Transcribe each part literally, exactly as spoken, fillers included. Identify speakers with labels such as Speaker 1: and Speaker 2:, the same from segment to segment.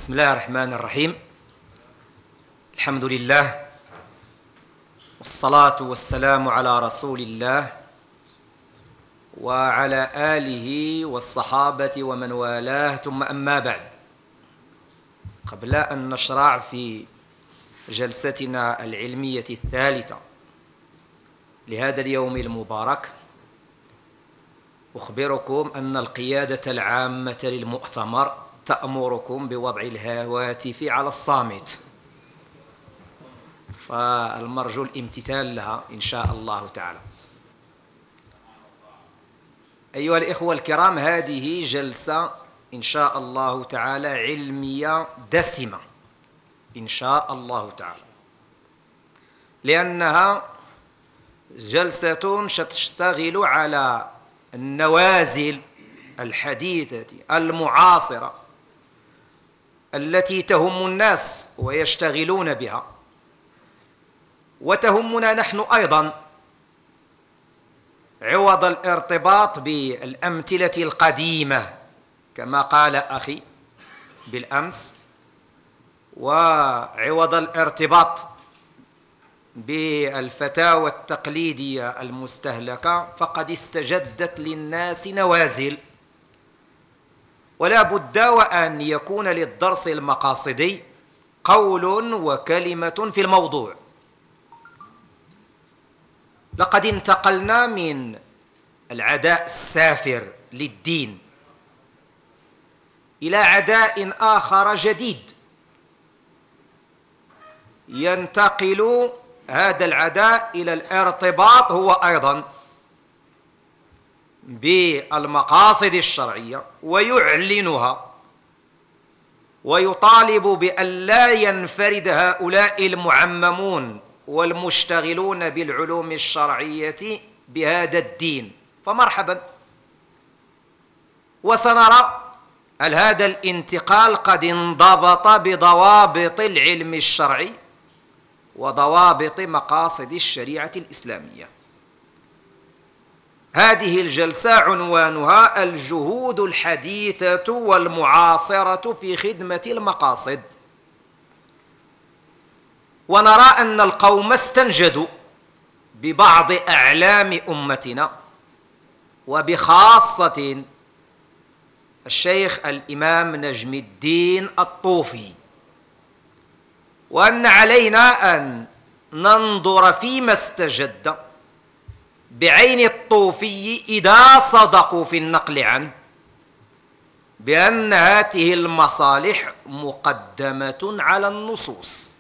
Speaker 1: بسم الله الرحمن الرحيم. الحمد لله والصلاة والسلام على رسول الله وعلى آله والصحابة ومن والاه، ثم أما بعد. قبل أن نشرع في جلستنا العلمية الثالثة لهذا اليوم المبارك، أخبركم أن القيادة العامة للمؤتمر تأمركم بوضع الهواتف على الصامت، فالمرجو الامتثال لها إن شاء الله تعالى. أيها الإخوة الكرام، هذه جلسة إن شاء الله تعالى علمية دسمة إن شاء الله تعالى، لأنها جلسة تشتغل على النوازل الحديثة المعاصرة التي تهم الناس ويشتغلون بها، وتهمنا نحن أيضا، عوض الارتباط بالأمثلة القديمة كما قال أخي بالأمس، وعوض الارتباط بالفتاوى التقليدية المستهلكة، فقد استجدت للناس نوازل، ولا بد وأن يكون للدرس المقاصدي قول وكلمة في الموضوع. لقد انتقلنا من العداء السافر للدين إلى عداء آخر جديد، ينتقل هذا العداء إلى الارتباط هو أيضا بالمقاصد الشرعية، ويعلنها ويطالب بأن لا ينفرد هؤلاء المعممون والمشتغلون بالعلوم الشرعية بهذا الدين، فمرحبا. وسنرى هل هذا الانتقال قد انضبط بضوابط العلم الشرعي وضوابط مقاصد الشريعة الإسلامية. هذه الجلسة عنوانها الجهود الحديثة والمعاصرة في خدمة المقاصد، ونرى أن القوم استنجدوا ببعض أعلام أمتنا، وبخاصة الشيخ الإمام نجم الدين الطوفي، وأن علينا أن ننظر فيما استجد بعين الطوفي إذا صدقوا في النقل عنه بأن هذه المصالح مقدمة على النصوص.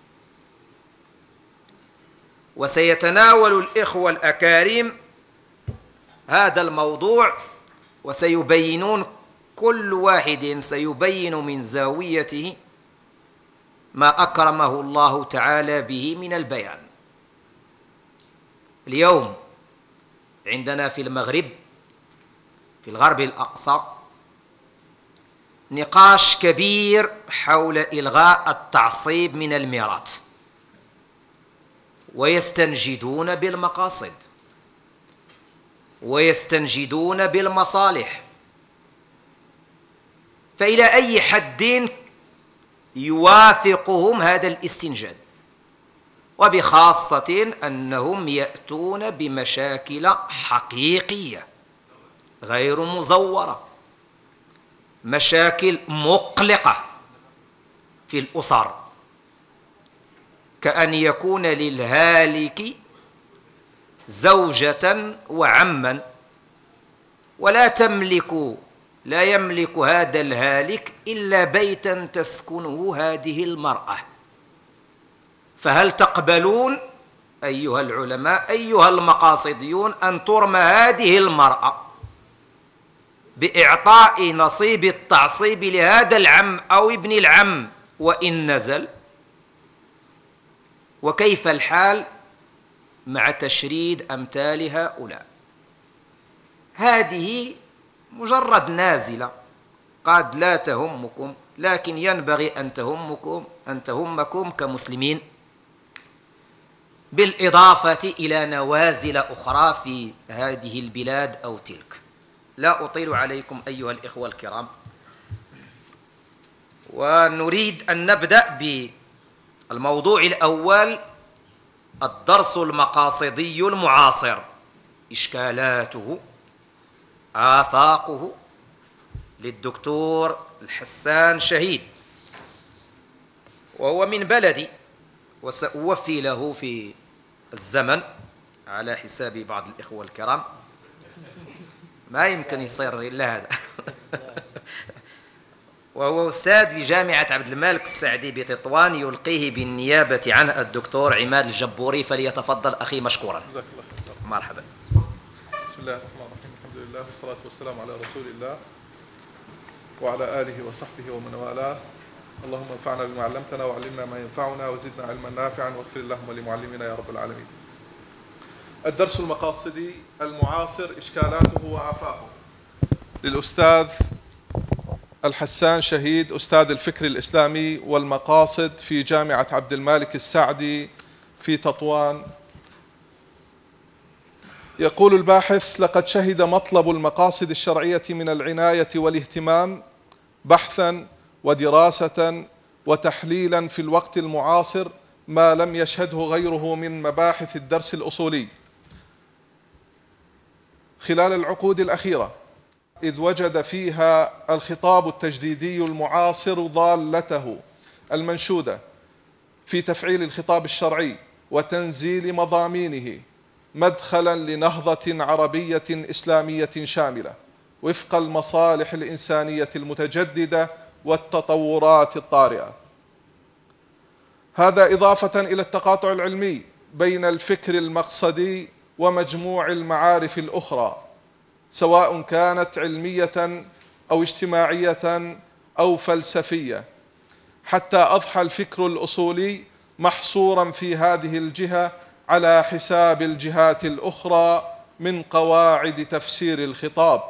Speaker 1: وسيتناول الإخوة الأكارم هذا الموضوع، وسيبينون كل واحد سيبين من زاويته ما أكرمه الله تعالى به من البيان. اليوم عندنا في المغرب، في الغرب الأقصى، نقاش كبير حول إلغاء التعصيب من الميراث، ويستنجدون بالمقاصد ويستنجدون بالمصالح، فإلى أي حد يوافقهم هذا الاستنجاد؟ وبخاصة أنهم يأتون بمشاكل حقيقية غير مزورة، مشاكل مقلقة في الأسر، كأن يكون للهالك زوجة وعما، ولا تملك لا يملك هذا الهالك إلا بيتا تسكنه هذه المرأة، فهل تقبلون أيها العلماء أيها المقاصديون أن ترمى هذه المرأة بإعطاء نصيب التعصيب لهذا العم أو ابن العم وإن نزل؟ وكيف الحال مع تشريد أمثال هؤلاء؟ هذه مجرد نازلة قد لا تهمكم، لكن ينبغي أن تهمكم أن تهمكم كمسلمين، بالإضافة إلى نوازل أخرى في هذه البلاد أو تلك. لا أطيل عليكم أيها الإخوة الكرام، ونريد أن نبدأ بالموضوع الأول، الدرس المقاصدي المعاصر، إشكالاته، آفاقه، للدكتور الحسان شهيد، وهو من بلدي، وسأوفي له في الزمن على حساب بعض الإخوة الكرام. ما يمكن يصير إلا هذا. وهو أستاذ بجامعة عبد المالك السعدي بتطوان، يلقيه بالنيابة عنه الدكتور عماد الجبوري، فليتفضل أخي مشكورا.
Speaker 2: جزاك الله خير.
Speaker 1: مرحبا.
Speaker 2: بسم الله الرحمن الرحيم، الحمد لله والصلاة والسلام على رسول الله وعلى آله وصحبه ومن والاه. اللهم انفعنا بما علمتنا وعلمنا ما ينفعنا وزدنا علما نافعا، واغفر اللهم لمعلمنا يا رب العالمين. الدرس المقاصدي المعاصر، إشكالاته وآفاقه، للأستاذ الحسان شهيد، أستاذ الفكر الإسلامي والمقاصد في جامعة عبد المالك السعدي في تطوان. يقول الباحث: لقد شهد مطلب المقاصد الشرعية من العناية والاهتمام بحثا ودراسة وتحليلا في الوقت المعاصر ما لم يشهده غيره من مباحث الدرس الأصولي خلال العقود الأخيرة، إذ وجد فيها الخطاب التجديدي المعاصر ضالته المنشودة في تفعيل الخطاب الشرعي وتنزيل مضامينه مدخلا لنهضة عربية إسلامية شاملة وفق المصالح الإنسانية المتجددة والتطورات الطارئة. هذا إضافة إلى التقاطع العلمي بين الفكر المقصدي ومجموع المعارف الأخرى، سواء كانت علمية أو اجتماعية أو فلسفية، حتى أضحى الفكر الأصولي محصورا في هذه الجهة على حساب الجهات الأخرى من قواعد تفسير الخطاب،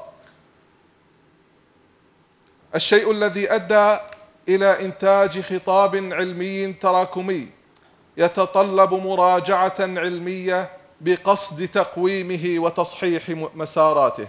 Speaker 2: الشيء الذي أدى إلى إنتاج خطاب علمي تراكمي يتطلب مراجعة علمية بقصد تقويمه وتصحيح مساراته.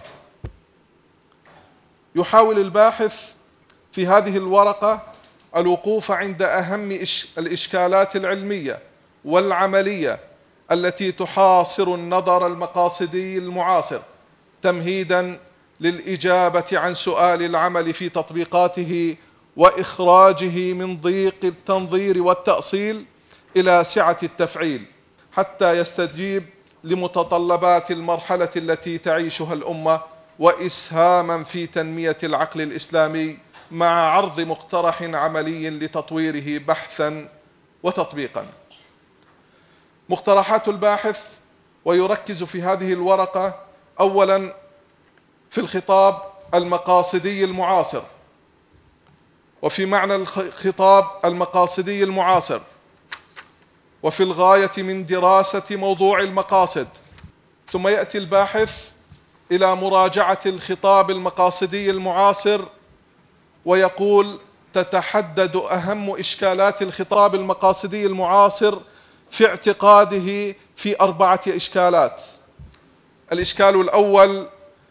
Speaker 2: يحاول الباحث في هذه الورقة الوقوف عند أهم الإشكالات العلمية والعملية التي تحاصر النظر المقاصدي المعاصر، تمهيداً للإجابة عن سؤال العمل في تطبيقاته وإخراجه من ضيق التنظير والتأصيل إلى سعة التفعيل، حتى يستجيب لمتطلبات المرحلة التي تعيشها الأمة، وإسهاما في تنمية العقل الإسلامي مع عرض مقترح عملي لتطويره بحثا وتطبيقا. مقترحات الباحث، ويركز في هذه الورقة أولا في الخطاب المقاصدي المعاصر، وفي معنى الخطاب المقاصدي المعاصر، وفي الغاية من دراسة موضوع المقاصد. ثم يأتي الباحث إلى مراجعة الخطاب المقاصدي المعاصر ويقول: تتحدد أهم إشكالات الخطاب المقاصدي المعاصر في اعتقاده في أربعة إشكالات. الإشكال الأول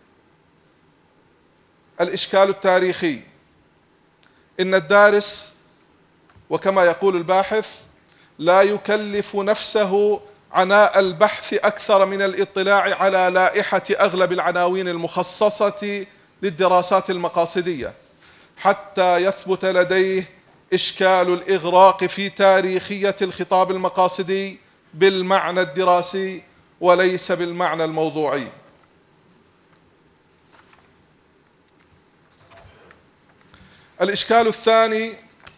Speaker 2: الإشكال التاريخي. إن الدارس، وكما يقول الباحث، لا يكلف نفسه عناء البحث أكثر من الاطلاع على لائحة أغلب العناوين المخصصة للدراسات المقاصدية حتى يثبت لديه إشكال الإغراق في تاريخية الخطاب المقاصدي بالمعنى الدراسي وليس بالمعنى الموضوعي. الإشكال الثاني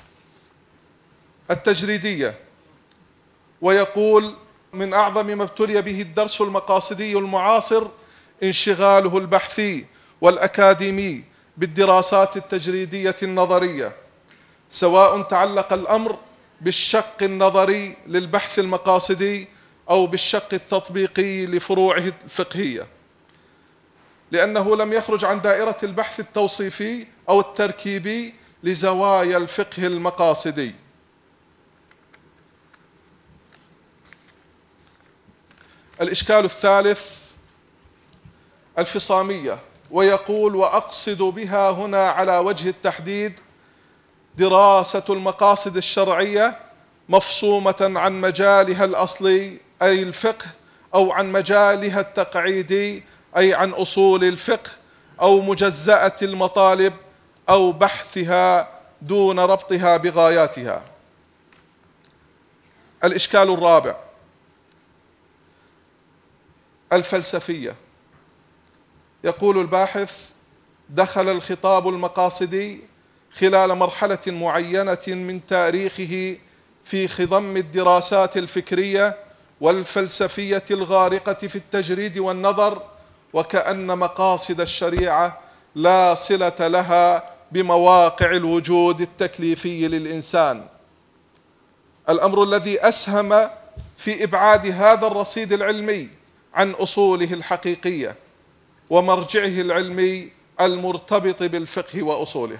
Speaker 2: التجريدية، ويقول: من أعظم ما ابتلي به الدرس المقاصدي المعاصر انشغاله البحثي والأكاديمي بالدراسات التجريدية النظرية، سواء تعلق الأمر بالشق النظري للبحث المقاصدي أو بالشق التطبيقي لفروعه الفقهية، لأنه لم يخرج عن دائرة البحث التوصيفي أو التركيبي لزوايا الفقه المقاصدي. الإشكال الثالث الفصامية، ويقول: وأقصد بها هنا على وجه التحديد دراسة المقاصد الشرعية مفصومة عن مجالها الأصلي أي الفقه، أو عن مجالها التقعيدي أي عن أصول الفقه، أو مجزأة المطالب، أو بحثها دون ربطها بغاياتها. الإشكال الرابع الفلسفية. يقول الباحث: دخل الخطاب المقاصدي خلال مرحلة معينة من تاريخه في خضم الدراسات الفكرية والفلسفية الغارقة في التجريد والنظر، وكأن مقاصد الشريعة لا صلة لها بمواقع الوجود التكليفي للإنسان. الأمر الذي أسهم في إبعاد هذا الرصيد العلمي عن أصوله الحقيقية ومرجعه العلمي المرتبط بالفقه وأصوله.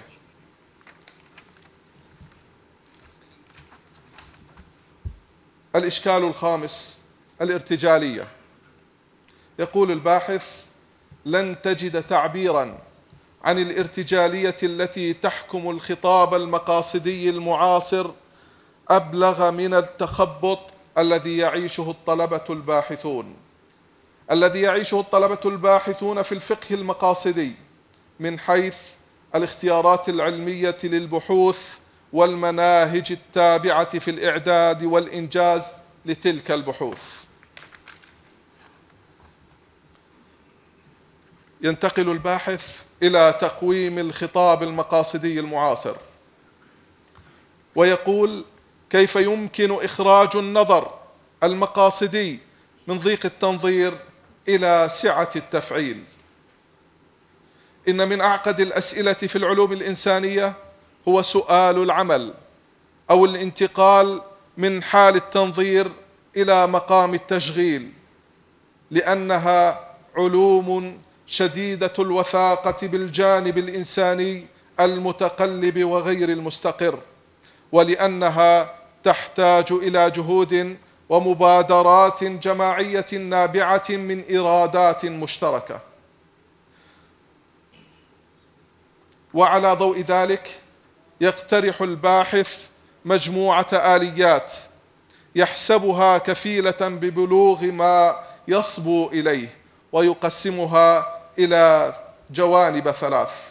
Speaker 2: الإشكال الخامس الارتجالية. يقول الباحث: لن تجد تعبيراً عن الارتجالية التي تحكم الخطاب المقاصدي المعاصر أبلغ من التخبط الذي يعيشه الطلبة الباحثون الذي يعيشه الطلبة الباحثون في الفقه المقاصدي من حيث الاختيارات العلمية للبحوث والمناهج التابعة في الإعداد والإنجاز لتلك البحوث. ينتقل الباحث إلى تقويم الخطاب المقاصدي المعاصر، ويقول: كيف يمكن إخراج النظر المقاصدي من ضيق التنظير إلى سعة التفعيل؟ إن من أعقد الأسئلة في العلوم الإنسانية هو سؤال العمل، أو الانتقال من حال التنظير إلى مقام التشغيل، لأنها علوم شديدة الوثاقة بالجانب الإنساني المتقلب وغير المستقر، ولأنها تحتاج إلى جهود ومبادرات جماعية نابعة من إرادات مشتركة. وعلى ضوء ذلك يقترح الباحث مجموعة آليات يحسبها كفيلة ببلوغ ما يصبو إليه، ويقسمها إلى جوانب ثلاث: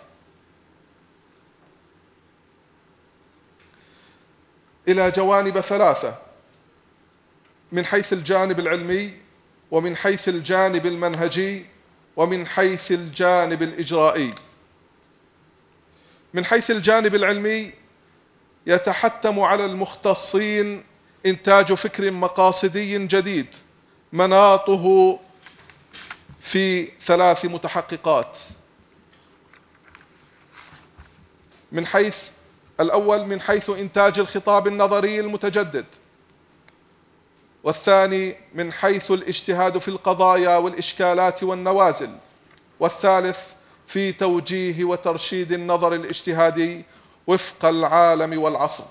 Speaker 2: إلى جوانب ثلاثة من حيث الجانب العلمي، ومن حيث الجانب المنهجي، ومن حيث الجانب الإجرائي. من حيث الجانب العلمي يتحتم على المختصين إنتاج فكر مقاصدي جديد مناطه في ثلاث متحققات. من حيث الأول من حيث إنتاج الخطاب النظري المتجدد، والثاني من حيث الاجتهاد في القضايا والإشكالات والنوازل، والثالث في توجيه وترشيد النظر الاجتهادي وفق العالم والعصر.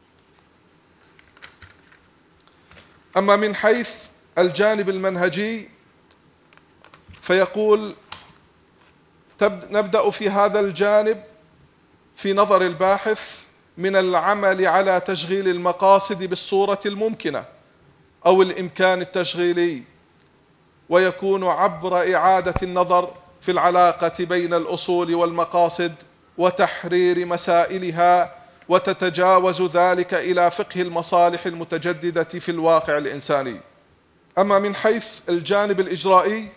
Speaker 2: أما من حيث الجانب المنهجي فيقول: نبدأ في هذا الجانب في نظر الباحث من العمل على تشغيل المقاصد بالصورة الممكنة أو الإمكان التشغيلي، ويكون عبر إعادة النظر في العلاقة بين الأصول والمقاصد وتحرير مسائلها، وتتجاوز ذلك إلى فقه المصالح المتجددة في الواقع الإنساني. أما من حيث الجانب الإجرائي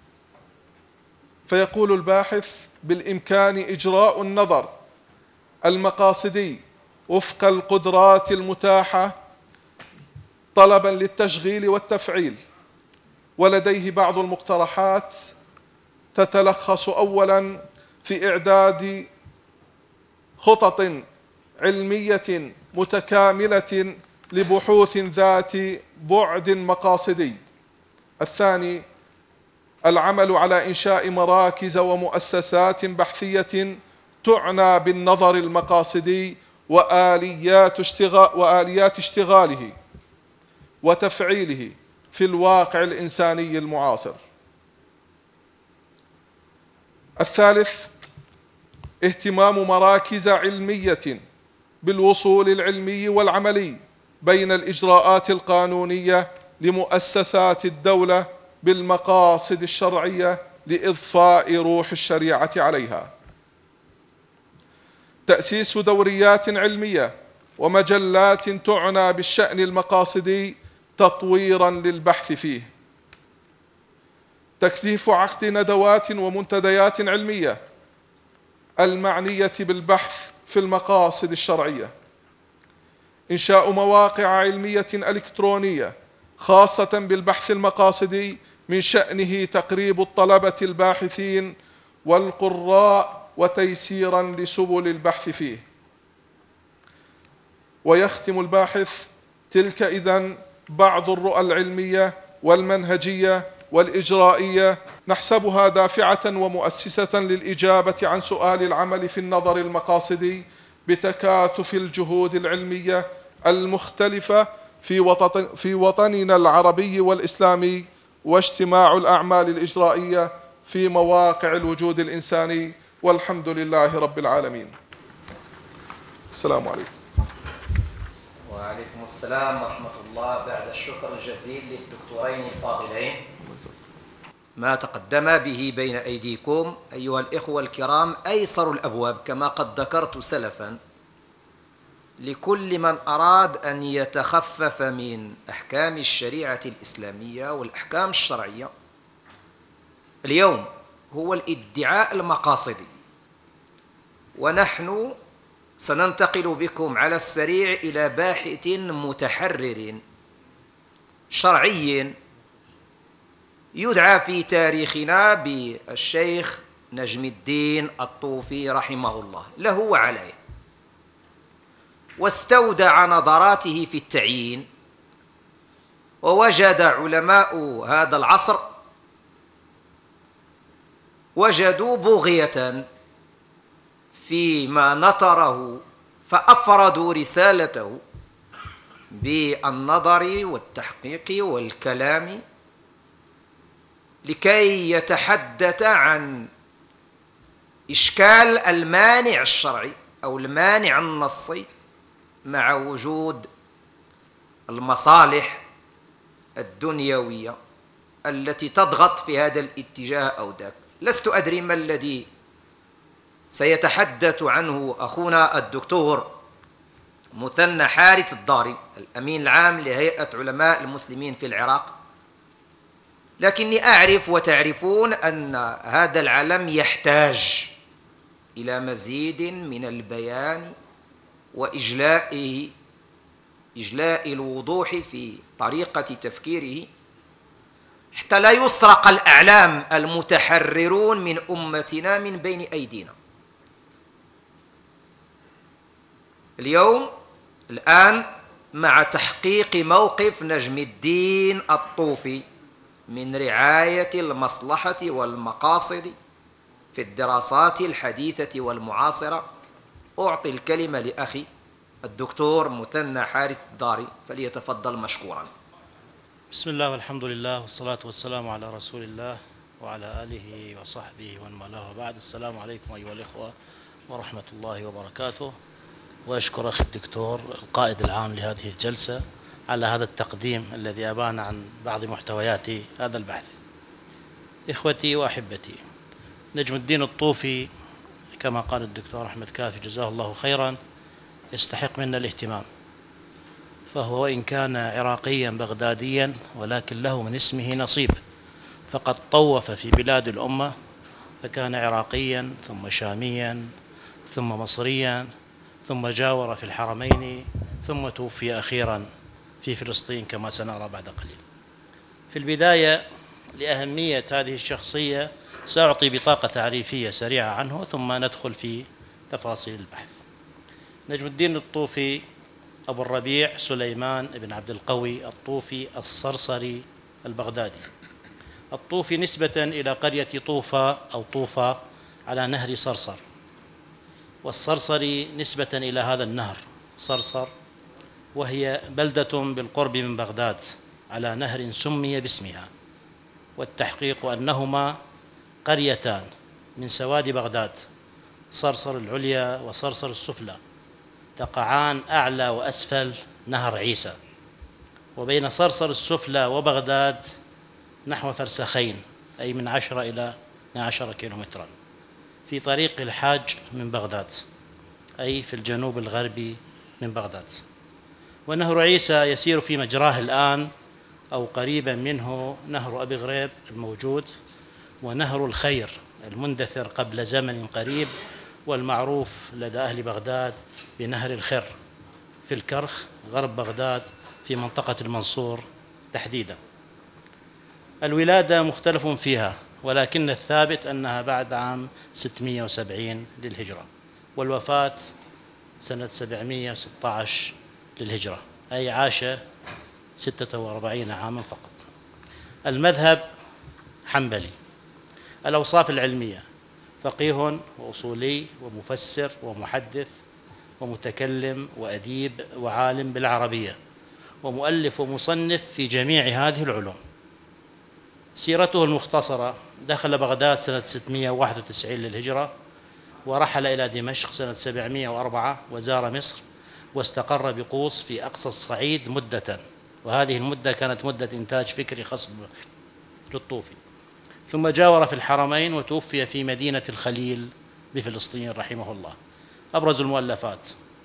Speaker 2: فيقول الباحث: بالإمكان إجراء النظر المقاصدي وفق القدرات المتاحة طلبا للتشغيل والتفعيل، ولديه بعض المقترحات تتلخص أولا في إعداد خطط علمية متكاملة لبحوث ذات بعد مقاصدي. الثاني العمل على إنشاء مراكز ومؤسسات بحثية تعنى بالنظر المقاصدي وآليات اشتغال وآليات اشتغاله وتفعيله في الواقع الإنساني المعاصر. الثالث اهتمام مراكز علمية بالوصول العلمي والعملي بين الإجراءات القانونية لمؤسسات الدولة بالمقاصد الشرعية لإضفاء روح الشريعة عليها. تأسيس دوريات علمية ومجلات تعنى بالشأن المقاصدي تطويرا للبحث فيه. تكثيف عقد ندوات ومنتديات علمية المعنية بالبحث في المقاصد الشرعية. إنشاء مواقع علمية إلكترونية خاصة بالبحث المقاصدي من شأنه تقريب الطلبة الباحثين والقراء وتيسيرا لسبل البحث فيه. ويختم الباحث: تلك إذن بعض الرؤى العلمية والمنهجية والإجرائية نحسبها دافعة ومؤسسة للإجابة عن سؤال العمل في النظر المقاصدي بتكاتف الجهود العلمية المختلفة في وطن في وطننا العربي والإسلامي، واجتماع الأعمال الإجرائية في مواقع الوجود الإنساني، والحمد لله رب العالمين. السلام عليكم.
Speaker 1: وعليكم السلام ورحمة الله. بعد الشكر الجزيل للدكتورين الفاضلين، ما تقدم به بين أيديكم أيها الإخوة الكرام أيسر الأبواب كما قد ذكرت سلفا لكل من أراد أن يتخفف من أحكام الشريعة الإسلامية والأحكام الشرعية. اليوم هو الادعاء المقاصدي، ونحن سننتقل بكم على السريع إلى باحث متحرر شرعي يدعى في تاريخنا بالشيخ نجم الدين الطوفي رحمه الله، له وعليه، واستودع نظراته في التعيين. ووجد علماء هذا العصر وجدوا بغية فيما نطره، فأفردوا رسالته بالنظر والتحقيق والكلام لكي يتحدث عن إشكال المانع الشرعي أو المانع النصي مع وجود المصالح الدنيوية التي تضغط في هذا الاتجاه أو ذاك. لست أدري ما الذي سيتحدث عنه أخونا الدكتور مثنى حارث الضاري الأمين العام لهيئة علماء المسلمين في العراق، لكني أعرف وتعرفون أن هذا العلم يحتاج إلى مزيد من البيان وإجلاء إجلاء الوضوح في طريقة تفكيره حتى لا يسرق الأعلام المتحررون من أمتنا من بين أيدينا. اليوم الآن مع تحقيق موقف نجم الدين الطوفي من رعاية المصلحة والمقاصد في الدراسات الحديثة والمعاصرة، أعطي الكلمة لأخي الدكتور مثنى حارث الضاري، فليتفضل مشكورا.
Speaker 3: بسم الله والحمد لله والصلاة والسلام على رسول الله وعلى آله وصحبه ومن والاه، وبعد. السلام عليكم أيها الإخوة ورحمة الله وبركاته. وأشكر أخي الدكتور القائد العام لهذه الجلسة على هذا التقديم الذي أبان عن بعض محتويات هذا البحث. إخوتي وأحبتي، نجم الدين الطوفي كما قال الدكتور أحمد كافي جزاه الله خيرا يستحق منا الاهتمام، فهو وإن كان عراقيا بغداديا ولكن له من اسمه نصيب، فقد طوف في بلاد الأمة، فكان عراقيا ثم شاميا ثم مصريا ثم جاور في الحرمين ثم توفي أخيرا في فلسطين كما سنرى بعد قليل. في البداية لأهمية هذه الشخصية سأعطي بطاقة تعريفية سريعة عنه ثم ندخل في تفاصيل البحث. نجم الدين الطوفي أبو الربيع سليمان بن عبد القوي الطوفي الصرصري البغدادي. الطوفي نسبة إلى قرية طوفة أو طوفة على نهر صرصر، والصرصري نسبة إلى هذا النهر صرصر، وهي بلدة بالقرب من بغداد على نهر سمي باسمها، والتحقيق أنهما قريتان من سواد بغداد، صرصر العليا وصرصر السفلى، تقعان أعلى وأسفل نهر عيسى، وبين صرصر السفلى وبغداد نحو فرسخين، أي من عشرة إلى اثنا عشر كيلومترا، في طريق الحاج من بغداد، أي في الجنوب الغربي من بغداد. ونهر عيسى يسير في مجراه الآن أو قريبا منه نهر أبي غريب الموجود، ونهر الخير المندثر قبل زمن قريب، والمعروف لدى أهل بغداد بنهر الخر في الكرخ غرب بغداد في منطقة المنصور تحديدا. الولادة مختلف فيها، ولكن الثابت أنها بعد عام ستمائة وسبعين للهجرة، والوفاة سنة سبعمائة وستة عشر للهجرة، أي عاش ستة وأربعين عاما فقط. المذهب حنبلي. الأوصاف العلمية: فقيه وأصولي ومفسر ومحدث ومتكلم وأديب وعالم بالعربية، ومؤلف ومصنف في جميع هذه العلوم. سيرته المختصرة: دخل بغداد سنة ستمائة وواحد وتسعين للهجرة، ورحل إلى دمشق سنة سبعمائة وأربعة، وزار مصر، واستقر بقوس في أقصى الصعيد مدة، وهذه المدة كانت مدة إنتاج فكري خاص للطوفي. ثم جاور في الحرمين، وتوفي في مدينة الخليل بفلسطين رحمه الله. أبرز المؤلفات: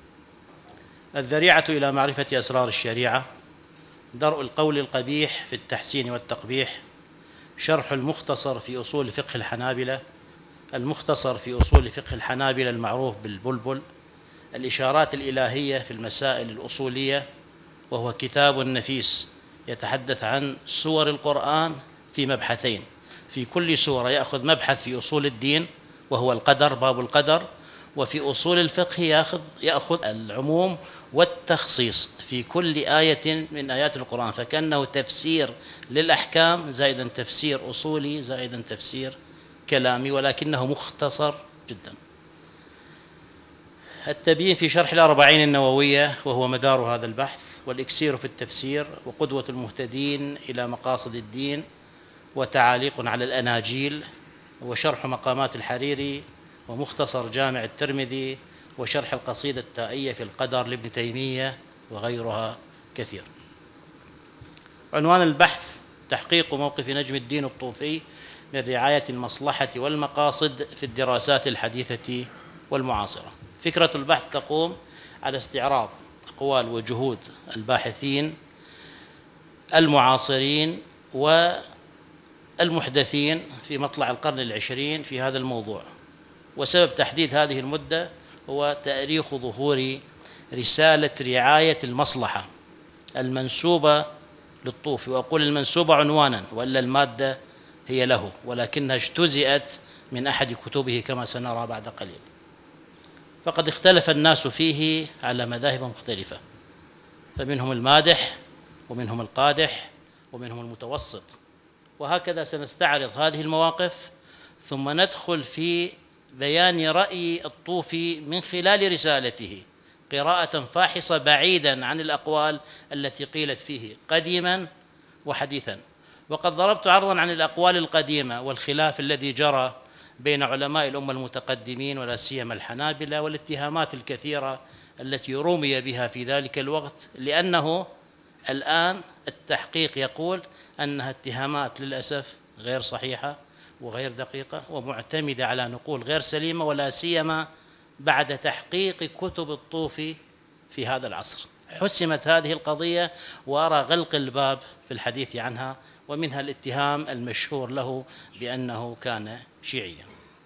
Speaker 3: الذريعة إلى معرفة أسرار الشريعة، درء القول القبيح في التحسين والتقبيح، شرح المختصر في أصول فقه الحنابلة، المختصر في أصول فقه الحنابلة المعروف بالبلبل، الإشارات الإلهية في المسائل الأصولية، وهو كتاب نفيس يتحدث عن سور القرآن في مبحثين، في كل سورة يأخذ مبحث في أصول الدين وهو القدر، باب القدر، وفي أصول الفقه يأخذ يأخذ العموم والتخصيص في كل آية من آيات القرآن، فكأنه تفسير للأحكام زائدا تفسير أصولي زائدا تفسير كلامي، ولكنه مختصر جدا. التبيين في شرح الأربعين النووية وهو مدار هذا البحث، والإكسير في التفسير، وقدوة المهتدين إلى مقاصد الدين، وتعاليق على الأناجيل، وشرح مقامات الحريري، ومختصر جامع الترمذي، وشرح القصيدة التائية في القدر لابن تيمية، وغيرها كثير. عنوان البحث: تحقيق موقف نجم الدين الطوفي من رعاية المصلحة والمقاصد في الدراسات الحديثة والمعاصرة. فكرة البحث تقوم على استعراض أقوال وجهود الباحثين المعاصرين والمحدثين في مطلع القرن العشرين في هذا الموضوع. وسبب تحديد هذه المدة هو تاريخ ظهور رسالة رعاية المصلحة المنسوبة للطوفي، وأقول المنسوبة عنوانا وإلا المادة هي له، ولكنها اجتزئت من أحد كتبه كما سنرى بعد قليل. فقد اختلف الناس فيه على مذاهب مختلفة، فمنهم المادح ومنهم القادح ومنهم المتوسط، وهكذا سنستعرض هذه المواقف، ثم ندخل في بيان رأي الطوفي من خلال رسالته قراءة فاحصة بعيدا عن الأقوال التي قيلت فيه قديما وحديثا. وقد ضربت عرضا عن الأقوال القديمة والخلاف الذي جرى بين علماء الأمة المتقدمين ولا سيما الحنابلة، والاتهامات الكثيرة التي رمي بها في ذلك الوقت، لأنه الآن التحقيق يقول أنها اتهامات للأسف غير صحيحة وغير دقيقة ومعتمدة على نقول غير سليمة، ولا سيما بعد تحقيق كتب الطوفي في هذا العصر. حسمت هذه القضية وأرى غلق الباب في الحديث عنها، ومنها الاتهام المشهور له بأنه كان شيعيا.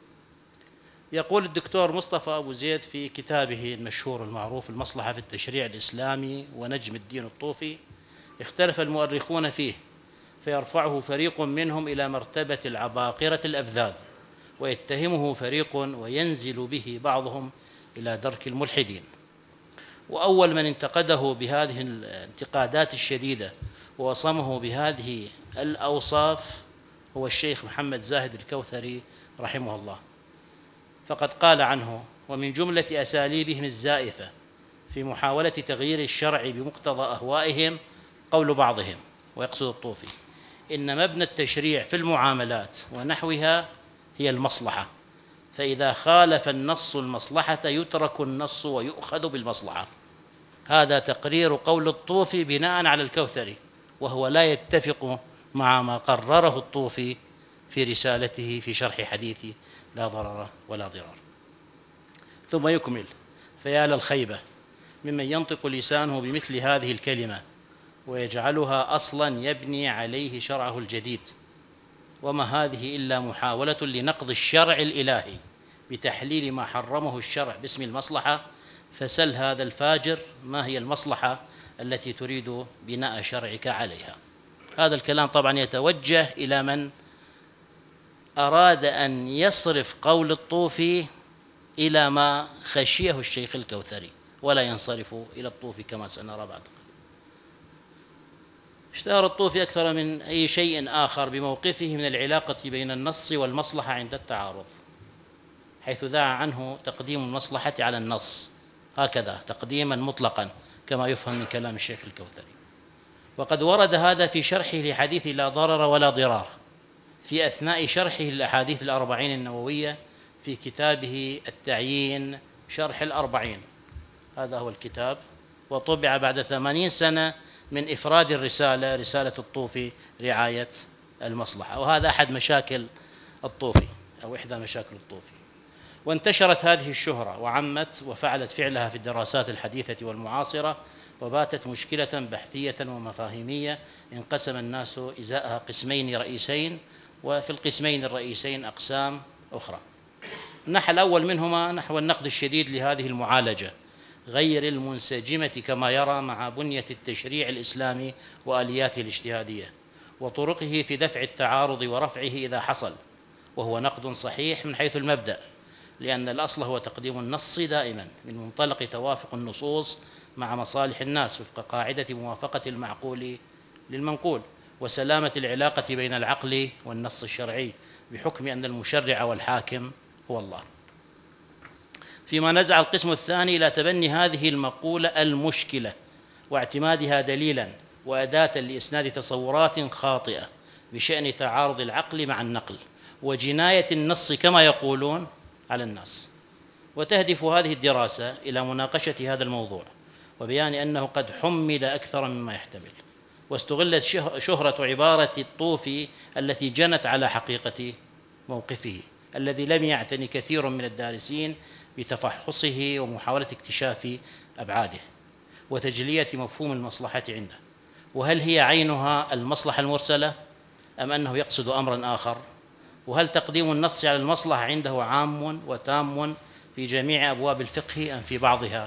Speaker 3: يقول الدكتور مصطفى أبو زيد في كتابه المشهور المعروف المصلحة في التشريع الإسلامي ونجم الدين الطوفي: اختلف المؤرخون فيه، فيرفعه فريق منهم إلى مرتبة العباقرة الأفذاذ، ويتهمه فريق وينزل به بعضهم إلى درك الملحدين. وأول من انتقده بهذه الانتقادات الشديدة ووصمه بهذه الأوصاف هو الشيخ محمد زاهد الكوثري رحمه الله، فقد قال عنه: ومن جملة أساليبهم الزائفة في محاولة تغيير الشرع بمقتضى أهوائهم قول بعضهم، ويقصد الطوفي: إن مبنى التشريع في المعاملات ونحوها هي المصلحة، فإذا خالف النص المصلحة يترك النص ويؤخذ بالمصلحة. هذا تقرير قول الطوفي بناء على الكوثري، وهو لا يتفق مع ما قرره الطوفي في رسالته في شرح حديث لا ضرر ولا ضرار. ثم يكمل: فيا للخيبة ممن ينطق لسانه بمثل هذه الكلمة ويجعلها أصلا يبني عليه شرعه الجديد، وما هذه إلا محاولة لنقض الشرع الإلهي بتحليل ما حرمه الشرع باسم المصلحة. فسل هذا الفاجر ما هي المصلحة التي تريد بناء شرعك عليها. هذا الكلام طبعا يتوجه إلى من أراد أن يصرف قول الطوفي إلى ما خشيه الشيخ الكوثري، ولا ينصرف إلى الطوفي كما سنرى بعد قليل. اشتهر الطوفي أكثر من أي شيء آخر بموقفه من العلاقة بين النص والمصلحة عند التعارض، حيث ذاع عنه تقديم المصلحة على النص، هكذا تقديما مطلقا كما يفهم من كلام الشيخ الكوثري. وقد ورد هذا في شرحه لحديث لا ضرر ولا ضرار في أثناء شرحه للأحاديث الأربعين النووية في كتابه التعيين شرح الأربعين. هذا هو الكتاب، وطبع بعد ثمانين سنة من إفراد الرسالة، رسالة الطوفي رعاية المصلحة. وهذا أحد مشاكل الطوفي أو إحدى مشاكل الطوفي. وانتشرت هذه الشهرة وعمت وفعلت فعلها في الدراسات الحديثة والمعاصرة، وباتت مشكلة بحثية ومفاهيمية انقسم الناس إزاءها قسمين رئيسين، وفي القسمين الرئيسين أقسام أخرى. النحو الأول منهما نحو النقد الشديد لهذه المعالجة غير المنسجمة كما يرى مع بنية التشريع الإسلامي وآلياته الاجتهادية وطرقه في دفع التعارض ورفعه إذا حصل، وهو نقد صحيح من حيث المبدأ، لأن الأصل هو تقديم النص دائما من منطلق توافق النصوص مع مصالح الناس وفق قاعدة موافقة المعقول للمنقول، وسلامة العلاقة بين العقل والنص الشرعي، بحكم أن المشرع والحاكم هو الله. فيما نزع القسم الثاني إلى تبني هذه المقولة المشكلة واعتمادها دليلا وأداة لإسناد تصورات خاطئة بشأن تعارض العقل مع النقل وجناية النص كما يقولون على الناس. وتهدف هذه الدراسة إلى مناقشة هذا الموضوع وبيان أنه قد حمل أكثر مما يحتمل، واستغلت شهرة عبارة الطوفي التي جنت على حقيقة موقفه الذي لم يعتني كثير من الدارسين بتفحصه ومحاولة اكتشاف أبعاده وتجلية مفهوم المصلحة عنده، وهل هي عينها المصلحة المرسلة أم أنه يقصد أمرا آخر، وهل تقديم النص على المصلحة عنده عام وتام في جميع أبواب الفقه أم في بعضها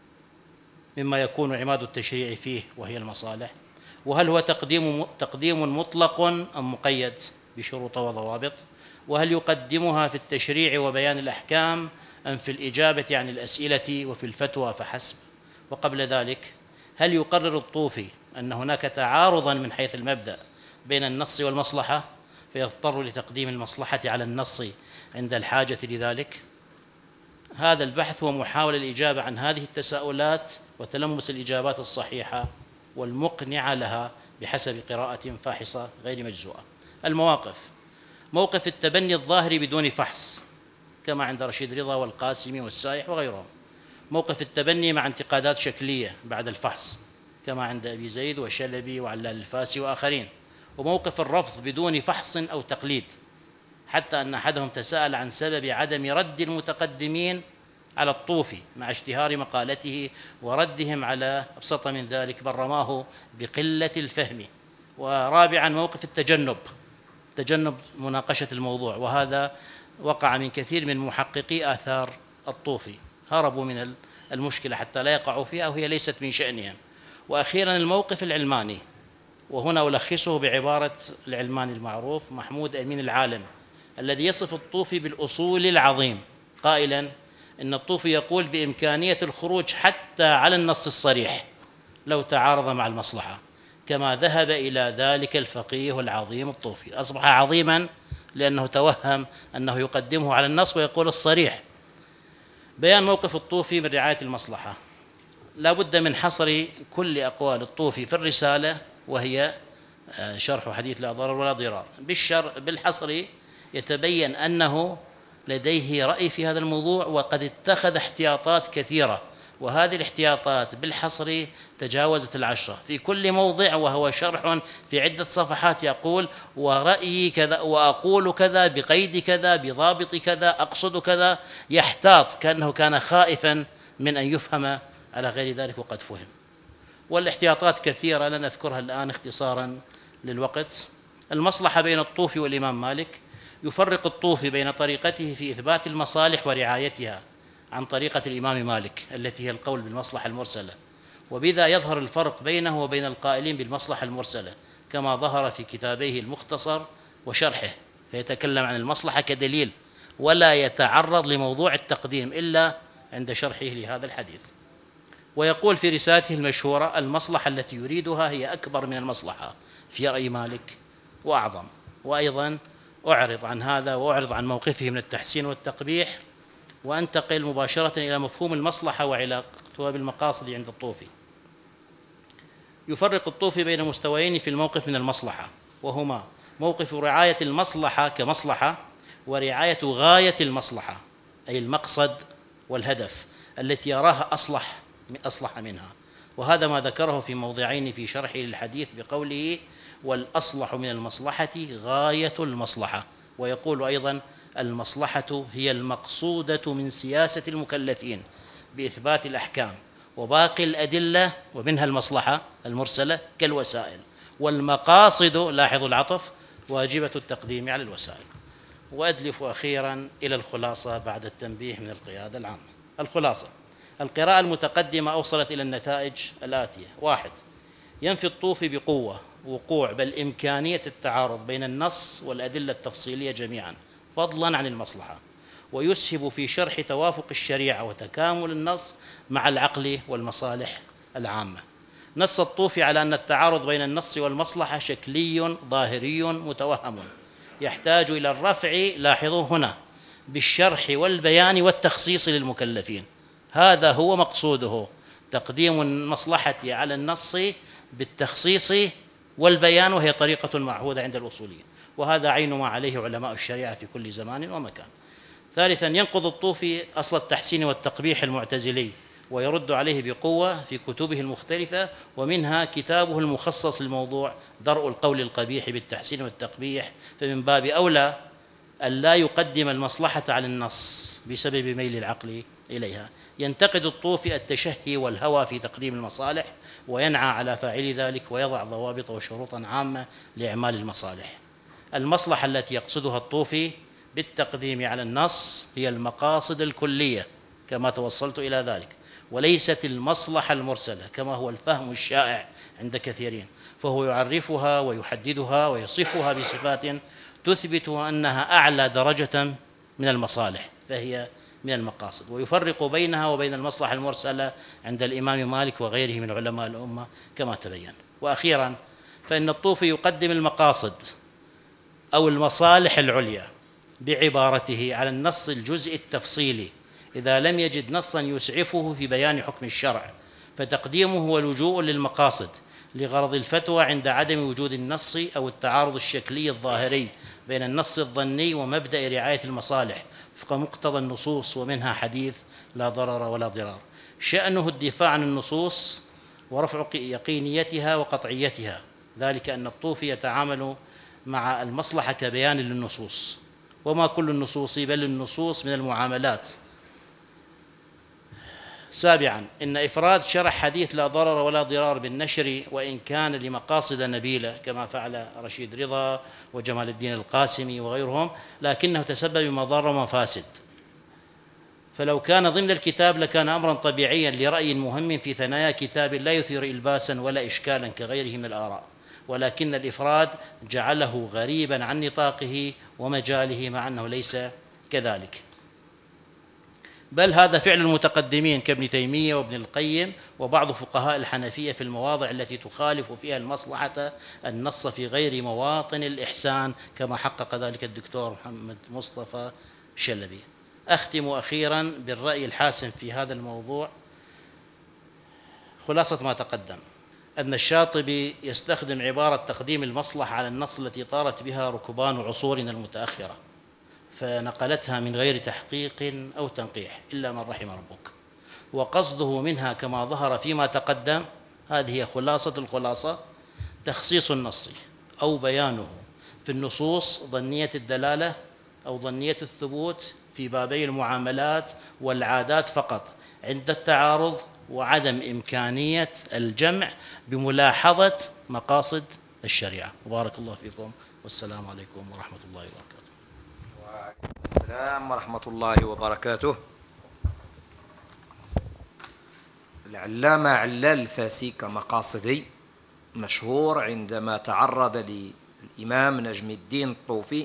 Speaker 3: مما يكون عماد التشريع فيه وهي المصالح، وهل هو تقديم تقديم مطلق أم مقيد بشروط وضوابط، وهل يقدمها في التشريع وبيان الأحكام أم في الإجابة عن الأسئلة وفي الفتوى فحسب. وقبل ذلك هل يقرر الطوفي أن هناك تعارضا من حيث المبدأ بين النص والمصلحة فيضطر لتقديم المصلحة على النص عند الحاجة لذلك؟ هذا البحث هو محاولة الإجابة عن هذه التساؤلات وتلمس الإجابات الصحيحة والمقنعة لها بحسب قراءة فاحصة غير مجزوءة. المواقف: موقف التبني الظاهري بدون فحص كما عند رشيد رضا والقاسمي والسايح وغيرهم، موقف التبني مع انتقادات شكلية بعد الفحص كما عند أبي زيد وشلبي وعلال الفاسي وآخرين، وموقف الرفض بدون فحص أو تقليد، حتى أن أحدهم تساءل عن سبب عدم رد المتقدمين على الطوفي مع اشتهار مقالته وردهم على أبسط من ذلك، بل رماه بقلة الفهم. ورابعا موقف التجنب، تجنب مناقشة الموضوع، وهذا وقع من كثير من محققي آثار الطوفي، هربوا من المشكلة حتى لا يقعوا فيها وهي ليست من شأنهم. وأخيرا الموقف العلماني، وهنا ألخصه بعبارة العلماني المعروف محمود أمين العالم الذي يصف الطوفي بالأصول العظيم قائلا إن الطوفي يقول بإمكانية الخروج حتى على النص الصريح لو تعارض مع المصلحة، كما ذهب إلى ذلك الفقيه العظيم الطوفي. أصبح عظيما لأنه توهم أنه يقدمه على النص ويقول الصريح. بيان موقف الطوفي من رعاية المصلحة: لا بد من حصر كل أقوال الطوفي في الرسالة وهي شرح حديث لا ضرر ولا ضرار. بالحصر يتبين أنه لديه رأي في هذا الموضوع وقد اتخذ احتياطات كثيرة، وهذه الاحتياطات بالحصر تجاوزت العشرة في كل موضع، وهو شرح في عدة صفحات يقول ورأيي كذا وأقول كذا بقيد كذا بضابط كذا أقصد كذا، يحتاط كأنه كان خائفا من أن يفهم على غير ذلك وقد فهم. والاحتياطات كثيرة لا نذكرها الآن اختصارا للوقت. المصلحة بين الطوفي والإمام مالك: يفرق الطوفي بين طريقته في إثبات المصالح ورعايتها عن طريقة الإمام مالك التي هي القول بالمصلحة المرسلة، وبذا يظهر الفرق بينه وبين القائلين بالمصلحة المرسلة كما ظهر في كتابيه المختصر وشرحه، فيتكلم عن المصلحة كدليل ولا يتعرض لموضوع التقديم إلا عند شرحه لهذا الحديث. ويقول في رسالته المشهورة: المصلحة التي يريدها هي أكبر من المصلحة في رأي مالك وأعظم. وأيضا أعرض عن هذا وأعرض عن موقفه من التحسين والتقبيح، وأنتقل مباشرة إلى مفهوم المصلحة وعلاقتها بالمقاصد عند الطوفي. يفرق الطوفي بين مستويين في الموقف من المصلحة، وهما موقف رعاية المصلحة كمصلحة، ورعاية غاية المصلحة أي المقصد والهدف التي يراها أصلح أصلح منها. وهذا ما ذكره في موضعين في شرحه للحديث بقوله: والأصلح من المصلحة غاية المصلحة. ويقول أيضا: المصلحة هي المقصودة من سياسة المكلفين بإثبات الأحكام، وباقي الأدلة ومنها المصلحة المرسلة كالوسائل، والمقاصد لاحظوا العطف واجبة التقديم على الوسائل. وأدلف أخيرا إلى الخلاصة بعد التنبيه من القيادة العامة. الخلاصة: القراءة المتقدمة أوصلت إلى النتائج الآتية: واحد، ينفي الطوفي بقوة وقوع بل إمكانية التعارض بين النص والأدلة التفصيلية جميعا فضلا عن المصلحة، ويسهب في شرح توافق الشريعة وتكامل النص مع العقل والمصالح العامة. نص الطوفي على أن التعارض بين النص والمصلحة شكلي ظاهري متوهم يحتاج إلى الرفع، لاحظوا هنا، بالشرح والبيان والتخصيص للمكلفين. هذا هو مقصوده، تقديم المصلحة على النص بالتخصيص والبيان، وهي طريقة معهودة عند الأصوليين، وهذا عين ما عليه علماء الشريعة في كل زمان ومكان. ثالثا، ينقض الطوفي أصل التحسين والتقبيح المعتزلي ويرد عليه بقوة في كتبه المختلفة، ومنها كتابه المخصص للموضوع درء القول القبيح بالتحسين والتقبيح، فمن باب أولى أن لا يقدم المصلحة على النص بسبب ميل العقل إليها. ينتقد الطوفي التشهي والهوى في تقديم المصالح، وينعى على فاعل ذلك ويضع ضوابط وشروطا عامة لإعمال المصالح. المصلحة التي يقصدها الطوفي بالتقديم على النص هي المقاصد الكلية كما توصلت إلى ذلك، وليست المصلحة المرسلة كما هو الفهم الشائع عند كثيرين، فهو يعرفها ويحددها ويصفها بصفات تثبت أنها أعلى درجة من المصالح فهي من المقاصد، ويفرق بينها وبين المصلحة المرسلة عند الإمام مالك وغيره من علماء الأمة كما تبين. وأخيرا، فإن الطوفي يقدم المقاصد أو المصالح العليا بعبارته على النص الجزء التفصيلي إذا لم يجد نصا يسعفه في بيان حكم الشرع، فتقديمه هو لجوء للمقاصد لغرض الفتوى عند عدم وجود النص أو التعارض الشكلي الظاهري بين النص الظني ومبدأ رعاية المصالح وفق مقتضى النصوص، ومنها حديث لا ضرر ولا ضرار. شأنه الدفاع عن النصوص ورفع يقينيتها وقطعيتها، ذلك أن الطوفي يتعامل مع المصلحة كبيان للنصوص، وما كل النصوص بل النصوص من المعاملات. سابعا، إن إفراد شرح حديث لا ضرر ولا ضرار بالنشر وإن كان لمقاصد نبيلة كما فعل رشيد رضا وجمال الدين القاسمي وغيرهم، لكنه تسبب بمضار ومفاسد، فلو كان ضمن الكتاب لكان أمرا طبيعيا لرأي مهم في ثنايا كتاب لا يثير إلباسا ولا إشكالا كغيره من الآراء، ولكن الإفراد جعله غريبا عن نطاقه ومجاله مع أنه ليس كذلك، بل هذا فعل المتقدمين كابن تيمية وابن القيم وبعض فقهاء الحنفية في المواضع التي تخالف فيها المصلحة النص في غير مواطن الإحسان، كما حقق ذلك الدكتور محمد مصطفى شلبي. أختم أخيرا بالرأي الحاسم في هذا الموضوع. خلاصة ما تقدم أن الشاطبي يستخدم عبارة تقديم المصلحة على النص التي طارت بها ركبان عصورنا المتأخرة، فنقلتها من غير تحقيق أو تنقيح إلا من رحم ربك. وقصده منها كما ظهر فيما تقدم، هذه هي خلاصة الخلاصة: تخصيص النص أو بيانه في النصوص ظنية الدلالة أو ظنية الثبوت في بابي المعاملات والعادات فقط عند التعارض، وعدم إمكانية الجمع بملاحظة مقاصد الشريعة. وبارك الله فيكم، والسلام عليكم ورحمة الله وبركاته.
Speaker 1: وعليكم السلام ورحمة الله وبركاته. العلامة علال الفاسي كمقاصدي مشهور عندما تعرض للإمام نجم الدين الطوفي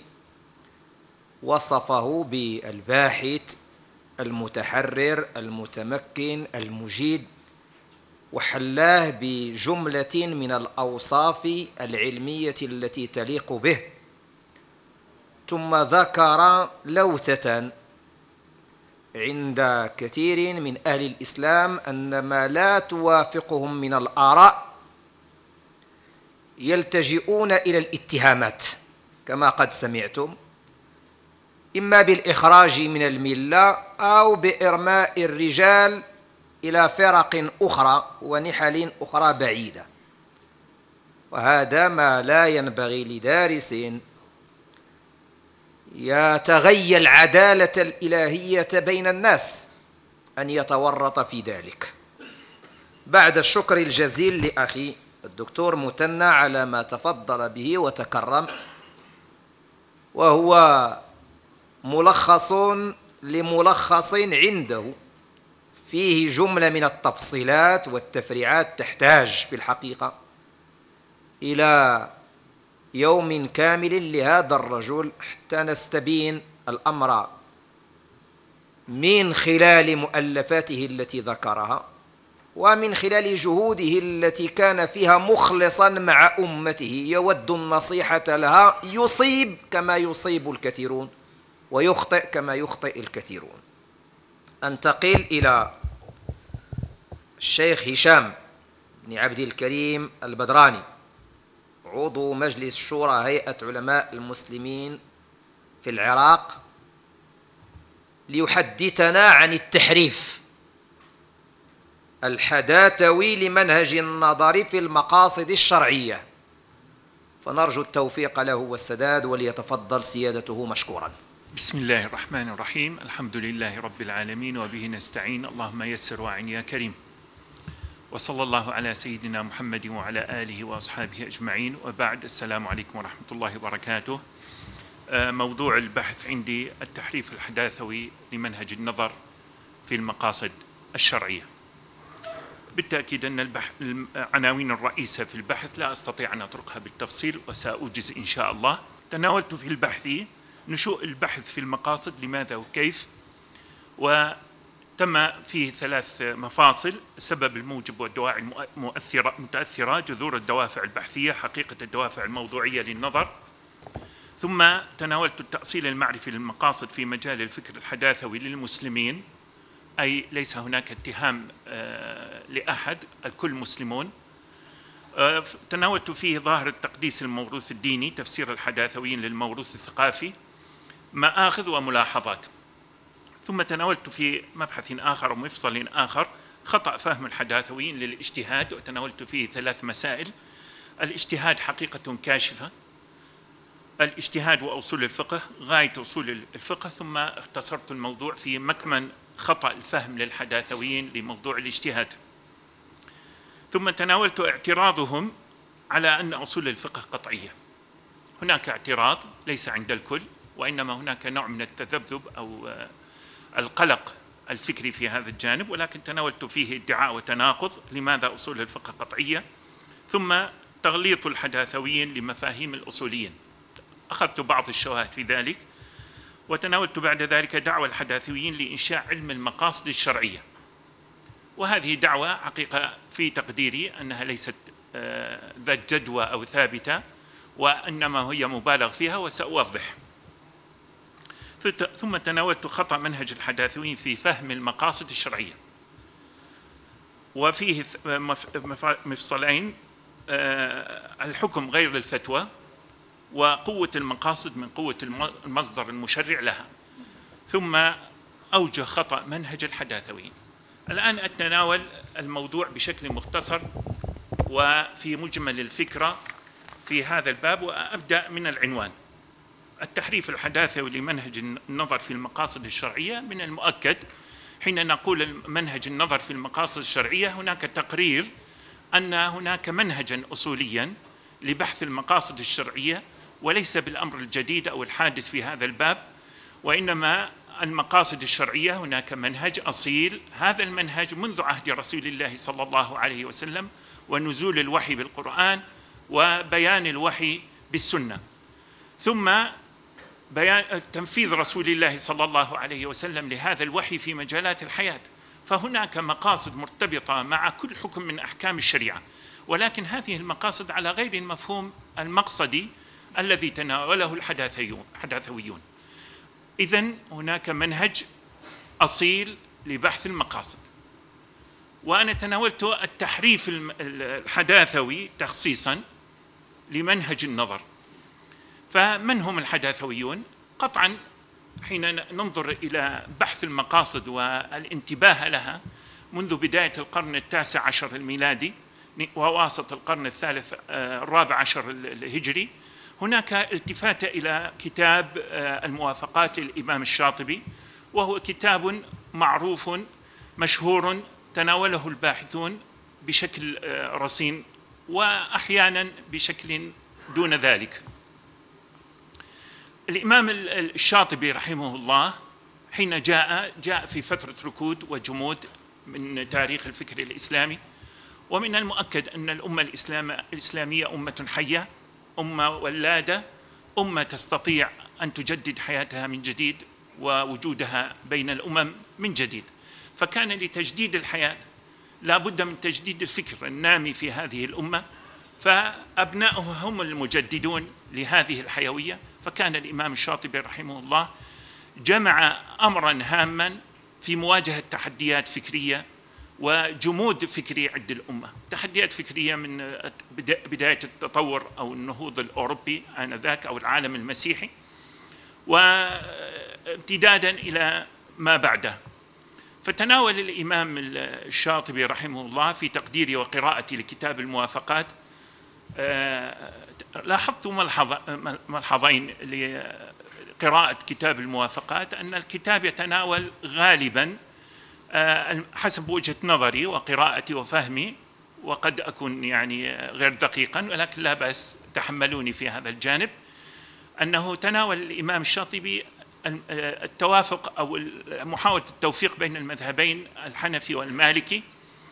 Speaker 1: وصفه بالباحث المتحرر المتمكن المجيد، وحلاه بجملة من الأوصاف العلمية التي تليق به، ثم ذكر لوثة عند كثير من أهل الإسلام أن ما لا توافقهم من الآراء يلتجئون إلى الاتهامات كما قد سمعتم، إما بالإخراج من الملة أو بإرماء الرجال إلى فرق أخرى ونحل أخرى بعيدة، وهذا ما لا ينبغي لدارس يتغيى العدالة الإلهية بين الناس أن يتورط في ذلك. بعد الشكر الجزيل لأخي الدكتور مثنى على ما تفضل به وتكرم، وهو ملخص لملخص عنده فيه جملة من التفصيلات والتفريعات تحتاج في الحقيقة إلى يوم كامل لهذا الرجل حتى نستبين الأمر من خلال مؤلفاته التي ذكرها ومن خلال جهوده التي كان فيها مخلصا مع أمته، يود النصيحة لها، يصيب كما يصيب الكثيرون ويخطئ كما يخطئ الكثيرون. أنتقل إلى الشيخ هشام بن عبد الكريم البدراني، عضو مجلس شورى هيئة علماء المسلمين في العراق، ليحدثنا عن التحريف الحداثوي لمنهج النظر في المقاصد الشرعية، فنرجو التوفيق له والسداد، وليتفضل سيادته مشكورا.
Speaker 4: بسم الله الرحمن الرحيم. الحمد لله رب العالمين وبه نستعين، اللهم يسر واعن يا كريم، وصلى الله على سيدنا محمد وعلى آله وأصحابه أجمعين، وبعد. السلام عليكم ورحمة الله وبركاته. موضوع البحث عندي التحريف الحداثوي لمنهج النظر في المقاصد الشرعية. بالتأكيد أن البحث العناوين الرئيسة في البحث لا أستطيع أن أطرقها بالتفصيل، وسأوجز إن شاء الله. تناولت في البحث نشوء البحث في المقاصد، لماذا وكيف، وتم فيه ثلاث مفاصل: السبب الموجب والدواعي المؤثرة متأثرة، جذور الدوافع البحثية، حقيقة الدوافع الموضوعية للنظر. ثم تناولت التأصيل المعرفي للمقاصد في مجال الفكر الحداثوي للمسلمين، أي ليس هناك اتهام لأحد، الكل مسلمون. تناولت فيه ظاهر التقديس الموروث الديني، تفسير الحداثويين للموروث الثقافي، مآخذ وملاحظات. ثم تناولت في مبحث آخر ومفصل آخر خطأ فهم الحداثويين للاجتهاد، وتناولت فيه ثلاث مسائل: الاجتهاد حقيقة كاشفة، الاجتهاد وأصول الفقه، غاية أصول الفقه. ثم اختصرت الموضوع في مكمن خطأ الفهم للحداثويين لموضوع الاجتهاد. ثم تناولت اعتراضهم على أن أصول الفقه قطعية. هناك اعتراض ليس عند الكل، وإنما هناك نوع من التذبذب أو القلق الفكري في هذا الجانب، ولكن تناولت فيه ادعاء وتناقض: لماذا أصول الفقه قطعية؟ ثم تغليط الحداثويين لمفاهيم الأصوليين، أخذت بعض الشواهد في ذلك. وتناولت بعد ذلك دعوى الحداثويين لإنشاء علم المقاصد الشرعية، وهذه دعوة حقيقة في تقديري أنها ليست ذات جدوى أو ثابتة، وإنما هي مبالغ فيها، وسأوضح. ثم تناولت خطأ منهج الحداثويين في فهم المقاصد الشرعية، وفيه مفصلين: الحكم غير الفتوى، وقوة المقاصد من قوة المصدر المشرع لها. ثم أوجه خطأ منهج الحداثويين. الآن أتناول الموضوع بشكل مختصر وفي مجمل الفكرة في هذا الباب، وأبدأ من العنوان. التحريف الحداثوي لمنهج النظر في المقاصد الشرعية. من المؤكد حين نقول منهج النظر في المقاصد الشرعية هناك تقرير أن هناك منهجا أصوليا لبحث المقاصد الشرعية، وليس بالأمر الجديد أو الحادث في هذا الباب، وإنما المقاصد الشرعية هناك منهج أصيل. هذا المنهج منذ عهد رسول الله صلى الله عليه وسلم ونزول الوحي بالقرآن وبيان الوحي بالسنة، ثم بيان تنفيذ رسول الله صلى الله عليه وسلم لهذا الوحي في مجالات الحياة. فهناك مقاصد مرتبطة مع كل حكم من أحكام الشريعة، ولكن هذه المقاصد على غير المفهوم المقصدي الذي تناوله الحداثويون. إذن هناك منهج أصيل لبحث المقاصد، وأنا تناولت التحريف الحداثوي تخصيصا لمنهج النظر. فمن هم الحداثويون؟ قطعا حين ننظر إلى بحث المقاصد والانتباه لها منذ بداية القرن التاسع عشر الميلادي وواسط القرن الثالث الرابع عشر الهجري، هناك التفات إلى كتاب الموافقات للإمام الشاطبي، وهو كتاب معروف مشهور تناوله الباحثون بشكل رصين وأحيانا بشكل دون ذلك. الإمام الشاطبي رحمه الله حين جاء جاء في فترة ركود وجمود من تاريخ الفكر الإسلامي، ومن المؤكد أن الأمة الإسلامية أمة حية، أمة ولادة، أمة تستطيع أن تجدد حياتها من جديد ووجودها بين الأمم من جديد. فكان لتجديد الحياة لا بد من تجديد الفكر النامي في هذه الأمة، فأبناؤه هم المجددون لهذه الحيوية. فكان الإمام الشاطبي رحمه الله جمع أمرا هاما في مواجهة تحديات فكرية وجمود فكري عند الأمة. تحديات فكرية من بداية التطور أو النهوض الأوروبي آنذاك أو العالم المسيحي، وامتدادا إلى ما بعده. فتناول الإمام الشاطبي رحمه الله في تقديري وقراءتي لكتاب الموافقات، لاحظت ملحظين لقراءة كتاب الموافقات، أن الكتاب يتناول غالبا حسب وجهة نظري وقراءتي وفهمي، وقد أكون يعني غير دقيقا ولكن لا بأس تحملوني في هذا الجانب، أنه تناول الإمام الشاطبي التوافق أو محاولة التوفيق بين المذهبين الحنفي والمالكي.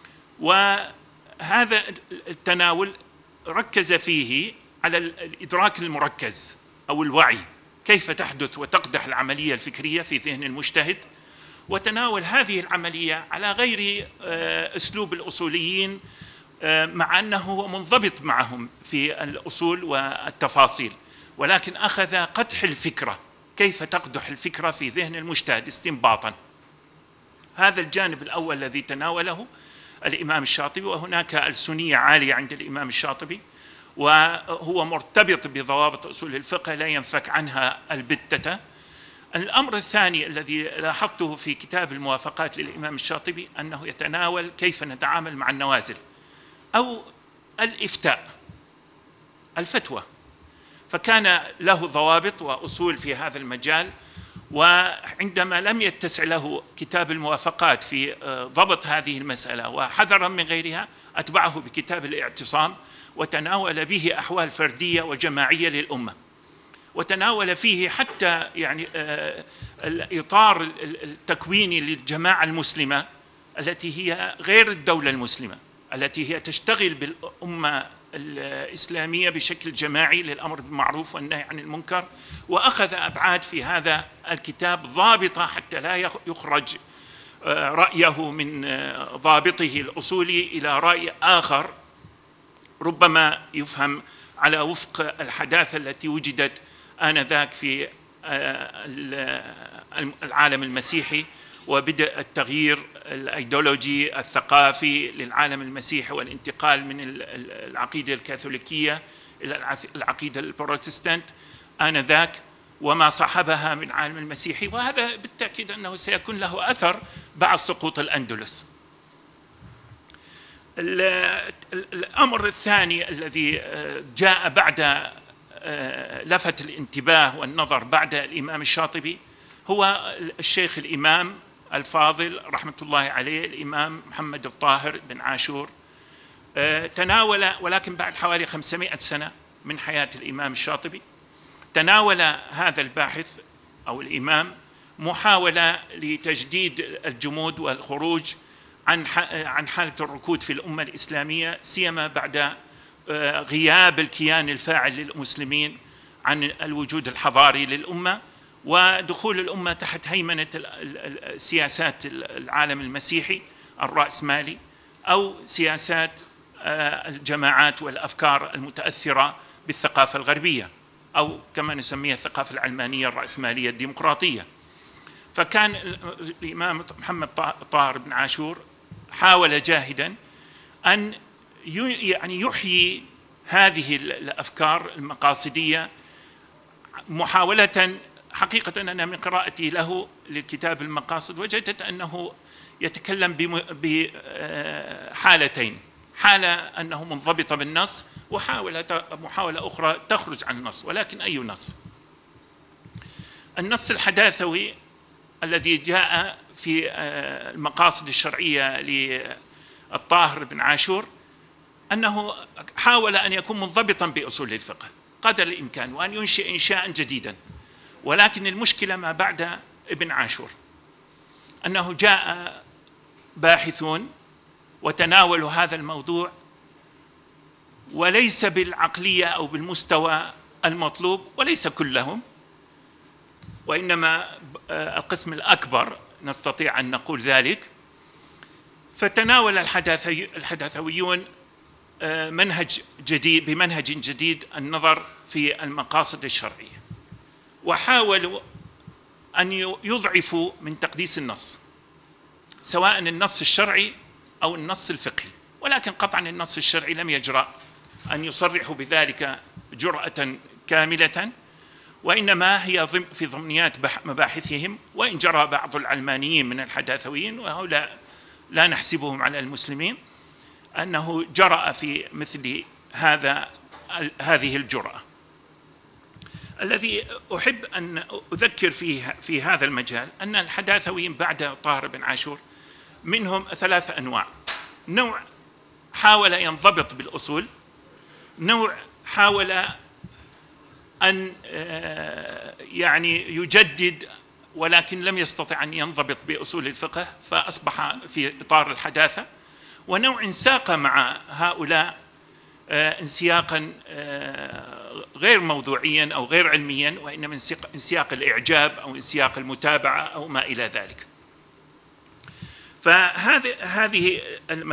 Speaker 4: وهذا التناول ركز فيه على الإدراك المركز أو الوعي، كيف تحدث وتقدح العملية الفكرية في ذهن المجتهد، وتناول هذه العملية على غير أسلوب الأصوليين، مع أنه هو منضبط معهم في الأصول والتفاصيل، ولكن أخذ قدح الفكرة، كيف تقدح الفكرة في ذهن المجتهد استنباطا. هذا الجانب الأول الذي تناوله الإمام الشاطبي، وهناك ألسنية عالية عند الإمام الشاطبي، وهو مرتبط بضوابط أصول الفقه لا ينفك عنها البتة. الأمر الثاني الذي لاحظته في كتاب الموافقات للإمام الشاطبي أنه يتناول كيف نتعامل مع النوازل أو الإفتاء، الفتوى. فكان له ضوابط وأصول في هذا المجال، وعندما لم يتسع له كتاب الموافقات في ضبط هذه المسألة وحذرا من غيرها، أتبعه بكتاب الاعتصام، وتناول به أحوال فردية وجماعية للأمة، وتناول فيه حتى يعني الإطار التكويني للجماعة المسلمة التي هي غير الدولة المسلمة، التي هي تشتغل بالأمة الإسلامية بشكل جماعي للأمر بالمعروف والنهي عن المنكر. وأخذ أبعاد في هذا الكتاب ضابطة حتى لا يخرج رأيه من ضابطه الأصولي إلى رأي آخر ربما يفهم على وفق الحداثة التي وجدت آنذاك في العالم المسيحي، وبدأ التغيير الأيديولوجي الثقافي للعالم المسيحي والانتقال من العقيدة الكاثوليكية إلى العقيدة البروتستانت آنذاك وما صاحبها من عالم المسيحي، وهذا بالتأكيد أنه سيكون له أثر بعد سقوط الأندلس. الأمر الثاني الذي جاء بعد لفت الانتباه والنظر بعد الإمام الشاطبي هو الشيخ الإمام الفاضل رحمة الله عليه الإمام محمد الطاهر بن عاشور. تناول، ولكن بعد حوالي خمسمائة سنة من حياة الإمام الشاطبي، تناول هذا الباحث أو الإمام محاولة لتجديد الجمود والخروج عن عن حالة الركود في الأمة الإسلامية، سيما بعد غياب الكيان الفاعل للمسلمين عن الوجود الحضاري للأمة، ودخول الأمة تحت هيمنة سياسات العالم المسيحي الرأسمالي أو سياسات الجماعات والأفكار المتأثرة بالثقافة الغربية، أو كما نسميها الثقافة العلمانية الرأسمالية الديمقراطية. فكان الإمام محمد طاهر بن عاشور حاول جاهدا أن يعني يحيي هذه الأفكار المقاصدية، محاولة. حقيقة أنا من قراءتي له للكتاب المقاصد وجدت أنه يتكلم بحالتين، حالة أنه منضبط بالنص، وحاولة محاولة أخرى تخرج عن النص. ولكن أي نص؟ النص الحداثوي الذي جاء في المقاصد الشرعية للطاهر بن عاشور أنه حاول أن يكون منضبطا بأصول الفقه قدر الإمكان وأن ينشئ إنشاء جديدا. ولكن المشكلة ما بعد ابن عاشور أنه جاء باحثون وتناولوا هذا الموضوع وليس بالعقلية أو بالمستوى المطلوب، وليس كلهم، وإنما القسم الأكبر نستطيع أن نقول ذلك. فتناول الحداثويون منهج جديد بمنهج جديد النظر في المقاصد الشرعية، وحاولوا أن يضعفوا من تقديس النص، سواء النص الشرعي أو النص الفقهي. ولكن قطعا النص الشرعي لم يجرأ أن يصرحوا بذلك جرأة كاملة، وإنما هي في ضمنيات مباحثهم. وإن جرى بعض العلمانيين من الحداثويين، وهؤلاء لا نحسبهم على المسلمين، أنه جرأ في مثل هذا هذه الجرأة. الذي أحب أن أذكر فيه في هذا المجال أن الحداثويين بعد طاهر بن عاشور منهم ثلاث أنواع. نوع حاول ينضبط بالأصول، نوع حاول أن يعني يجدد ولكن لم يستطع أن ينضبط بأصول الفقه فأصبح في إطار الحداثة، ونوع انساق مع هؤلاء انسياقا غير موضوعيا أو غير علميا، وإنما انسياق الإعجاب أو انسياق المتابعة أو ما إلى ذلك. فهذه هذه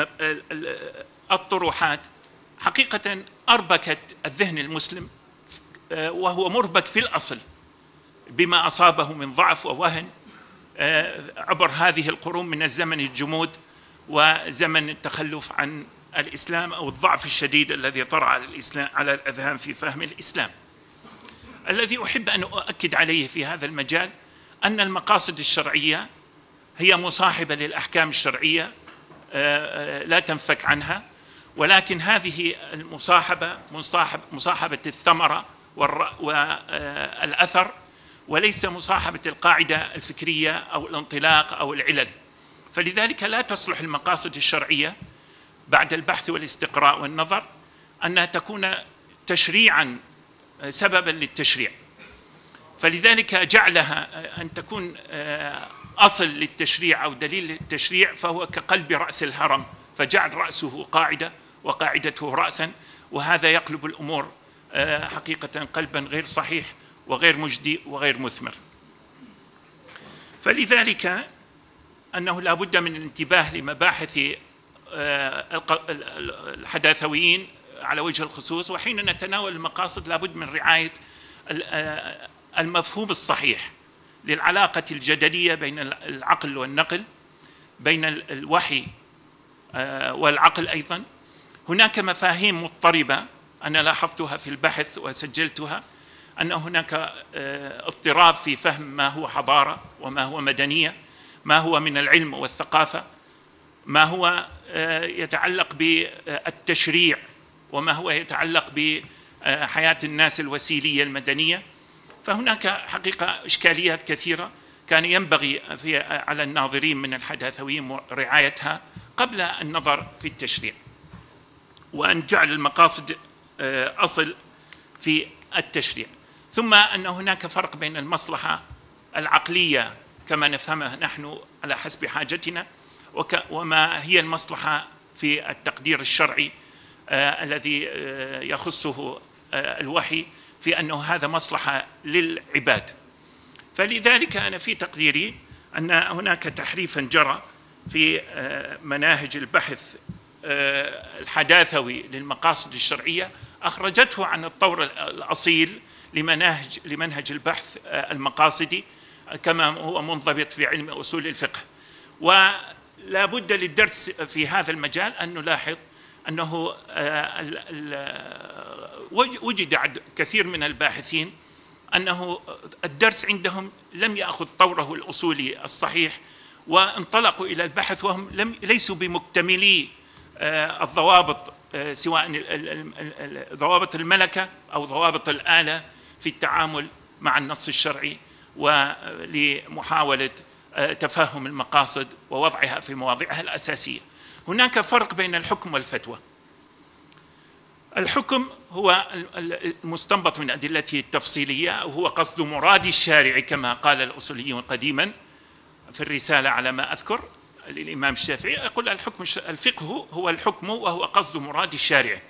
Speaker 4: الطروحات حقيقة أربكت الذهن المسلم، وهو مربك في الأصل بما أصابه من ضعف ووهن عبر هذه القرون من الزمن الجمود وزمن التخلف عن الإسلام أو الضعف الشديد الذي طرأ على الإسلام على الأذهان في فهم الإسلام. الذي أحب أن أؤكد عليه في هذا المجال أن المقاصد الشرعية هي مصاحبة للأحكام الشرعية لا تنفك عنها، ولكن هذه المصاحبة مصاحبة الثمرة والأثر، وليس مصاحبة القاعدة الفكرية أو الانطلاق أو العلل. فلذلك لا تصلح المقاصد الشرعية بعد البحث والاستقراء والنظر أنها تكون تشريعا سببا للتشريع. فلذلك جعلها أن تكون أصل للتشريع أو دليل للتشريع فهو كقلب رأس الهرم، فجعل رأسه قاعدة وقاعدته رأسا، وهذا يقلب الأمور حقيقة قلبا غير صحيح وغير مجدي وغير مثمر. فلذلك أنه لا بد من الانتباه لمباحث الحداثويين على وجه الخصوص، وحين نتناول المقاصد لا بد من رعاية المفهوم الصحيح للعلاقة الجدلية بين العقل والنقل، بين الوحي والعقل. أيضا هناك مفاهيم مضطربة أنا لاحظتها في البحث وسجلتها، أن هناك اضطراب في فهم ما هو حضارة وما هو مدنية، ما هو من العلم والثقافة، ما هو يتعلق بالتشريع، وما هو يتعلق بحياة الناس الوسيلية المدنية. فهناك حقيقة إشكاليات كثيرة كان ينبغي في على الناظرين من الحداثويين رعايتها قبل النظر في التشريع، وأن جعل المقاصد أصل في التشريع. ثم أن هناك فرق بين المصلحة العقلية كما نفهمها نحن على حسب حاجتنا، وما هي المصلحة في التقدير الشرعي آه الذي آه يخصه آه الوحي، في أنه هذا مصلحة للعباد. فلذلك أنا في تقديري أن هناك تحريفا جرى في آه مناهج البحث آه الحداثوي للمقاصد الشرعية، أخرجته عن الطور الأصيل لمناهج لمنهج البحث آه المقاصدي كما هو منضبط في علم أصول الفقه. ولا بد للدرس في هذا المجال أن نلاحظ أنه وجد عند كثير من الباحثين أنه الدرس عندهم لم يأخذ طوره الأصولي الصحيح، وانطلقوا إلى البحث وهم لم ليسوا بمكتملي الضوابط، سواء ضوابط الملكة أو ضوابط الآلة في التعامل مع النص الشرعي، ولمحاولة تفهم المقاصد ووضعها في مواضعها الأساسية. هناك فرق بين الحكم والفتوى. الحكم هو المستنبط من أدلته التفصيلية، وهو قصد مراد الشارع كما قال الأصوليون قديما في الرسالة على ما أذكر للإمام الشافعي، يقول الحكم الفقه هو الحكم وهو قصد مراد الشارع.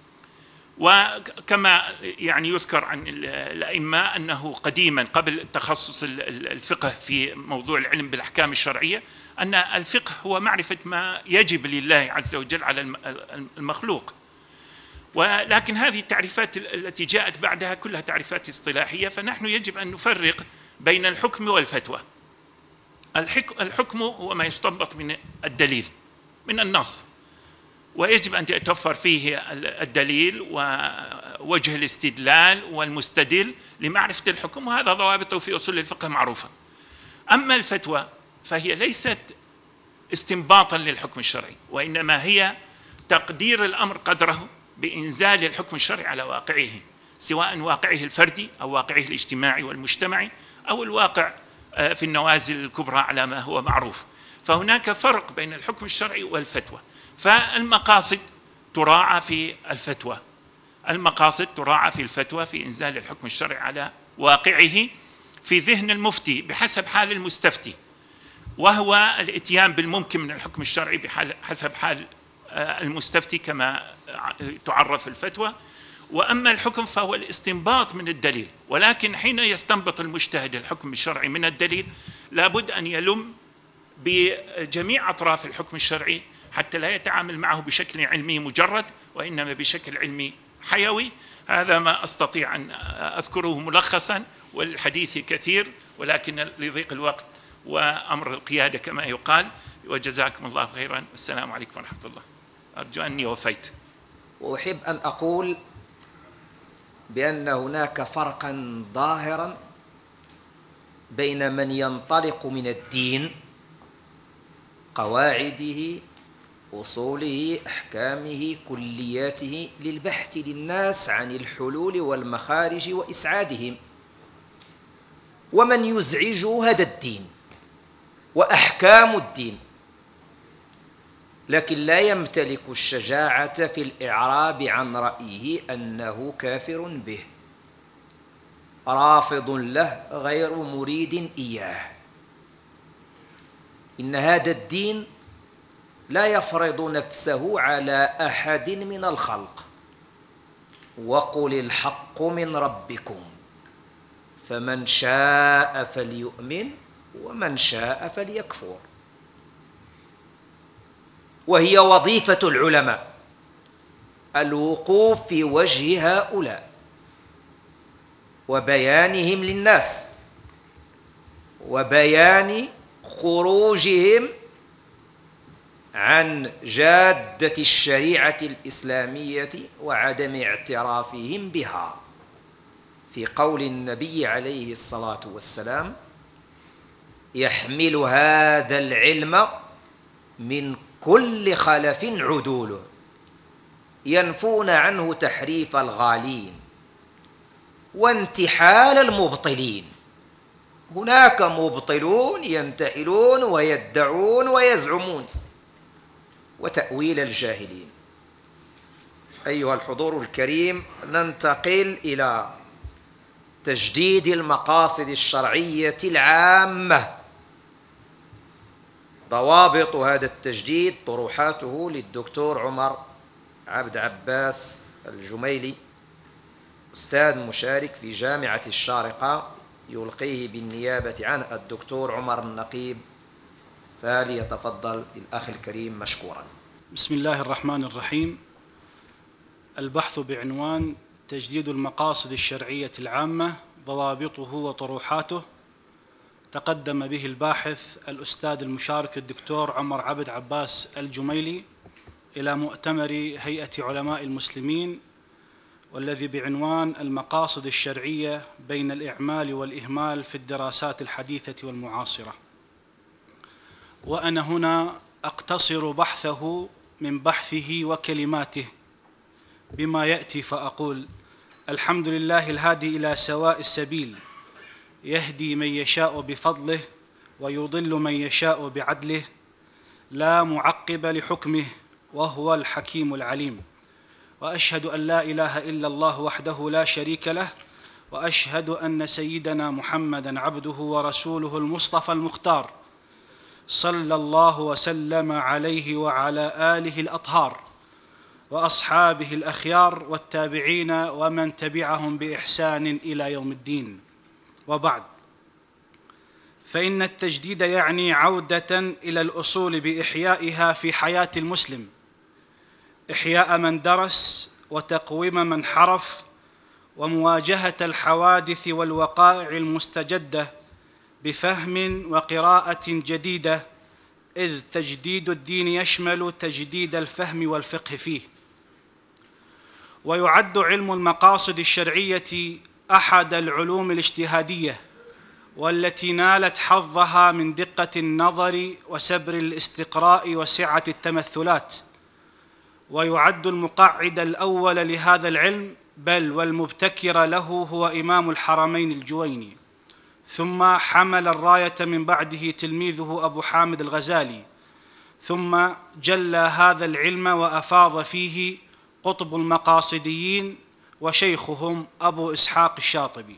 Speaker 4: وكما يعني يذكر عن الأئمة أنه قديما قبل تخصص الفقه في موضوع العلم بالأحكام الشرعية، أن الفقه هو معرفة ما يجب لله عز وجل على المخلوق. ولكن هذه التعريفات التي جاءت بعدها كلها تعريفات اصطلاحية، فنحن يجب أن نفرق بين الحكم والفتوى. الحكم هو ما يستنبط من الدليل من النص، ويجب أن يتوفر فيه الدليل ووجه الاستدلال والمستدل لمعرفة الحكم، وهذا ضوابطه في أصول الفقه معروفة. أما الفتوى فهي ليست استنباطا للحكم الشرعي، وإنما هي تقدير الأمر قدره بإنزال الحكم الشرعي على واقعه، سواء واقعه الفردي أو واقعه الاجتماعي والمجتمعي أو الواقع في النوازل الكبرى على ما هو معروف. فهناك فرق بين الحكم الشرعي والفتوى. فالمقاصد تراعى في الفتوى، المقاصد تراعى في الفتوى في إنزال الحكم الشرعي على واقعه في ذهن المفتي بحسب حال المستفتي، وهو الاتيان بالممكن من الحكم الشرعي بحسب حال المستفتي كما تعرف الفتوى. وأما الحكم فهو الاستنباط من الدليل، ولكن حين يستنبط المجتهد الحكم الشرعي من الدليل لابد أن يلم بجميع أطراف الحكم الشرعي حتى لا يتعامل معه بشكل علمي مجرد، وإنما بشكل علمي حيوي. هذا ما أستطيع أن أذكره ملخصا، والحديث كثير ولكن لضيق الوقت وأمر القيادة كما يقال. وجزاكم الله خيرا، والسلام عليكم ورحمة الله. أرجو أني وفيت.
Speaker 1: وأحب أن أقول بأن هناك فرقا ظاهرا بين من ينطلق من الدين، قواعده، أصوله، أحكامه، كلياته، للبحث للناس عن الحلول والمخارج وإسعادهم، ومن يزعج هذا الدين وأحكام الدين، لكن لا يمتلك الشجاعة في الإعراب عن رأيه أنه كافر به، رافض له غير مريد إياه. إن هذا الدين لا يفرض نفسه على أحد من الخلق، وقل الحق من ربكم فمن شاء فليؤمن ومن شاء فليكفر. وهي وظيفة العلماء الوقوف في وجه هؤلاء وبيانهم للناس، وبيان خروجهم عن جادة الشريعة الإسلامية وعدم اعترافهم بها، في قول النبي عليه الصلاة والسلام: يحمل هذا العلم من كل خلف عدوله ينفون عنه تحريف الغالين وانتحال المبطلين. هناك مبطلون ينتحلون ويدعون ويزعمون، وتأويل الجاهلين. أيها الحضور الكريم، ننتقل إلى تجديد المقاصد الشرعية العامة. ضوابط هذا التجديد طروحاته للدكتور عمر عبد عباس الجميلي، أستاذ مشارك في جامعة الشارقة، يلقيه بالنيابة عن الدكتور عمر النقيب، فليتفضل الأخ الكريم مشكورا.
Speaker 5: بسم الله الرحمن الرحيم. البحث بعنوان تجديد المقاصد الشرعية العامة، ضوابطه وطروحاته، تقدم به الباحث الأستاذ المشارك الدكتور عمر عبد عباس الجميلي إلى مؤتمر هيئة علماء المسلمين، والذي بعنوان المقاصد الشرعية بين الإعمال والإهمال في الدراسات الحديثة والمعاصرة. وأنا هنا أقتصر بحثه من بحثه وكلماته بما يأتي فأقول: الحمد لله الهادي إلى سواء السبيل، يهدي من يشاء بفضله ويضل من يشاء بعدله، لا معقب لحكمه وهو الحكيم العليم. وأشهد أن لا إله إلا الله وحده لا شريك له، وأشهد أن سيدنا محمدًا عبده ورسوله المصطفى المختار، صلى الله وسلم عليه وعلى آله الأطهار وأصحابه الأخيار والتابعين ومن تبعهم بإحسان إلى يوم الدين. وبعد، فإن التجديد يعني عودة إلى الأصول بإحيائها في حياة المسلم، إحياء من درس وتقويم من حرف، ومواجهة الحوادث والوقائع المستجدة بفهم وقراءة جديدة، إذ تجديد الدين يشمل تجديد الفهم والفقه فيه. ويعد علم المقاصد الشرعية أحد العلوم الاجتهادية، والتي نالت حظها من دقة النظر وسبر الاستقراء وسعة التمثلات. ويعد المقعد الأول لهذا العلم، بل والمبتكر له، هو إمام الحرمين الجويني، ثم حمل الراية من بعده تلميذه أبو حامد الغزالي، ثم جلى هذا العلم وأفاض فيه قطب المقاصديين وشيخهم أبو إسحاق الشاطبي.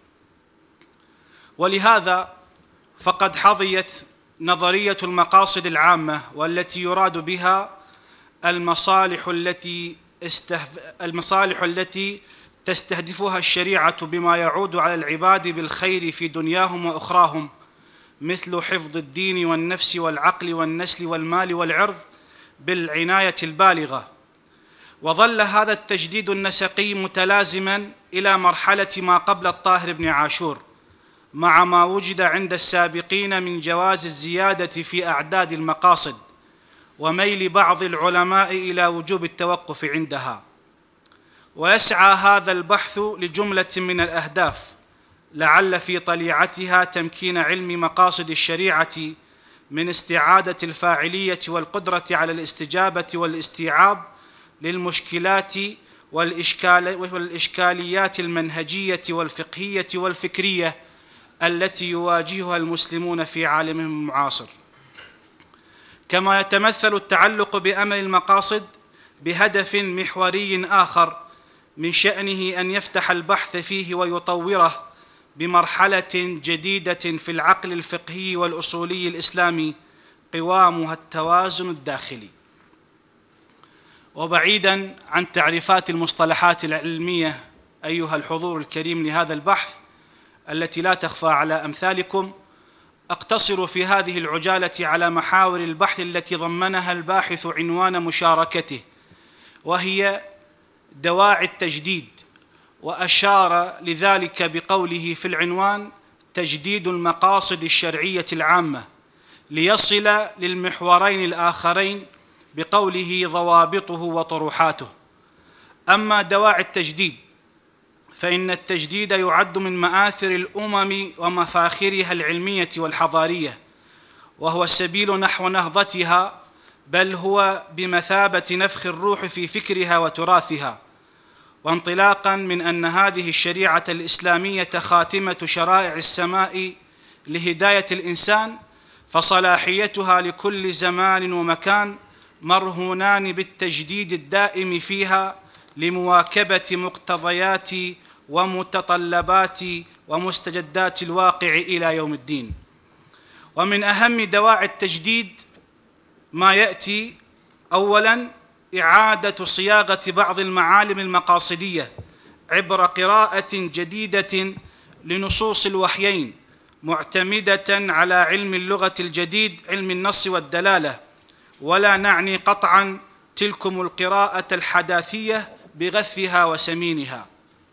Speaker 5: ولهذا فقد حظيت نظرية المقاصد العامة، والتي يراد بها المصالح التي استهف... المصالح التي تستهدفها الشريعة بما يعود على العباد بالخير في دنياهم وأخراهم، مثل حفظ الدين والنفس والعقل والنسل والمال والعرض بالعناية البالغة. وظل هذا التجديد النسقي متلازماً إلى مرحلة ما قبل الطاهر بن عاشور، مع ما وجد عند السابقين من جواز الزيادة في أعداد المقاصد، وميل بعض العلماء إلى وجوب التوقف عندها. ويسعى هذا البحث لجملة من الأهداف، لعل في طليعتها تمكين علم مقاصد الشريعة من استعادة الفاعلية والقدرة على الاستجابة والاستيعاب للمشكلات والإشكال والإشكاليات المنهجية والفقهية والفكرية التي يواجهها المسلمون في عالمهم المعاصر. كما يتمثل التعلق بأمر المقاصد بهدف محوري آخر من شأنه أن يفتح البحث فيه ويطوره بمرحلة جديدة في العقل الفقهي والأصولي الإسلامي، قوامها التوازن الداخلي. وبعيداً عن تعريفات المصطلحات العلمية أيها الحضور الكريم لهذا البحث التي لا تخفى على أمثالكم، أقتصر في هذه العجالة على محاور البحث التي ضمنها الباحث عنوان مشاركته، وهي دواعي التجديد، وأشار لذلك بقوله في العنوان: تجديد المقاصد الشرعية العامة، ليصل للمحورين الآخرين بقوله ضوابطه وطروحاته. أما دواعي التجديد فإن التجديد يعد من مآثر الأمم ومفاخرها العلمية والحضارية، وهو السبيل نحو نهضتها، بل هو بمثابة نفخ الروح في فكرها وتراثها. وانطلاقا من أن هذه الشريعة الإسلامية خاتمة شرائع السماء لهداية الإنسان، فصلاحيتها لكل زمان ومكان مرهونان بالتجديد الدائم فيها لمواكبة مقتضيات ومتطلبات ومستجدات الواقع إلى يوم الدين. ومن أهم دواعي التجديد ما يأتي: أولاً إعادة صياغة بعض المعالم المقاصدية عبر قراءة جديدة لنصوص الوحيين، معتمدة على علم اللغة الجديد، علم النص والدلالة، ولا نعني قطعاً تلكم القراءة الحداثية بغثها وسمينها.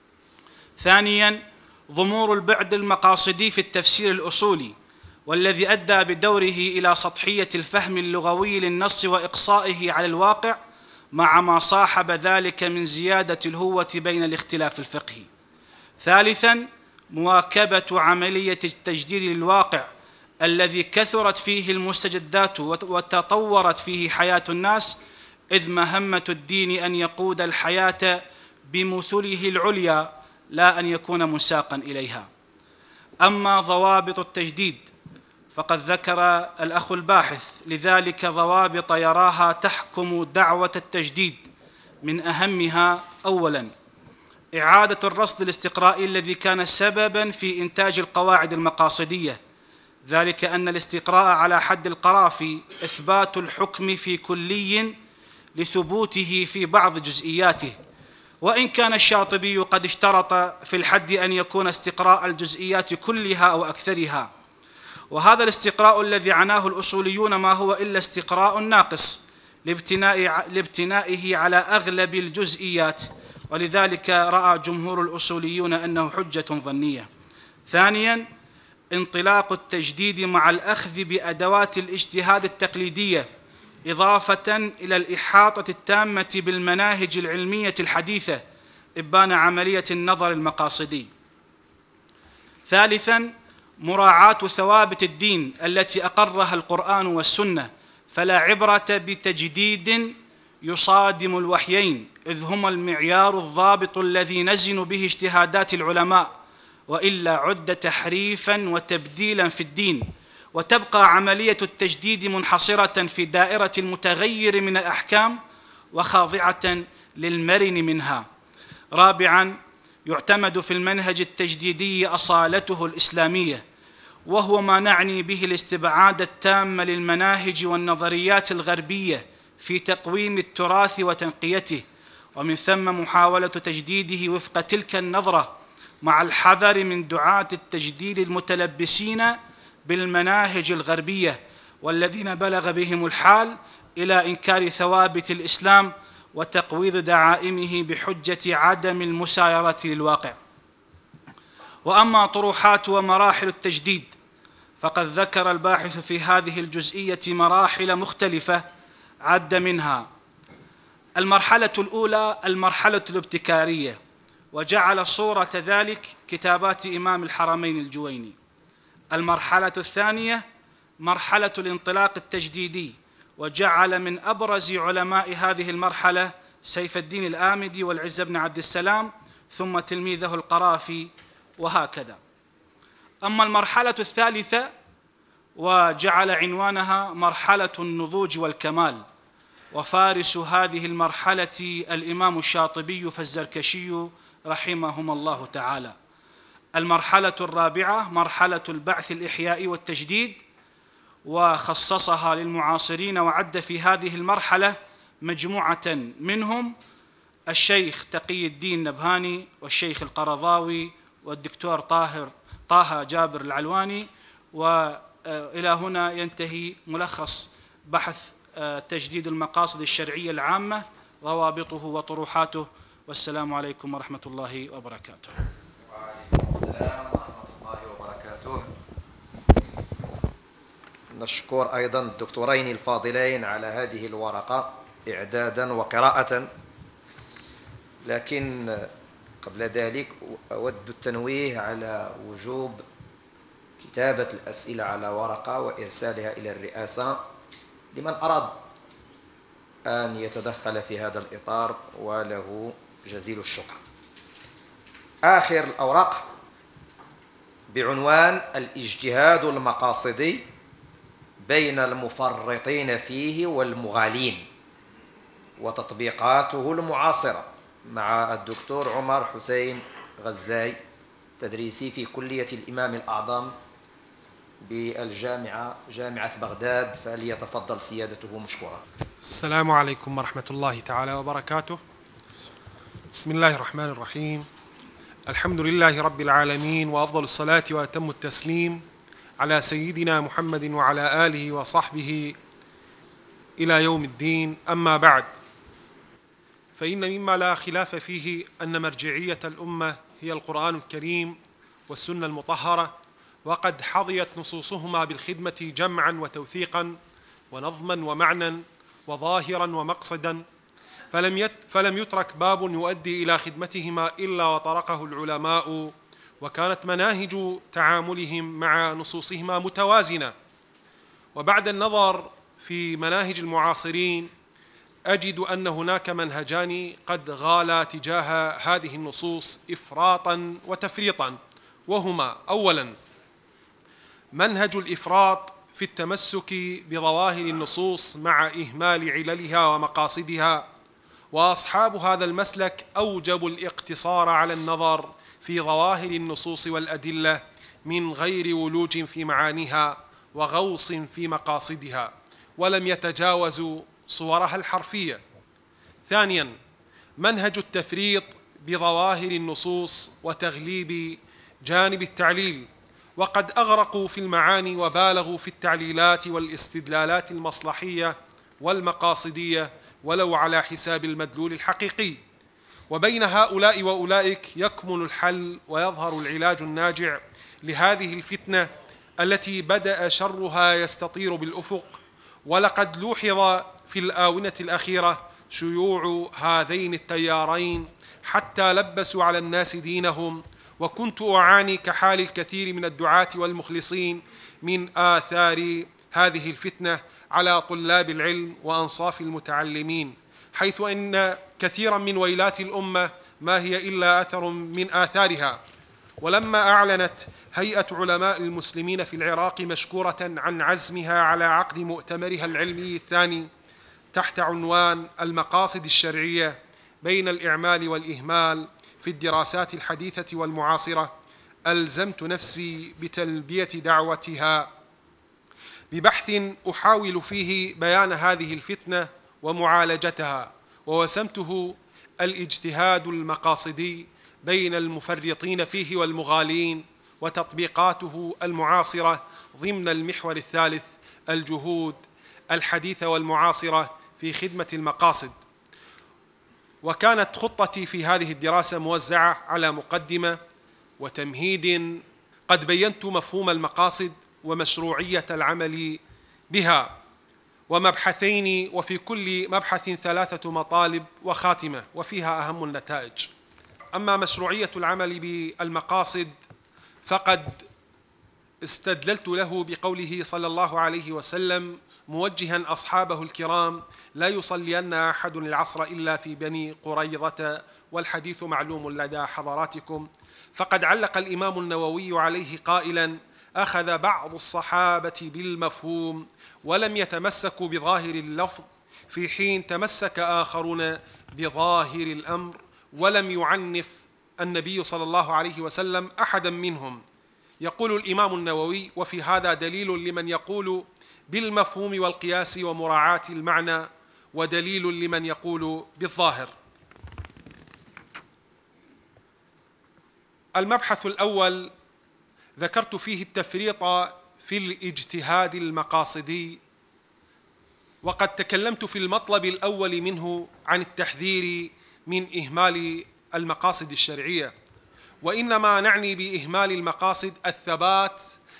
Speaker 5: ثانياً ضمور البعد المقاصدي في التفسير الأصولي، والذي أدى بدوره إلى سطحية الفهم اللغوي للنص وإقصائه على الواقع، مع ما صاحب ذلك من زيادة الهوة بين الاختلاف الفقهي. ثالثاً مواكبة عملية التجديد للواقع الذي كثرت فيه المستجدات وتطورت فيه حياة الناس، إذ مهمة الدين أن يقود الحياة بمثله العليا لا أن يكون مساقاً إليها. أما ضوابط التجديد فقد ذكر الأخ الباحث لذلك ضوابط يراها تحكم دعوة التجديد. من أهمها: أولاً إعادة الرصد الاستقرائي الذي كان سبباً في إنتاج القواعد المقاصدية، ذلك أن الاستقراء على حد القرافي إثبات الحكم في كلي لثبوته في بعض جزئياته، وإن كان الشاطبي قد اشترط في الحد أن يكون استقراء الجزئيات كلها أو أكثرها. وهذا الاستقراء الذي عناه الأصوليون ما هو إلا استقراء ناقص لابتنائه على أغلب الجزئيات، ولذلك رأى جمهور الأصوليون أنه حجة ظنية. ثانياً انطلاق التجديد مع الأخذ بأدوات الاجتهاد التقليدية، إضافة إلى الإحاطة التامة بالمناهج العلمية الحديثة، إبان عملية النظر المقاصدي. ثالثاً مراعاة ثوابت الدين التي أقرها القرآن والسنة، فلا عبرة بتجديد يصادم الوحيين، إذ هما المعيار الضابط الذي نزن به اجتهادات العلماء، وإلا عد تحريفاً وتبديلاً في الدين، وتبقى عملية التجديد منحصرة في دائرة المتغير من الأحكام وخاضعة للمرن منها. رابعاً يعتمد في المنهج التجديدي أصالته الإسلامية، وهو ما نعني به الاستبعاد التام للمناهج والنظريات الغربية في تقويم التراث وتنقيته، ومن ثم محاولة تجديده وفق تلك النظرة، مع الحذر من دعاة التجديد المتلبسين بالمناهج الغربية والذين بلغ بهم الحال إلى إنكار ثوابت الإسلام وتقويض دعائمه بحجة عدم المسايرة للواقع. وأما طروحات ومراحل التجديد فقد ذكر الباحث في هذه الجزئية مراحل مختلفة، عد منها: المرحلة الأولى المرحلة الابتكارية، وجعل صورة ذلك كتابات إمام الحرمين الجويني. المرحلة الثانية مرحلة الانطلاق التجديدي، وجعل من أبرز علماء هذه المرحلة سيف الدين الآمدي والعز بن عبد السلام، ثم تلميذه القرافي، وهكذا. أما المرحلة الثالثة وجعل عنوانها مرحلة النضوج والكمال، وفارس هذه المرحلة الإمام الشاطبي فالزركشي رحمهما الله تعالى. المرحلة الرابعة مرحلة البعث الإحيائي والتجديد، وخصصها للمعاصرين، وعد في هذه المرحلة مجموعة منهم الشيخ تقي الدين نبهاني والشيخ القرضاوي والدكتور طاهر طه جابر العلواني. وإلى هنا ينتهي ملخص بحث تجديد المقاصد الشرعية العامة، ضوابطه وطروحاته. والسلام عليكم ورحمة الله وبركاته.
Speaker 1: وعليكم السلام ورحمة الله وبركاته. نشكر أيضا الدكتورين الفاضلين على هذه الورقة إعدادا وقراءة، لكن قبل ذلك أود التنويه على وجوب كتابة الأسئلة على ورقة وإرسالها إلى الرئاسة لمن أراد أن يتدخل في هذا الإطار، وله جزيل الشكر. آخر الأوراق بعنوان الاجتهاد المقاصدي بين المفرطين فيه والمغالين وتطبيقاته المعاصرة، مع الدكتور عمر حسين غزاي، تدريسي في كلية الإمام الأعظم بالجامعة جامعة بغداد، فليتفضل سيادته مشكورا.
Speaker 6: السلام عليكم ورحمة الله تعالى وبركاته. بسم الله الرحمن الرحيم. الحمد لله رب العالمين، وأفضل الصلاة وأتم التسليم على سيدنا محمد وعلى آله وصحبه إلى يوم الدين. أما بعد، فإن مما لا خلاف فيه أن مرجعية الأمة هي القرآن الكريم والسنة المطهرة، وقد حظيت نصوصهما بالخدمة جمعا وتوثيقا ونظما ومعنى وظاهرا ومقصدا، فلم يت فلم يترك باب يؤدي إلى خدمتهما إلا وطرقه العلماء، وكانت مناهج تعاملهم مع نصوصهما متوازنة. وبعد النظر في مناهج المعاصرين أجد أن هناك منهجان قد غالا تجاه هذه النصوص إفراطا وتفريطا، وهما: أولا منهج الإفراط في التمسك بظواهر النصوص مع إهمال عللها ومقاصدها، وأصحاب هذا المسلك أوجبوا الاقتصار على النظر في ظواهر النصوص والأدلة من غير ولوج في معانيها وغوص في مقاصدها، ولم يتجاوزوا صورها الحرفية. ثانيا منهج التفريط بظواهر النصوص وتغليب جانب التعليل، وقد أغرقوا في المعاني وبالغوا في التعليلات والاستدلالات المصلحية والمقاصدية ولو على حساب المدلول الحقيقي. وبين هؤلاء وأولئك يكمن الحل ويظهر العلاج الناجع لهذه الفتنة التي بدأ شرها يستطير بالأفق، ولقد لوحظ في الآونة الأخيرة شيوع هذين التيارين حتى لبسوا على الناس دينهم، وكنت أعاني كحال الكثير من الدعاة والمخلصين من آثار هذه الفتنة على طلاب العلم وأنصاف المتعلمين، حيث أن كثيرا من ويلات الأمة ما هي إلا أثر من آثارها. ولما أعلنت هيئة علماء المسلمين في العراق مشكورة عن عزمها على عقد مؤتمرها العلمي الثاني تحت عنوان المقاصد الشرعية بين الإعمال والإهمال في الدراسات الحديثة والمعاصرة، ألزمت نفسي بتلبية دعوتها ببحث أحاول فيه بيان هذه الفتنة ومعالجتها، ووسمته الاجتهاد المقاصدي بين المفرطين فيه والمغالين، وتطبيقاته المعاصرة ضمن المحور الثالث: الجهود الحديثة والمعاصرة في خدمة المقاصد. وكانت خطتي في هذه الدراسة موزعة على مقدمة وتمهيد قد بينت مفهوم المقاصد ومشروعية العمل بها، ومبحثين، وفي كل مبحث ثلاثة مطالب وخاتمة وفيها أهم النتائج. أما مشروعية العمل بالمقاصد فقد استدللت له بقوله صلى الله عليه وسلم موجها أصحابه الكرام: لا يصلين أحد العصر إلا في بني قريظة، والحديث معلوم لدى حضراتكم. فقد علق الإمام النووي عليه قائلا: أخذ بعض الصحابة بالمفهوم ولم يتمسكوا بظاهر اللفظ، في حين تمسك آخرون بظاهر الأمر ولم يعنف النبي صلى الله عليه وسلم أحدا منهم. يقول الإمام النووي: وفي هذا دليل لمن يقول بالمفهوم والقياس ومراعاة المعنى، ودليل لمن يقول بالظاهر. المبحث الأول ذكرت فيه التفريط في الاجتهاد المقاصدي، وقد تكلمت في المطلب الأول منه عن التحذير من إهمال المقاصد الشرعية، وإنما نعني بإهمال المقاصد الثبات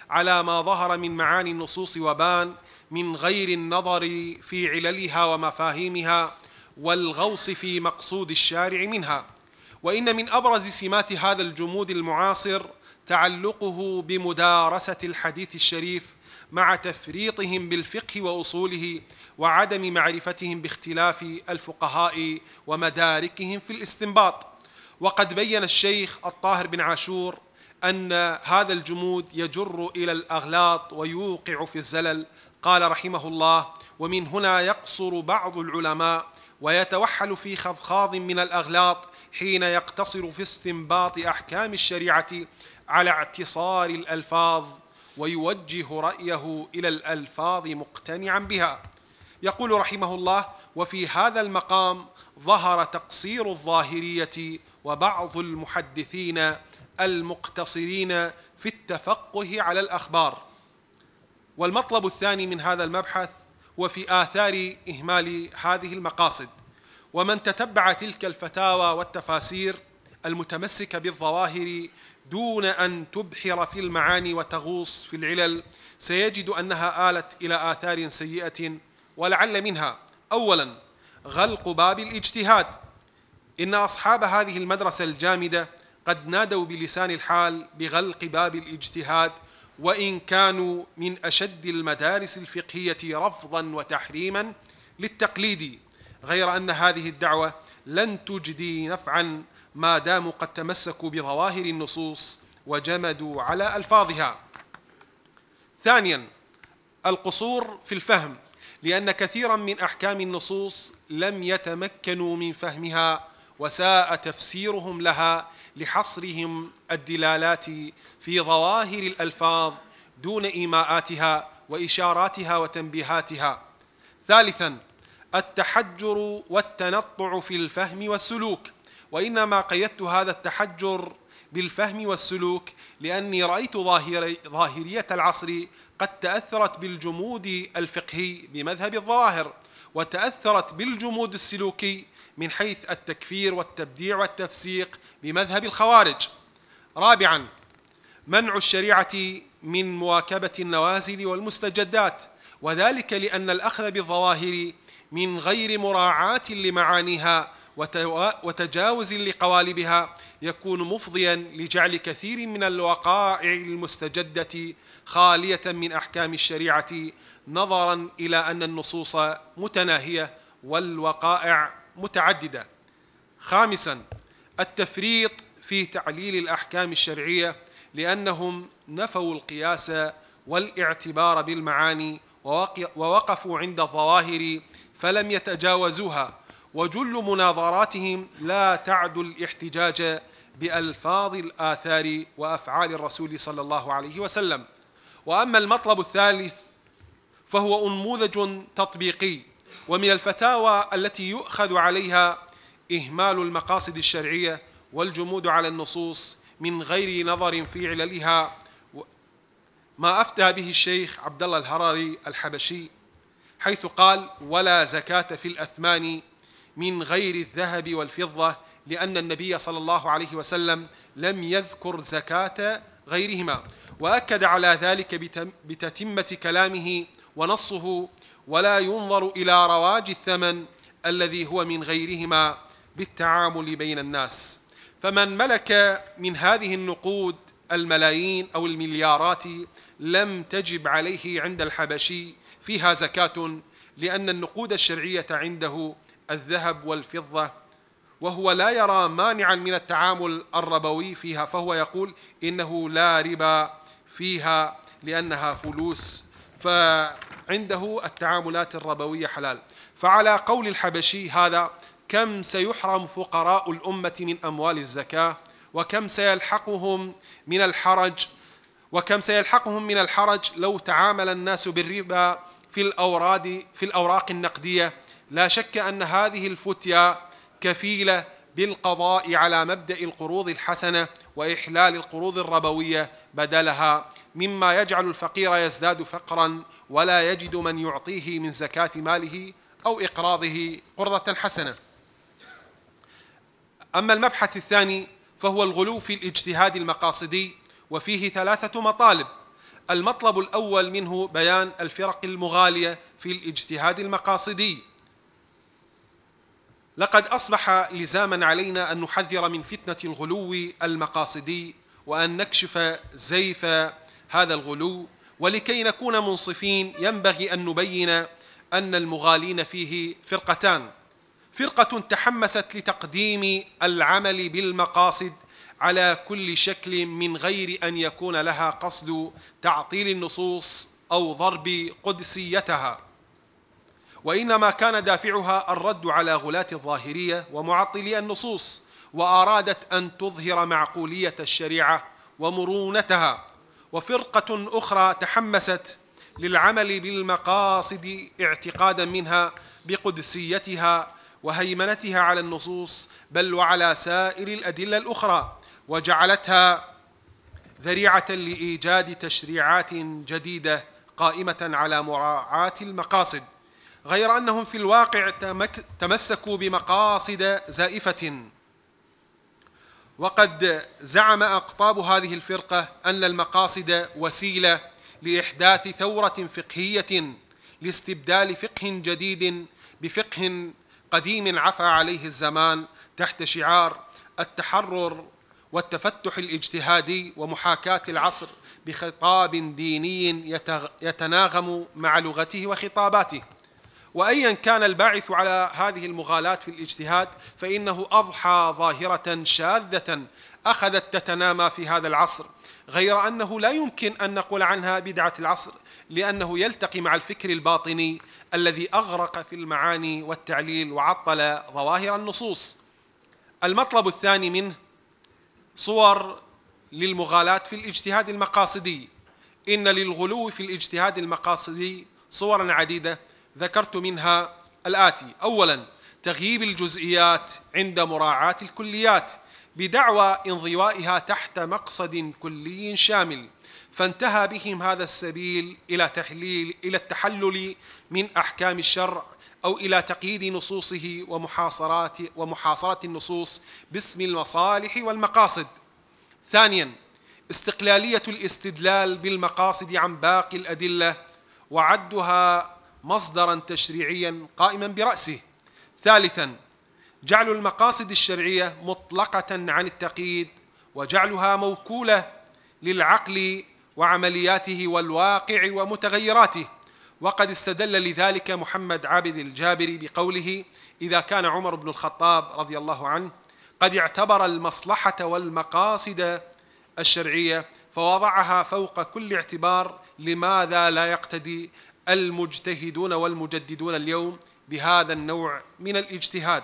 Speaker 6: على ما ظهر من معاني النصوص وبان من غير النظر في عللها ومفاهيمها والغوص في مقصود الشارع منها. وإن من أبرز سمات هذا الجمود المعاصر تعلقه بمدارسة الحديث الشريف مع تفريطهم بالفقه وأصوله وعدم معرفتهم باختلاف الفقهاء ومداركهم في الاستنباط. وقد بين الشيخ الطاهر بن عاشور أن هذا الجمود يجر إلى الأغلاط ويوقع في الزلل. قال رحمه الله: ومن هنا يقصر بعض العلماء ويتوحل في خضخاض من الأغلاط حين يقتصر في استنباط أحكام الشريعة على اعتصار الألفاظ ويوجه رأيه إلى الألفاظ مقتنعا بها. يقول رحمه الله: وفي هذا المقام ظهر تقصير الظاهرية وبعض المحدثين المقتصرين في التفقه على الأخبار. والمطلب الثاني من هذا المبحث وفي آثار إهمال هذه المقاصد. ومن تتبع تلك الفتاوى والتفاسير المتمسكة بالظواهر دون أن تبحر في المعاني وتغوص في العلل سيجد أنها آلت إلى آثار سيئة، ولعل منها: أولا، غلق باب الاجتهاد. إن أصحاب هذه المدرسة الجامدة قد نادوا بلسان الحال بغلق باب الاجتهاد، وإن كانوا من أشد المدارس الفقهية رفضا وتحريما للتقليد، غير أن هذه الدعوة لن تجدي نفعا ما داموا قد تمسكوا بظواهر النصوص وجمدوا على ألفاظها. ثانيا، القصور في الفهم، لأن كثيرا من أحكام النصوص لم يتمكنوا من فهمها وساء تفسيرهم لها لحصرهم الدلالات في ظواهر الألفاظ دون إيماءاتها وإشاراتها وتنبيهاتها. ثالثا، التحجر والتنطع في الفهم والسلوك. وإنما قيدت هذا التحجر بالفهم والسلوك لأني رأيت ظاهرية العصر قد تأثرت بالجمود الفقهي بمذهب الظواهر، وتأثرت بالجمود السلوكي من حيث التكفير والتبديع والتفسيق بمذهب الخوارج. رابعا، منع الشريعة من مواكبة النوازل والمستجدات، وذلك لأن الأخذ بالظواهر من غير مراعاة لمعانيها وتجاوز لقوالبها يكون مفضيا لجعل كثير من الوقائع المستجدة خالية من أحكام الشريعة، نظرا إلى أن النصوص متناهية والوقائع متعددة. خامسا، التفريط في تعليل الأحكام الشرعية، لأنهم نفوا القياس والاعتبار بالمعاني ووقفوا عند الظواهر فلم يتجاوزوها، وجل مناظراتهم لا تعدو الاحتجاج بألفاظ الآثار وأفعال الرسول صلى الله عليه وسلم. وأما المطلب الثالث فهو أنموذج تطبيقي، ومن الفتاوى التي يؤخذ عليها إهمال المقاصد الشرعية والجمود على النصوص من غير نظر في عللها ما أفتى به الشيخ عبد الله الهراري الحبشي، حيث قال: ولا زكاة في الأثمان من غير الذهب والفضة، لأن النبي صلى الله عليه وسلم لم يذكر زكاة غيرهما. وأكد على ذلك بتتمة كلامه ونصه: ولا ينظر إلى رواج الثمن الذي هو من غيرهما بالتعامل بين الناس. فمن ملك من هذه النقود الملايين أو المليارات لم تجب عليه عند الحبشي فيها زكاة، لأن النقود الشرعية عنده الذهب والفضة، وهو لا يرى مانعا من التعامل الربوي فيها، فهو يقول إنه لا ربا فيها لأنها فلوس، فعنده التعاملات الربوية حلال. فعلى قول الحبشي هذا كم سيحرم فقراء الأمة من أموال الزكاة، وكم سيلحقهم من الحرج وكم سيلحقهم من الحرج لو تعامل الناس بالربا في الأوراد في الأوراق النقدية. لا شك أن هذه الفتيا كفيلة بالقضاء على مبدأ القروض الحسنة وإحلال القروض الربوية بدلها، مما يجعل الفقير يزداد فقرا ولا يجد من يعطيه من زكاة ماله أو إقراضه قرضة حسنة. أما المبحث الثاني فهو الغلو في الاجتهاد المقاصدي، وفيه ثلاثة مطالب. المطلب الأول منه بيان الفرق المغالية في الاجتهاد المقاصدي. لقد أصبح لزاما علينا أن نحذر من فتنة الغلو المقاصدي وأن نكشف زيف هذا الغلو، ولكي نكون منصفين ينبغي أن نبين أن المغالين فيه فرقتان: فرقة تحمست لتقديم العمل بالمقاصد على كل شكل من غير أن يكون لها قصد تعطيل النصوص أو ضرب قدسيتها، وإنما كان دافعها الرد على غلاة الظاهرية ومعطلي النصوص، وأرادت أن تظهر معقولية الشريعة ومرونتها. وفرقة أخرى تحمست للعمل بالمقاصد اعتقادا منها بقدسيتها وهيمنتها على النصوص بل وعلى سائر الأدلة الأخرى، وجعلتها ذريعة لإيجاد تشريعات جديدة قائمة على مراعاة المقاصد، غير أنهم في الواقع تمسكوا بمقاصد زائفة. وقد زعم أقطاب هذه الفرقة أن المقاصد وسيلة لإحداث ثورة فقهية لاستبدال فقه جديد بفقه قديم عفى عليه الزمان تحت شعار التحرر والتفتح الاجتهادي ومحاكاة العصر بخطاب ديني يتناغم مع لغته وخطاباته. وأيا كان الباعث على هذه المغالاة في الاجتهاد فإنه أضحى ظاهرة شاذة أخذت تتنامى في هذا العصر، غير أنه لا يمكن أن نقول عنها بدعة العصر، لأنه يلتقي مع الفكر الباطني الذي أغرق في المعاني والتعليل وعطل ظواهر النصوص. المطلب الثاني منه صور للمغالاة في الاجتهاد المقاصدي. إن للغلو في الاجتهاد المقاصدي صورا عديدة، ذكرت منها الآتي: أولا، تغييب الجزئيات عند مراعاة الكليات بدعوى انضوائها تحت مقصد كلي شامل، فانتهى بهم هذا السبيل إلى تحليل إلى التحلل من أحكام الشرع أو إلى تقييد نصوصه ومحاصرات ومحاصرة النصوص باسم المصالح والمقاصد. ثانيا، استقلالية الاستدلال بالمقاصد عن باقي الأدلة وعدها مصدرا تشريعيا قائما برأسه. ثالثا، جعل المقاصد الشرعية مطلقة عن التقييد وجعلها موكولة للعقل وعملياته والواقع ومتغيراته. وقد استدل لذلك محمد عابد الجابري بقوله: إذا كان عمر بن الخطاب رضي الله عنه قد اعتبر المصلحة والمقاصد الشرعية فوضعها فوق كل اعتبار، لماذا لا يقتدي المجتهدون والمجددون اليوم بهذا النوع من الاجتهاد؟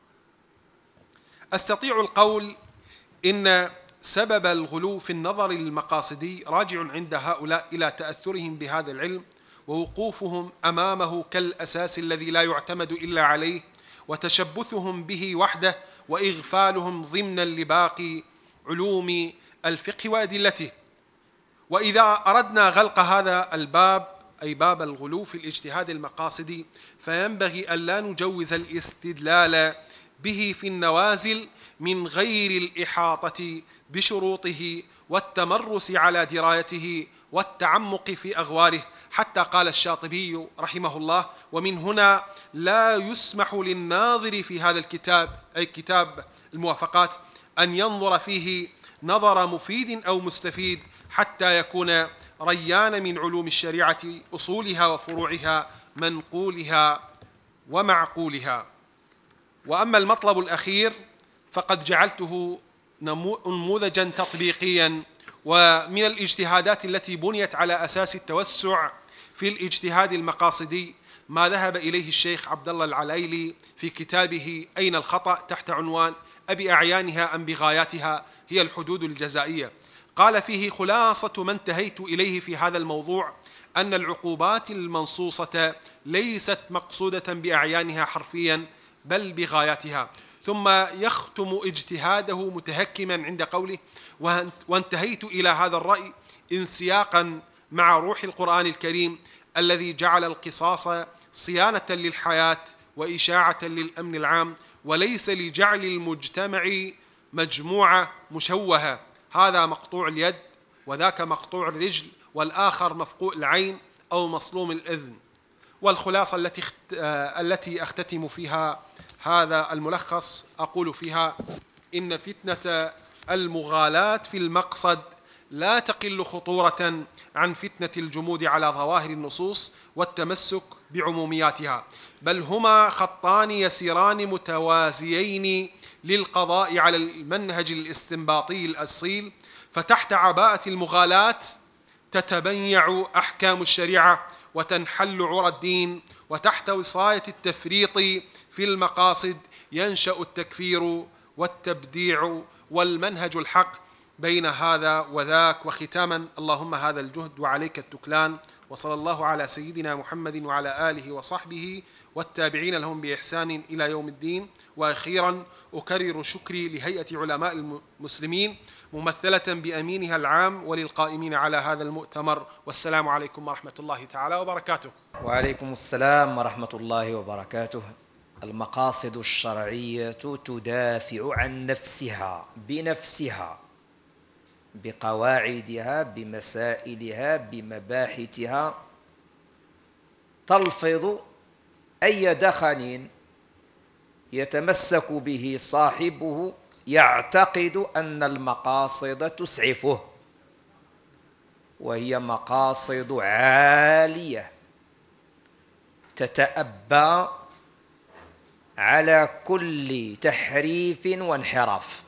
Speaker 6: أستطيع القول إن سبب الغلو في النظر المقاصدي راجع عند هؤلاء إلى تأثرهم بهذا العلم ووقوفهم أمامه كالأساس الذي لا يعتمد إلا عليه، وتشبثهم به وحده وإغفالهم ضمنا لباقي علوم الفقه وأدلته. وإذا أردنا غلق هذا الباب، أي باب الغلو في الاجتهاد المقاصدي، فينبغي ألا نجوز الاستدلال به في النوازل من غير الإحاطة بشروطه والتمرس على درايته والتعمق في أغواره، حتى قال الشاطبي رحمه الله: ومن هنا لا يسمح للناظر في هذا الكتاب، أي كتاب الموافقات، أن ينظر فيه نظر مفيد أو مستفيد حتى يكون ريان من علوم الشريعة أصولها وفروعها منقولها ومعقولها. وأما المطلب الأخير فقد جعلته نموذجا تطبيقيا ومن الاجتهادات التي بنيت على أساس التوسع في الاجتهاد المقاصدي ما ذهب إليه الشيخ عبد الله العلايلي في كتابه أين الخطأ تحت عنوان أبأعيانها أم بغاياتها هي الحدود الجزائية. قال فيه: خلاصة ما انتهيت إليه في هذا الموضوع أن العقوبات المنصوصة ليست مقصودة بأعيانها حرفيا بل بغاياتها. ثم يختم اجتهاده متهكما عند قوله: وانتهيت إلى هذا الرأي انسياقا مع روح القرآن الكريم الذي جعل القصاص صيانة للحياة وإشاعة للأمن العام، وليس لجعل المجتمع مجموعة مشوهة، هذا مقطوع اليد وذاك مقطوع الرجل والآخر مفقوء العين أو مصلوم الإذن. والخلاصة التي التي أختتم فيها هذا الملخص أقول فيها: إن فتنة المغالاة في المقصد لا تقل خطورة عن فتنة الجمود على ظواهر النصوص والتمسك بعمومياتها، بل هما خطان يسيران متوازيين للقضاء على المنهج الاستنباطي الأصيل. فتحت عباءة المغالاة تتبيع أحكام الشريعة وتنحل عرى الدين، وتحت وصاية التفريط في المقاصد ينشأ التكفير والتبديع والمنهج الحق بين هذا وذاك. وختاما، اللهم هذا الجهد وعليك التكلان، وصلى الله على سيدنا محمد وعلى آله وصحبه والتابعين لهم بإحسان إلى يوم الدين. وأخيرا أكرر شكري لهيئة علماء المسلمين ممثلة بأمينها العام وللقائمين على هذا المؤتمر. والسلام عليكم ورحمة الله تعالى وبركاته.
Speaker 1: وعليكم السلام ورحمة الله وبركاته. المقاصد الشرعية تدافع عن نفسها بنفسها، بقواعدها، بمسائلها، بمباحثها، تلفظ أي دخن يتمسك به صاحبه يعتقد أن المقاصد تسعفه، وهي مقاصد عالية تتأبى على كل تحريف وانحراف.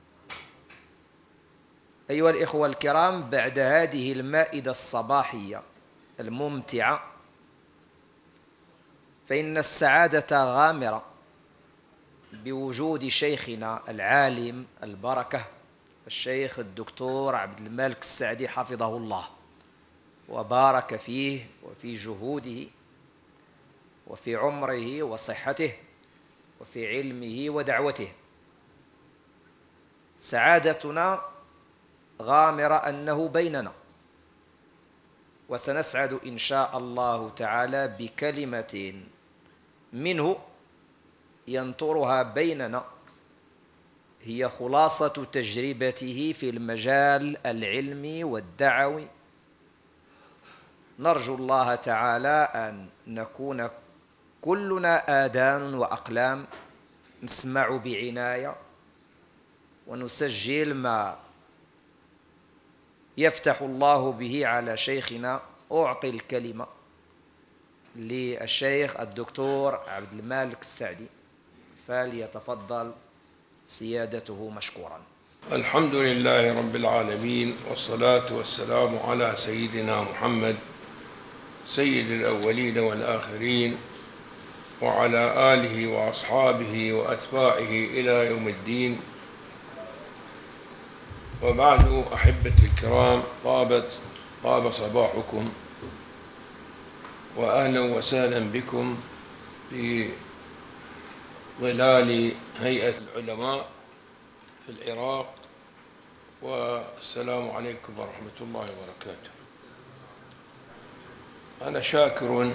Speaker 1: أيها الإخوة الكرام، بعد هذه المائدة الصباحية الممتعة، فإن السعادة غامرة بوجود شيخنا العالم البركة الشيخ الدكتور عبد المالك السعدي حفظه الله وبارك فيه وفي جهوده وفي عمره وصحته وفي علمه ودعوته. سعادتنا غامرة أنه بيننا، وسنسعد إن شاء الله تعالى بكلمة منه ينطرها بيننا، هي خلاصة تجربته في المجال العلمي والدعوي. نرجو الله تعالى أن نكون كلنا آذان وأقلام نسمع بعناية ونسجل ما يفتح الله به على شيخنا. أعطي الكلمة للشيخ الدكتور عبد المالك السعدي، فليتفضل سيادته مشكورا.
Speaker 7: الحمد لله رب العالمين، والصلاة والسلام على سيدنا محمد سيد الأولين والآخرين، وعلى آله وأصحابه وأتباعه إلى يوم الدين. وبعد، أحبتي الكرام، طابت طاب صباحكم، وأهلا وسهلا بكم في ظلال هيئة العلماء في العراق، والسلام عليكم ورحمة الله وبركاته. أنا شاكر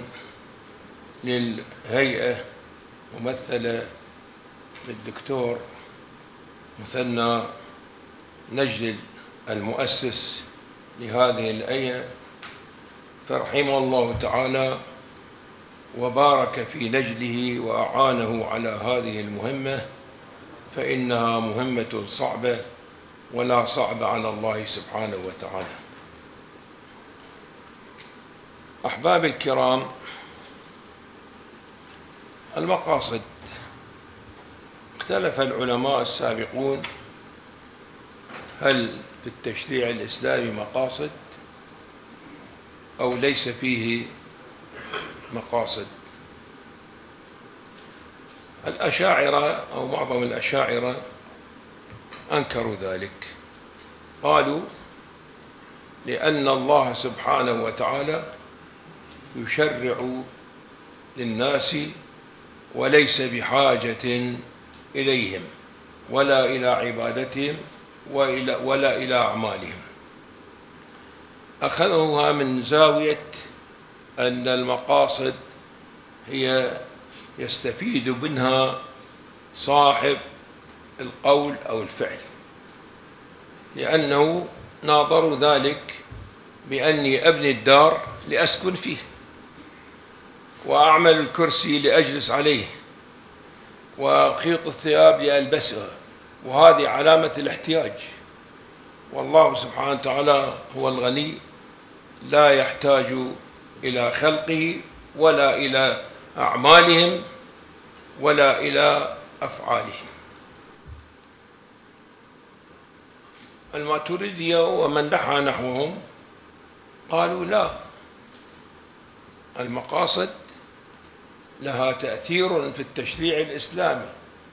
Speaker 7: للهيئة ممثلة بالدكتور مثنى نجد المؤسس لهذه الهيئة، فرحمه الله تعالى وبارك في نجده وأعانه على هذه المهمة، فإنها مهمة صعبة ولا صعب على الله سبحانه وتعالى. أحباب الكرام، المقاصد، اختلف العلماء السابقون هل في التشريع الإسلامي مقاصد أو ليس فيه مقاصد. الأشاعرة أو معظم الأشاعرة أنكروا ذلك، قالوا لأن الله سبحانه وتعالى يشرع للناس وليس بحاجة إليهم ولا إلى عبادتهم ولا إلى أعمالهم. أخذوها من زاوية أن المقاصد هي يستفيد منها صاحب القول أو الفعل، لأنه ناظروا ذلك بأني أبني الدار لأسكن فيه، وأعمل الكرسي لأجلس عليه، وخيط الثياب لألبسها، وهذه علامة الاحتياج. والله سبحانه وتعالى هو الغني، لا يحتاج إلى خلقه ولا إلى أعمالهم ولا إلى أفعالهم. الماتريدية ومن نحى نحوهم قالوا لا، المقاصد لها تأثير في التشريع الإسلامي،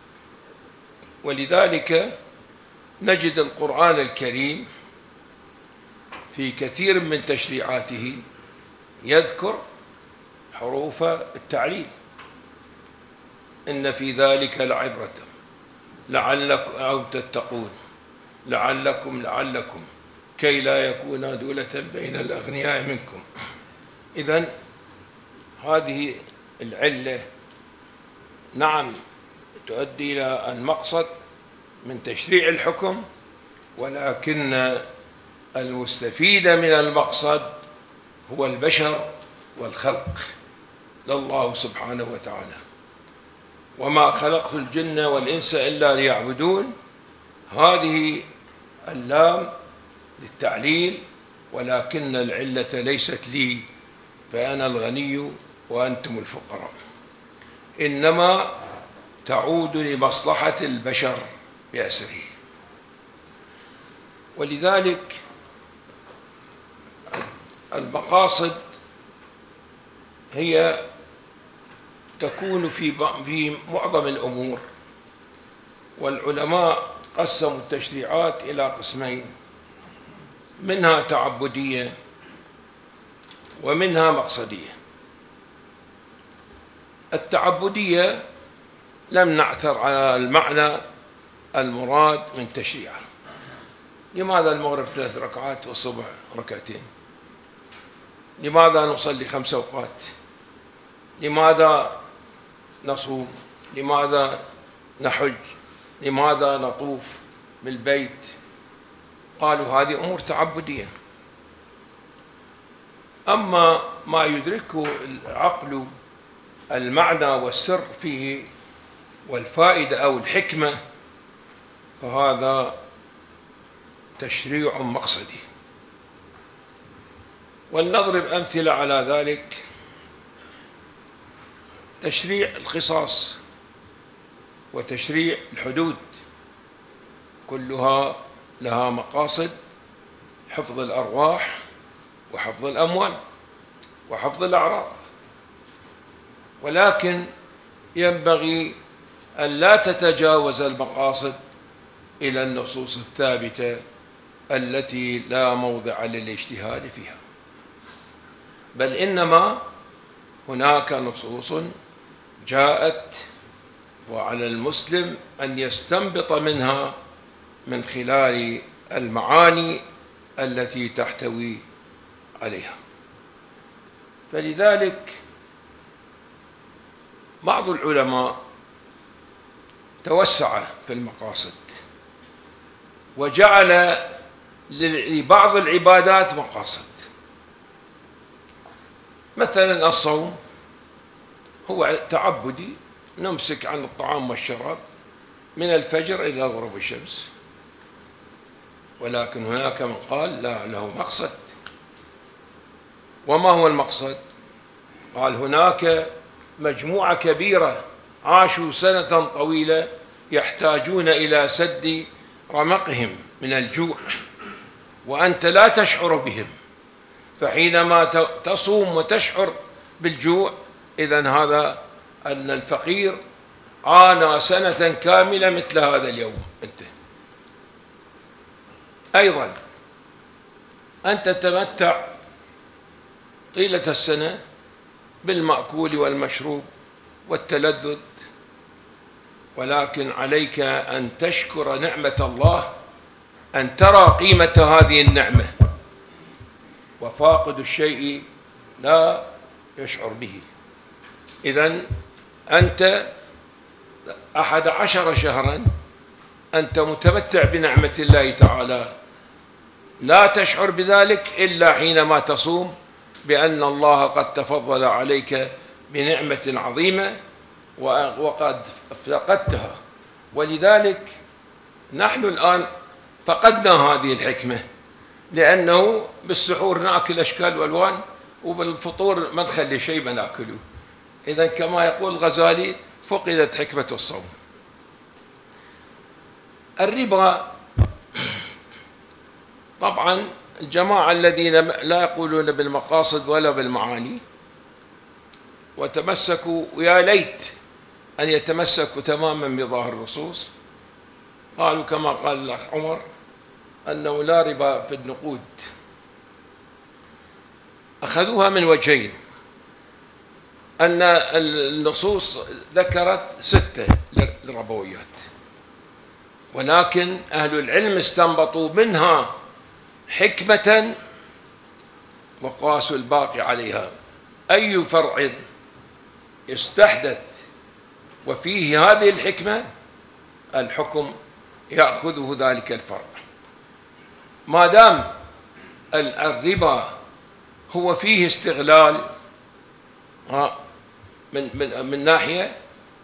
Speaker 7: ولذلك نجد القرآن الكريم في كثير من تشريعاته يذكر حروف التعليل: إن في ذلك لعبرة لعلكم أو تتقون لعلكم لعلكم كي لا يكون دولة بين الأغنياء منكم. إذن هذه العلة نعم تؤدي إلى المقصد من تشريع الحكم، ولكن المستفيد من المقصد هو البشر والخلق لله سبحانه وتعالى. وما خلقت الجن والإنس إلا ليعبدون، هذه اللام للتعليل، ولكن العلة ليست لي فأنا الغني وأنتم الفقراء، إنما تعود لمصلحة البشر بأسره. ولذلك المقاصد هي تكون في في معظم الأمور، والعلماء قسموا التشريعات إلى قسمين: منها تعبدية ومنها مقصدية. التعبدية لم نعثر على المعنى المراد من تشريعه. لماذا المغرب ثلاث ركعات والصبح ركعتين؟ لماذا نصلي خمس أوقات؟ لماذا نصوم؟ لماذا نحج؟ لماذا نطوف بالبيت؟ قالوا هذه أمور تعبدية. أما ما يدركه العقل المعنى والسر فيه والفائدة أو الحكمة فهذا تشريع مقصدي. ولنضرب أمثلة على ذلك: تشريع القصاص وتشريع الحدود كلها لها مقاصد: حفظ الأرواح وحفظ الأموال وحفظ الأعراض، ولكن ينبغي أن لا تتجاوز المقاصد إلى النصوص الثابتة التي لا موضع للاجتهاد فيها، بل إنما هناك نصوص جاءت وعلى المسلم أن يستنبط منها من خلال المعاني التي تحتوي عليها. فلذلك بعض العلماء توسع في المقاصد وجعل لبعض العبادات مقاصد. مثلا الصوم هو تعبدي، نمسك عن الطعام والشراب من الفجر إلى غروب الشمس، ولكن هناك من قال لا، له مقصد. وما هو المقصد؟ قال هناك مجموعة كبيرة عاشوا سنة طويلة يحتاجون إلى سد رمقهم من الجوع، وأنت لا تشعر بهم، فحينما تصوم وتشعر بالجوع إذن هذا أن الفقير عانى سنة كاملة مثل هذا اليوم. أنت أيضا أنت تتمتع طيلة السنة بالمأكول والمشروب والتلذذ، ولكن عليك أن تشكر نعمة الله، أن ترى قيمة هذه النعمة، وفاقد الشيء لا يشعر به. إذن أنت أحد عشر شهرا أنت متمتع بنعمة الله تعالى، لا تشعر بذلك إلا حينما تصوم بأن الله قد تفضل عليك بنعمة عظيمة وقد فقدتها. ولذلك نحن الآن فقدنا هذه الحكمة، لأنه بالسحور نأكل أشكال والوان، وبالفطور ما نخلي شيء ما نأكله. إذا كما يقول الغزالي فقدت حكمة الصوم. الربا طبعا الجماعة الذين لا يقولون بالمقاصد ولا بالمعاني وتمسكوا، ويا ليت أن يتمسكوا تماما بظاهر النصوص، قالوا كما قال الأخ عمر أنه لا ربا في النقود. أخذوها من وجهين، أن النصوص ذكرت ستة للربويات، ولكن أهل العلم استنبطوا منها حكمة وقاسوا الباقي عليها. أي فرع يستحدث وفيه هذه الحكمة الحكم يأخذه ذلك الفرع. ما دام الربا هو فيه استغلال من من من ناحية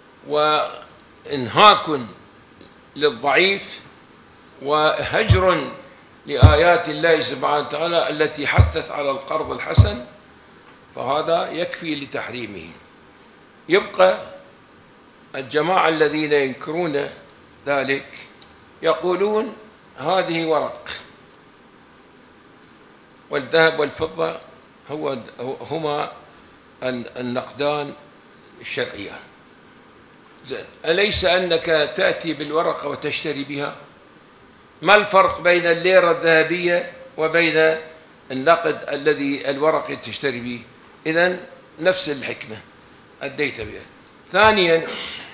Speaker 7: وإنهاك للضعيف وهجر لآيات الله سبحانه وتعالى التي حثت على القرض الحسن، فهذا يكفي لتحريمه. يبقى الجماعة الذين ينكرون ذلك يقولون هذه ورق، والذهب والفضة هو هما النقدان الشرعيان. زين، أليس أنك تأتي بالورقة وتشتري بها؟ ما الفرق بين الليرة الذهبية وبين النقد الذي الورقة تشتري به؟ إذن نفس الحكمة أديت بها. ثانيا،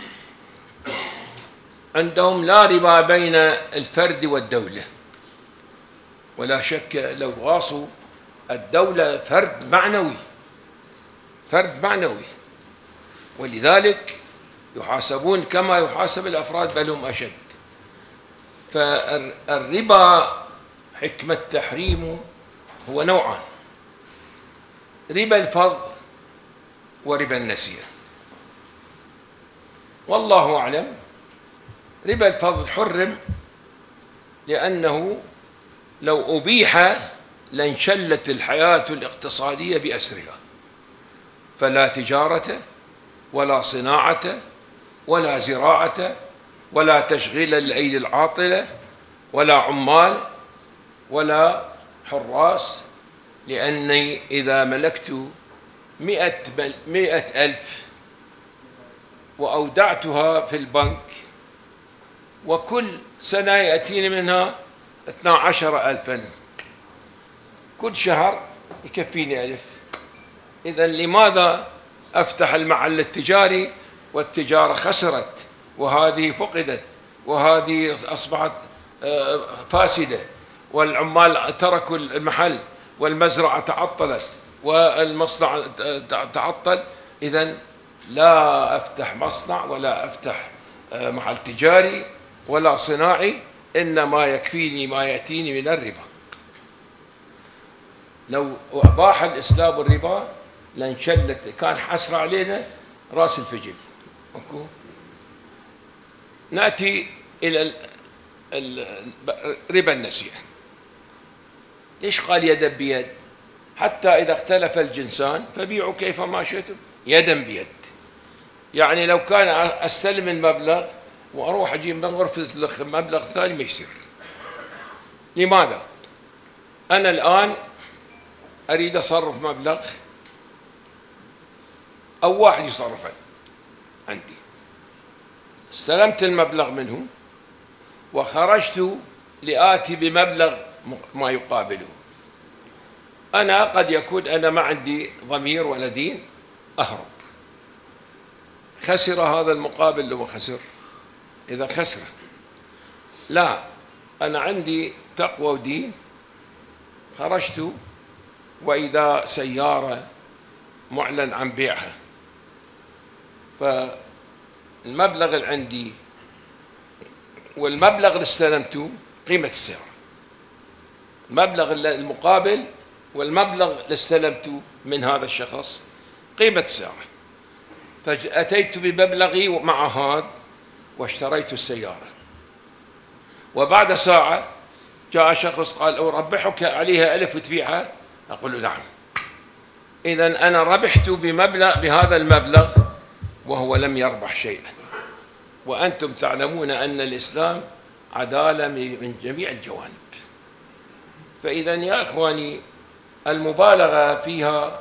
Speaker 7: عندهم لا ربا بين الفرد والدولة، ولا شك لو غاصوا الدولة فرد معنوي، فرد معنوي، ولذلك يحاسبون كما يحاسب الأفراد بل هم أشد. فالربا حكمة تحريمه هو نوعان: ربا الفضل وربا النسيئة. والله أعلم ربا الفضل حرم لأنه لو أبيح لانشلت الحياة الاقتصادية بأسرها، فلا تجارة ولا صناعة ولا زراعة ولا تشغيل الأيدي العاطلة ولا عمال ولا حراس، لأني إذا ملكت مئة, مئة ألف وأودعتها في البنك وكل سنة يأتيني منها اثنا عشر ألفا، كل شهر يكفيني ألف. إذن لماذا أفتح المحل التجاري والتجارة خسرت وهذه فقدت وهذه أصبحت فاسدة والعمال تركوا المحل والمزرعة تعطلت والمصنع تعطل؟ إذن لا أفتح مصنع ولا أفتح محل تجاري ولا صناعي، إنما يكفيني ما يأتيني من الربا. لو أباح الإسلام الربا لانشلت، كان حسر علينا رأس الفجل. نأتي إلى ربا النسيئة. ليش قال يدا بيد؟ حتى إذا اختلف الجنسان فبيعوا كيفما شئتم يدا بيد. يعني لو كان أستلم المبلغ وأروح أجيب من غرفة المبلغ ثاني ما يصير. لماذا؟ أنا الآن أريد أصرف مبلغ أو واحد يصرف عندي، استلمت المبلغ منه وخرجت لآتي بمبلغ ما يقابله. أنا قد يكون أنا ما عندي ضمير ولا دين، أهرب. خسر هذا المقابل لو خسر؟ إذا خسر. لا، أنا عندي تقوى ودين، خرجت وإذا سيارة معلن عن بيعها، فالمبلغ اللي عندي والمبلغ اللي استلمته قيمة السيارة، مبلغ المقابل والمبلغ اللي استلمته من هذا الشخص قيمة ساعة. فأتيت بمبلغي مع هذا واشتريت السيارة، وبعد ساعة جاء شخص قال أربحك عليها ألف وتبيعها. أقول له نعم. إذن أنا ربحت بمبلغ بهذا المبلغ وهو لم يربح شيئا. وأنتم تعلمون أن الإسلام عدالة من جميع الجوانب. فإذا يا إخواني المبالغة فيها،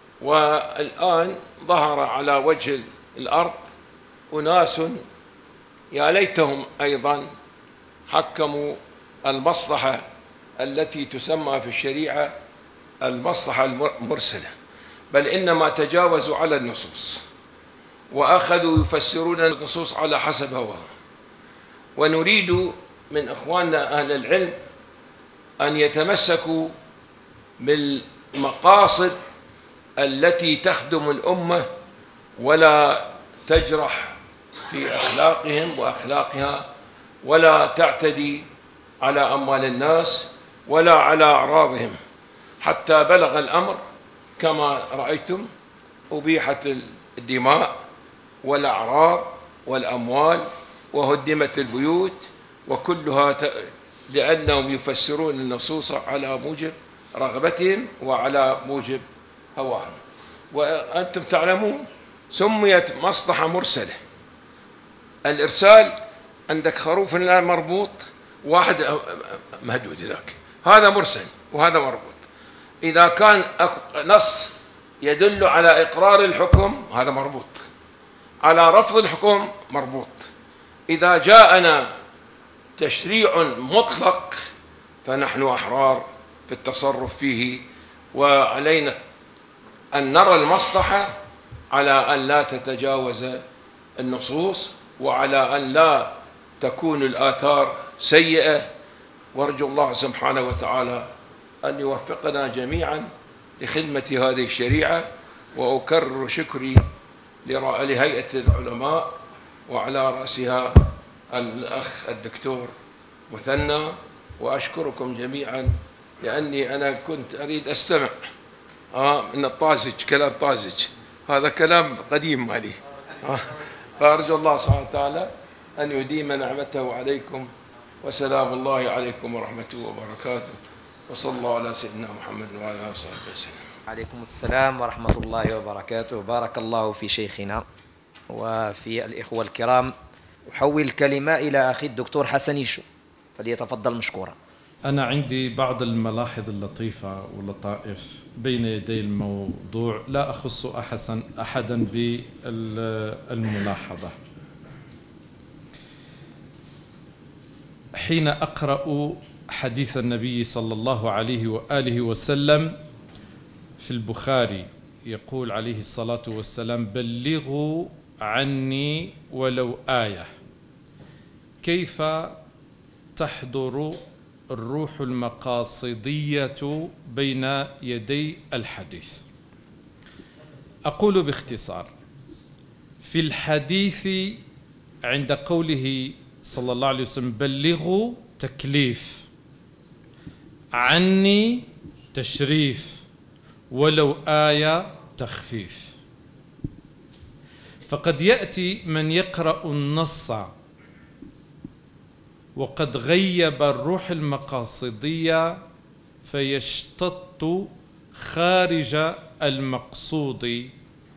Speaker 7: والآن ظهر على وجه الأرض أناس يا ليتهم أيضا حكموا المصلحة التي تسمى في الشريعة المصلحة المرسلة، بل إنما تجاوزوا على النصوص وأخذوا يفسرون النصوص على حسب هواهم. ونريد من إخواننا أهل العلم أن يتمسكوا بالمقاصد التي تخدم الأمة ولا تجرح في أخلاقهم وأخلاقها، ولا تعتدي على أموال الناس ولا على أعراضهم، حتى بلغ الأمر كما رأيتم أبيحت الدماء والأعراض والأموال وهدمت البيوت، وكلها ت... لأنهم يفسرون النصوص على موجب رغبتهم وعلى موجب هواهم. وأنتم تعلمون سميت مصلحة مرسلة. الإرسال عندك خروف الآن مربوط، واحد مهدود هناك، هذا مرسل وهذا مربوط. إذا كان نص يدل على إقرار الحكم هذا مربوط، على رفض الحكم مربوط. إذا جاءنا تشريع مطلق فنحن أحرار في التصرف فيه، وعلينا أن نرى المصلحة على أن لا تتجاوز النصوص، وعلى أن لا تكون الآثار سيئة. وارجو الله سبحانه وتعالى أن يوفقنا جميعا لخدمة هذه الشريعة. وأكرر شكري لهيئة العلماء وعلى رأسها الأخ الدكتور مثنى، وأشكركم جميعا لأني أنا كنت أريد أستمع آه من الطازج، كلام طازج، هذا كلام قديم مالي. آه فأرجو الله سبحانه وتعالى أن يديم نعمته عليكم، وسلام الله عليكم ورحمته وبركاته، وصلى الله على سيدنا محمد وعلى آله وصحبه وسلم.
Speaker 1: عليكم السلام ورحمة الله وبركاته. بارك الله في شيخنا وفي الإخوة الكرام. أحول الكلمة إلى أخي الدكتور حسن يشو، فليتفضل مشكورا.
Speaker 8: أنا عندي بعض الملاحظ اللطيفة واللطائف بين يدي الموضوع، لا أخص أحسن أحدا بالملاحظة. حين أقرأ حديث النبي صلى الله عليه وآله وسلم في البخاري يقول عليه الصلاة والسلام: بلغوا عني ولو آية. كيف تحضر الروح المقاصدية بين يدي الحديث؟ أقول باختصار: في الحديث عند قوله صلى الله عليه وسلم بلغوا تكليف، عني تشريف، ولو آية تخفيف. فقد يأتي من يقرأ النص وقد غيب الروح المقاصدية فيشتط خارج المقصود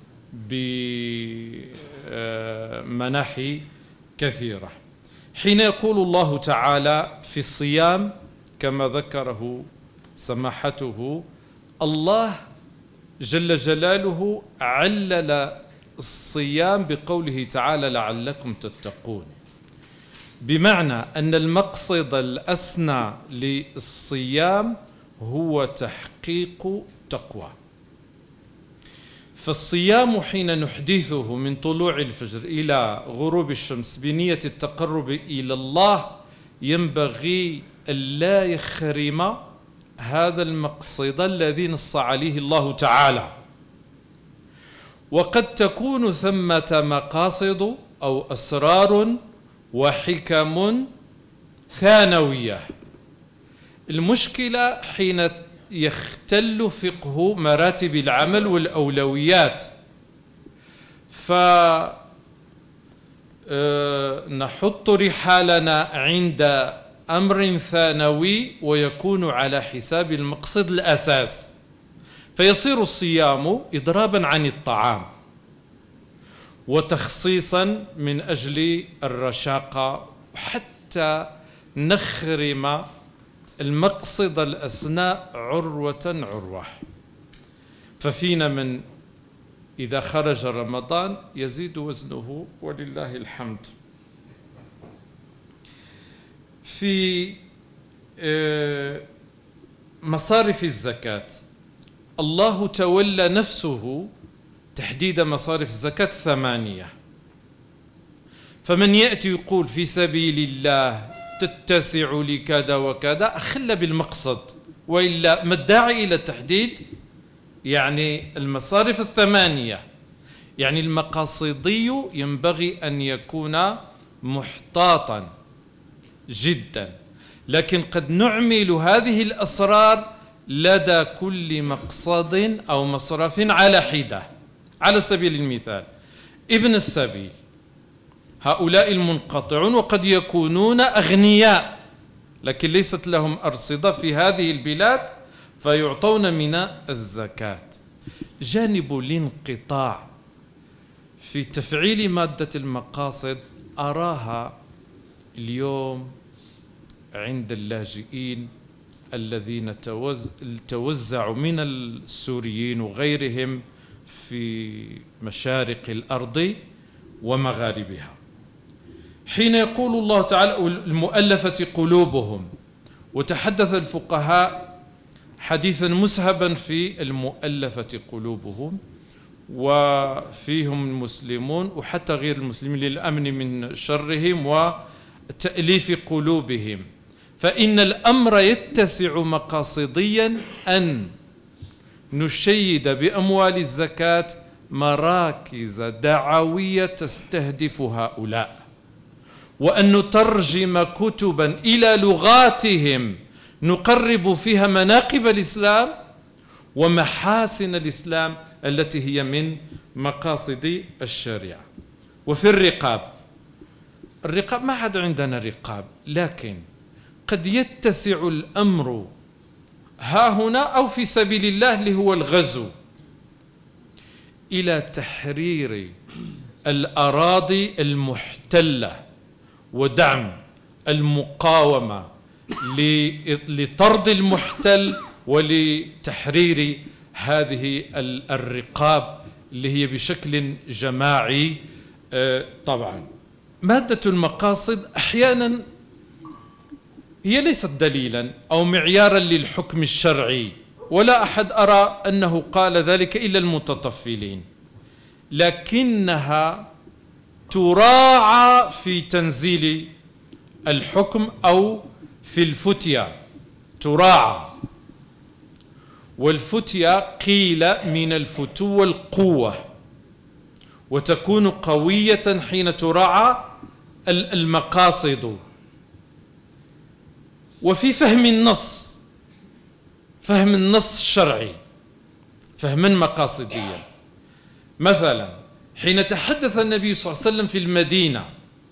Speaker 8: بمناحي كثيرة. حين يقول الله تعالى في الصيام كما ذكره سماحته، الله جل جلاله علل الصيام بقوله تعالى لعلكم تتقون، بمعنى أن المقصد الأسنى للصيام هو تحقيق تقوى. فالصيام حين نحدثه من طلوع الفجر إلى غروب الشمس بنية التقرب إلى الله ينبغي ألا يخرم هذا المقصد الذي نص عليه الله تعالى. وقد تكون ثمة مقاصد أو أسرار وحكم ثانوية المشكلة حين يختل فقه مراتب العمل والأولويات، فنحط رحالنا عند أمر ثانوي ويكون على حساب المقصد الأساس، فيصير الصيام إضرابا عن الطعام وتخصيصا من أجل الرشاقة، حتى نخرم المقصد الأسناء عروة عروة. ففينا من إذا خرج رمضان يزيد وزنه ولله الحمد. في مصارف الزكاة الله تولى نفسه تحديد مصارف الزكاة ثمانية، فمن يأتي يقول في سبيل الله تتسع لكذا وكذا أخل بالمقصد، وإلا ما الداعي إلى التحديد؟ يعني المصارف الثمانية، يعني المقاصدي ينبغي أن يكون محتاطا جدا، لكن قد نعمل هذه الأسرار لدى كل مقصد أو مصرف على حدة. على سبيل المثال ابن السبيل هؤلاء المنقطعون وقد يكونون أغنياء لكن ليست لهم أرصدة في هذه البلاد فيعطون من الزكاة. جانب الانقطاع في تفعيل مادة المقاصد أراها اليوم عند اللاجئين الذين توزعوا من السوريين وغيرهم في مشارق الأرض ومغاربها. حين يقول الله تعالى المؤلفة قلوبهم، وتحدث الفقهاء حديثا مسهبا في المؤلفة قلوبهم، وفيهم المسلمون وحتى غير المسلمين للأمن من شرهم وتأليف قلوبهم. فإن الأمر يتسع مقاصديا أن نشيد بأموال الزكاة مراكز دعوية تستهدف هؤلاء، وأن نترجم كتبا إلى لغاتهم نقرب فيها مناقب الإسلام ومحاسن الإسلام التي هي من مقاصد الشريعة. وفي الرقاب، الرقاب ما حد عندنا رقاب، لكن قد يتسع الأمر ها هنا أو في سبيل الله اللي هو الغزو إلى تحرير الأراضي المحتلة ودعم المقاومة لطرد المحتل ولتحرير هذه الرقاب اللي هي بشكل جماعي. طبعا مادة المقاصد أحيانا هي ليست دليلا أو معيارا للحكم الشرعي، ولا أحد أرى أنه قال ذلك إلا المتطفلين، لكنها تراعى في تنزيل الحكم أو في الفتية، تراعى. والفتية قيل من الفتوة القوة، وتكون قوية حين تراعى المقاصد. وفي فهم النص، فهم النص الشرعي فهما مقاصديا. مثلا حين تحدث النبي صلى الله عليه وسلم في المدينة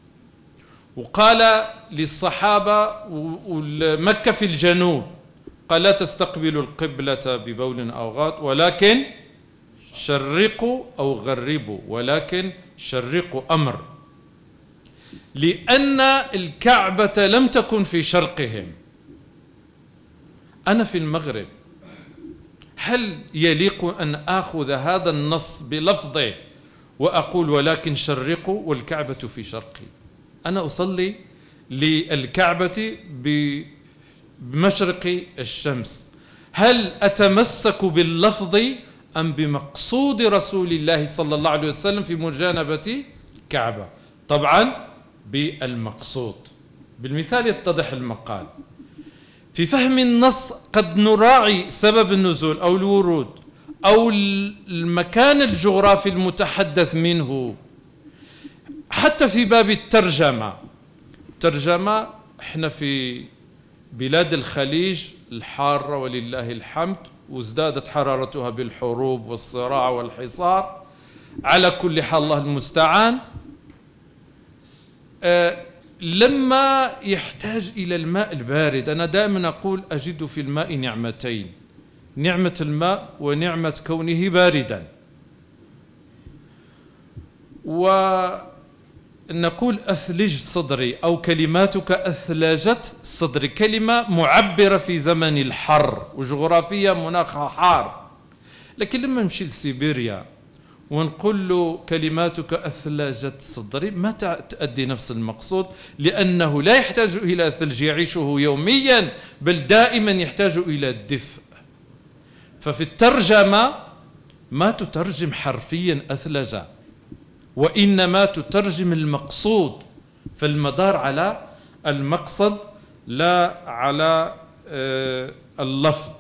Speaker 8: وقال للصحابة ومكة في الجنوب، قال لا تستقبلوا القبلة ببول أو غائط ولكن شرقوا أو غربوا، ولكن شرقوا أمر، لأن الكعبة لم تكن في شرقهم. أنا في المغرب، هل يليق أن آخذ هذا النص بلفظه وأقول ولكن شرقوا والكعبة في شرقي؟ أنا أصلي للكعبة بمشرق الشمس. هل أتمسك باللفظ أم بمقصود رسول الله صلى الله عليه وسلم في مجانبة الكعبة؟ طبعا بالمقصود. بالمثال يتضح المقال. في فهم النص قد نراعي سبب النزول أو الورود أو المكان الجغرافي المتحدث منه. حتى في باب الترجمة، ترجمة احنا في بلاد الخليج الحارة ولله الحمد، وازدادت حرارتها بالحروب والصراع والحصار. على كل حال الله المستعان. أه لما يحتاج إلى الماء البارد، أنا دائما أقول أجد في الماء نعمتين: نعمة الماء ونعمة كونه باردا. ونقول أثلج صدري، أو كلماتك أثلجت صدري، كلمة معبرة في زمن الحر وجغرافيا مناخها حار. لكن لما نمشي لسيبيريا ونقول له كلماتك أثلجت صدري، ما تؤدي نفس المقصود، لأنه لا يحتاج إلى ثلج يعيشه يوميا، بل دائما يحتاج إلى الدفء. ففي الترجمة ما تترجم حرفيا أثلج، وإنما تترجم المقصود، فالمدار على المقصد لا على اللفظ.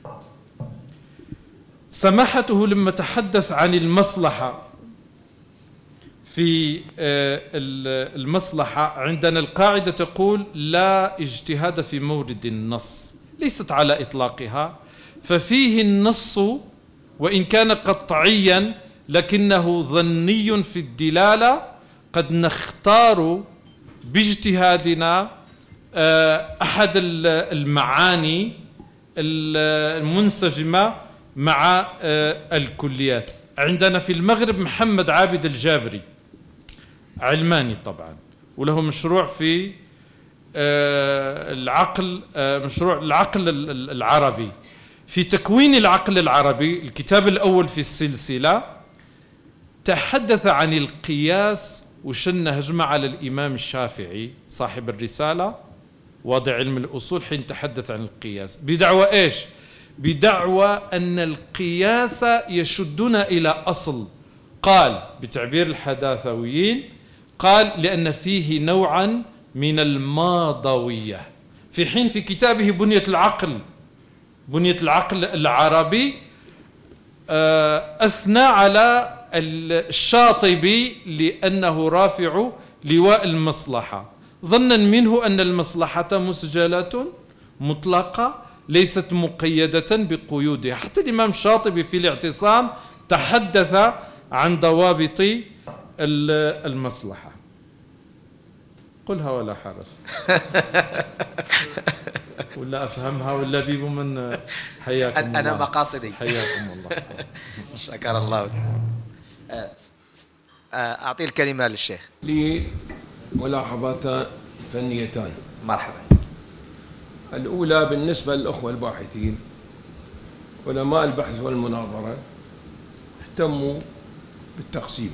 Speaker 8: سماحته لما تحدث عن المصلحة، في المصلحة عندنا القاعدة تقول لا اجتهاد في مورد النص، ليست على إطلاقها، ففيه النص وإن كان قطعيا لكنه ظني في الدلالة، قد نختار باجتهادنا أحد المعاني المنسجمة مع الكليات. عندنا في المغرب محمد عابد الجابري، علماني طبعا، وله مشروع في العقل، مشروع العقل العربي. في تكوين العقل العربي الكتاب الأول في السلسلة تحدث عن القياس وشن هجمة على الإمام الشافعي صاحب الرسالة واضع علم الأصول حين تحدث عن القياس بدعوى إيش؟ بدعوى أن القياس يشدنا إلى أصل. قال بتعبير الحداثويين، قال لأن فيه نوعا من الماضوية، في حين في كتابه بنية العقل بنية العقل العربي أثنى على الشاطبي لأنه رافع لواء المصلحة، ظنا منه أن المصلحة مسجلة مطلقة ليست مقيدة بقيودها. حتى الإمام الشاطبي في الاعتصام تحدث عن ضوابط المصلحة. قلها ولا حرج، ولا أفهمها ولا بيبو من حياكم
Speaker 1: أنا
Speaker 8: الله.
Speaker 1: مقاصدي.
Speaker 8: حياكم الله.
Speaker 1: شكر الله. أعطي الكلمة للشيخ.
Speaker 7: لي ملاحظتان فنيتان.
Speaker 1: مرحبا.
Speaker 7: الأولى بالنسبة للأخوة الباحثين، علماء البحث والمناظرة اهتموا بالتقسيم،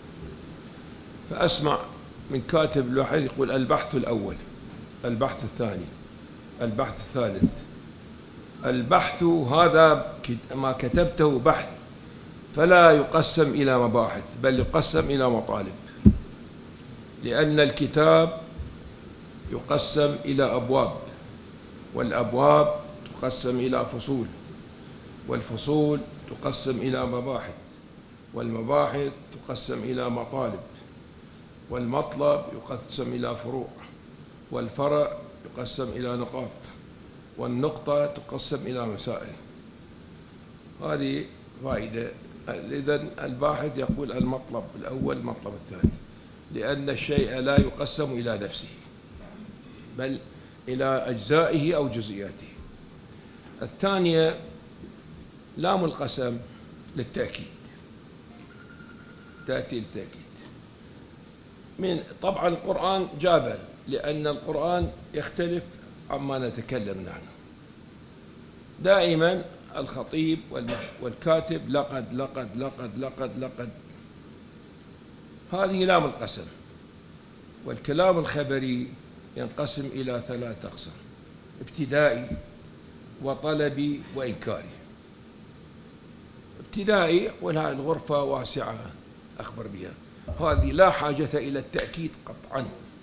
Speaker 7: فأسمع من كاتب لوحيد يقول البحث الأول، البحث الثاني، البحث الثالث. البحث هذا ما كتبته بحث، فلا يقسم إلى مباحث بل يقسم إلى مطالب، لأن الكتاب يقسم إلى أبواب، والأبواب تقسم إلى فصول، والفصول تقسم إلى مباحث، والمباحث تقسم إلى مطالب، والمطلب يقسم إلى فروع، والفرع يقسم إلى نقاط، والنقطة تقسم إلى مسائل. هذه فائدة. إذن الباحث يقول المطلب الأول المطلب الثاني، لأن الشيء لا يقسم إلى نفسه بل إلى أجزائه أو جزئياته. الثانية لام القسم للتأكيد، تأتي للتأكيد. من طبعا القرآن جابه، لأن القرآن يختلف عما نتكلم نحن. دائما الخطيب والكاتب لقد لقد لقد لقد لقد، هذه لام القسم. والكلام الخبري ينقسم إلى ثلاث أقسام: ابتدائي وطلبي وإنكاري. ابتدائي يقول هذه الغرفة واسعة أخبر بها، هذه لا حاجة إلى التأكيد قطعا.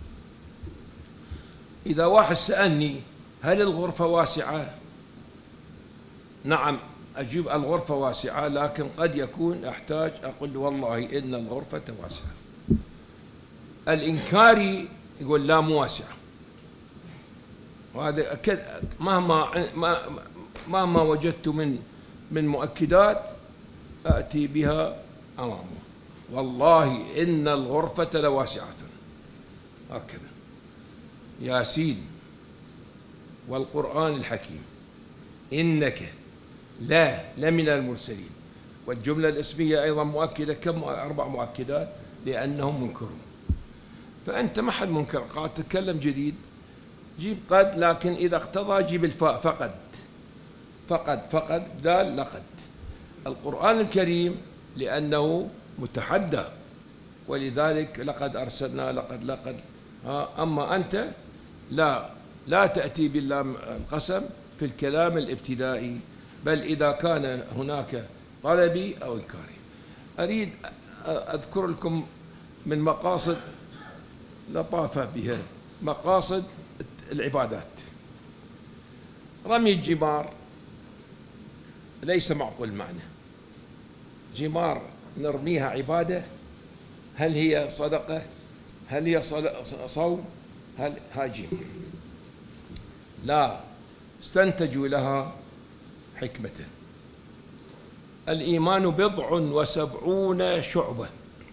Speaker 7: إذا واحد سألني هل الغرفة واسعة؟ نعم أجيب الغرفة واسعة، لكن قد يكون أحتاج أقول والله إن الغرفة واسعة. الإنكاري يقول لا مو واسعة، وهذا مهما مهما وجدت من من مؤكدات آتي بها أمامه. والله إن الغرفة لواسعة. هكذا. ياسين والقرآن الحكيم إنك لا لمن المرسلين. والجملة الاسمية أيضا مؤكدة. كم؟ أربع مؤكدات لأنهم منكرون. فأنت ما حد منكر، قاعد تتكلم جديد جيب قد، لكن إذا اقتضى جيب الفاء فقد فقد فقد دال لقد. القرآن الكريم لأنه متحدى، ولذلك لقد أرسلنا لقد لقد. ها أما أنت لا لا تأتي باللام القسم في الكلام الابتدائي، بل إذا كان هناك طلبي أو إنكاري. أريد أذكر لكم من مقاصد لطافة بها، مقاصد العبادات. رمي الجمار ليس معقول معنى. جمار نرميها عبادة؟ هل هي صدقة؟ هل هي صوم؟ هل هاجم؟ لا، استنتجوا لها حكمة. الإيمان بضع وسبعون شعبة.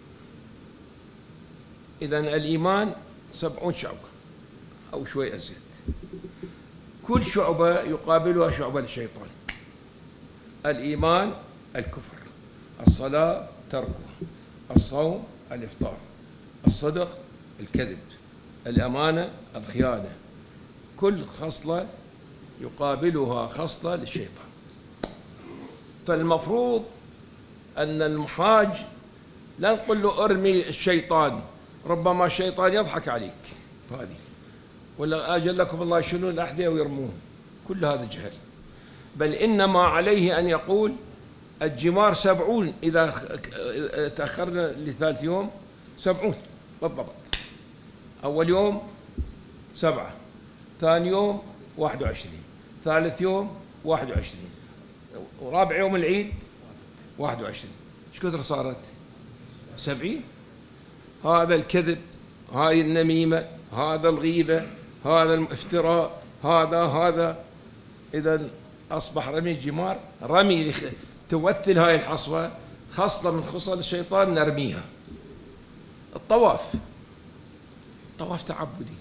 Speaker 7: إذن الإيمان سبعون شعبة أو شوي أزيد. كل شعبة يقابلها شعبة للشيطان. الإيمان الكفر، الصلاة تركه، الصوم الإفطار، الصدق الكذب، الأمانة الخيانة. كل خصلة يقابلها خصلة للشيطان. فالمفروض أن المحاج لا نقول له ارمي الشيطان، ربما الشيطان يضحك عليك هذه، ولا أجل لكم الله يشيلون الأحذية ويرمون. كل هذا جهل. بل إنما عليه أن يقول الجمار سبعون. إذا تأخرنا لثالث يوم سبعون بالضبط. أول يوم سبعة، ثاني يوم واحد وعشرين، ثالث يوم واحد وعشرين، ورابع يوم العيد واحد وعشرين. ايش كثر صارت؟ سبعين. هذا الكذب، هاي النميمة، هذا الغيبة، هذا الافتراء، هذا هذا. إذا أصبح رمي الجمار رمي تمثل هاي الحصوة خصلة من خصال الشيطان نرميها. الطواف، طواف تعبدي،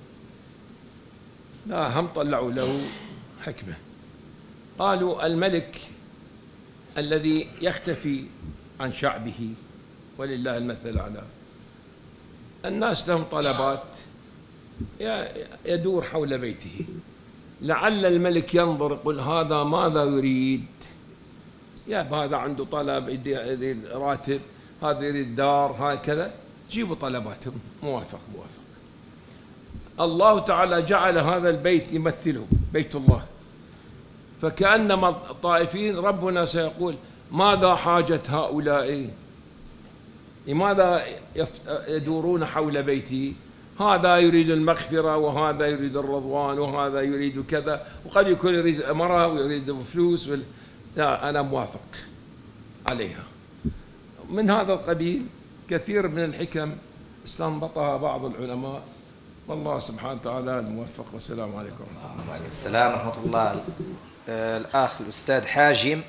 Speaker 7: لا هم طلعوا له حكمة. قالوا الملك الذي يختفي عن شعبه ولله المثل الأعلى، الناس لهم طلبات يدور حول بيته. لعل الملك ينظر يقول هذا ماذا يريد؟ يا هذا عنده طلب، يريد راتب، هذا يريد دار، هكذا. جيبوا طلباتهم. موافق موافق. الله تعالى جعل هذا البيت يمثله بيت الله، فكأنما الطائفين ربنا سيقول ماذا حاجة هؤلاء؟ لماذا يدورون حول بيتي؟ هذا يريد المغفرة، وهذا يريد الرضوان، وهذا يريد كذا، وقد يكون يريد أمرة ويريد فلوس وال... لا، أنا موافق عليها. من هذا القبيل كثير من الحكم استنبطها بعض العلماء، والله سبحانه وتعالى الموفق. والسلام عليكم ورحمة الله.
Speaker 1: وعليكم السلام ورحمة الله. الأخ الأستاذ حاجم.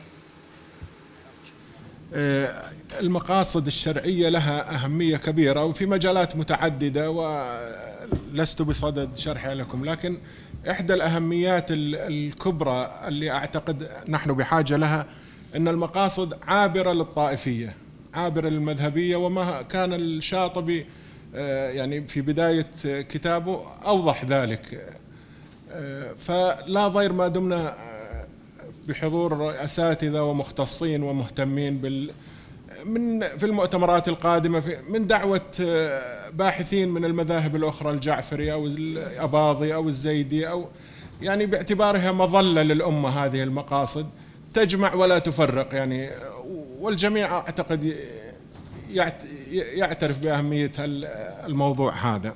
Speaker 6: المقاصد الشرعية لها أهمية كبيرة وفي مجالات متعددة، ولست بصدد شرحها لكم، لكن إحدى الأهميات الكبرى اللي أعتقد نحن بحاجة لها أن المقاصد عابرة للطائفية، عابرة للمذهبية. وما كان الشاطبي يعني في بداية كتابه أوضح ذلك. فلا ضير ما دمنا بحضور أساتذة ومختصين ومهتمين بال من في المؤتمرات القادمة في من دعوة باحثين من المذاهب الأخرى، الجعفري أو الأباضي أو الزيدي، أو يعني باعتبارها مظلة للأمة. هذه المقاصد تجمع ولا تفرق يعني، والجميع أعتقد يعترف بأهمية الموضوع هذا.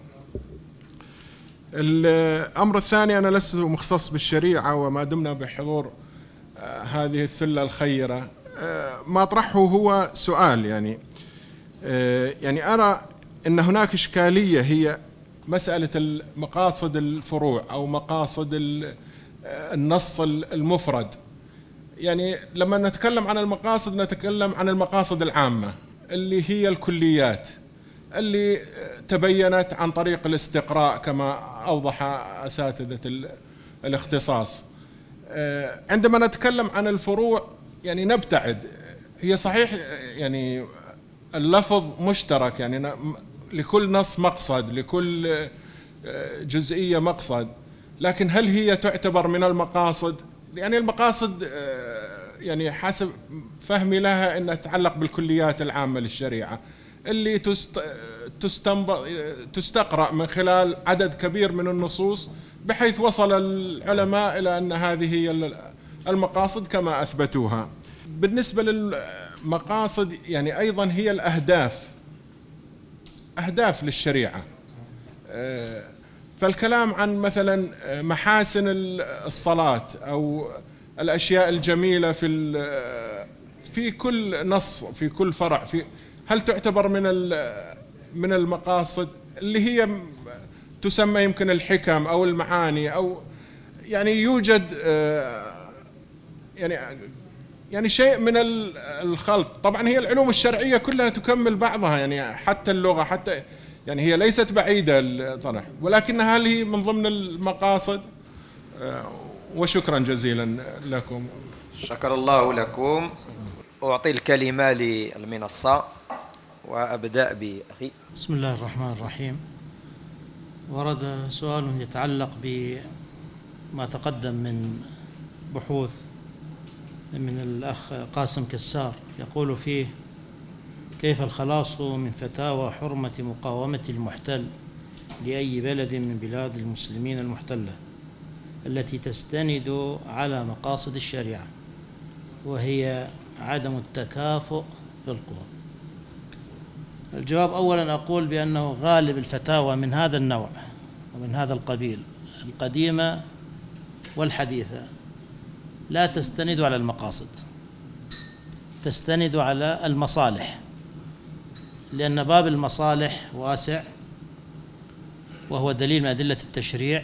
Speaker 6: الأمر الثاني، أنا لست مختص بالشريعة، وما دمنا بحضور هذه الثلة الخيرة ما أطرحه هو سؤال. يعني يعني أرى أن هناك إشكالية، هي مسألة مقاصد الفروع أو مقاصد النص المفرد. يعني لما نتكلم عن المقاصد نتكلم عن المقاصد العامة اللي هي الكليات اللي تبينت عن طريق الاستقراء كما أوضح أساتذة الاختصاص. عندما نتكلم عن الفروع يعني نبتعد، هي صحيح يعني اللفظ مشترك، يعني لكل نص مقصد، لكل جزئية مقصد، لكن هل هي تعتبر من المقاصد؟ يعني المقاصد يعني حسب فهمي لها أنها تتعلق بالكليات العامة للشريعة اللي تستقرأ من خلال عدد كبير من النصوص، بحيث وصل العلماء إلى أن هذه هي المقاصد كما أثبتوها. بالنسبة للمقاصد يعني أيضا هي الأهداف، أهداف للشريعة. فالكلام عن مثلا محاسن الصلاة أو الأشياء الجميلة في في كل نص، في كل فرع، في هل تعتبر من من المقاصد اللي هي تسمى يمكن الحكم أو المعاني، أو يعني يوجد يعني يعني شيء من الخلط. طبعا هي العلوم الشرعية كلها تكمل بعضها، يعني حتى اللغة، حتى يعني هي ليست بعيدة الطرح، ولكنها هل هي من ضمن المقاصد؟ وشكرا جزيلا لكم.
Speaker 1: شكر الله لكم. أعطي الكلمة للمنصة وأبدأ بأخي.
Speaker 3: بسم الله الرحمن الرحيم. ورد سؤال يتعلق بما تقدم من بحوث من الأخ قاسم كسار، يقول فيه: كيف الخلاص من فتاوى حرمة مقاومة المحتل لأي بلد من بلاد المسلمين المحتلة التي تستند على مقاصد الشريعة، وهي عدم التكافؤ في القوى؟ الجواب: أولا أقول بأنه غالب الفتاوى من هذا النوع ومن هذا القبيل القديمة والحديثة لا تستند على المقاصد، تستند على المصالح، لأن باب المصالح واسع وهو دليل من أدلة التشريع،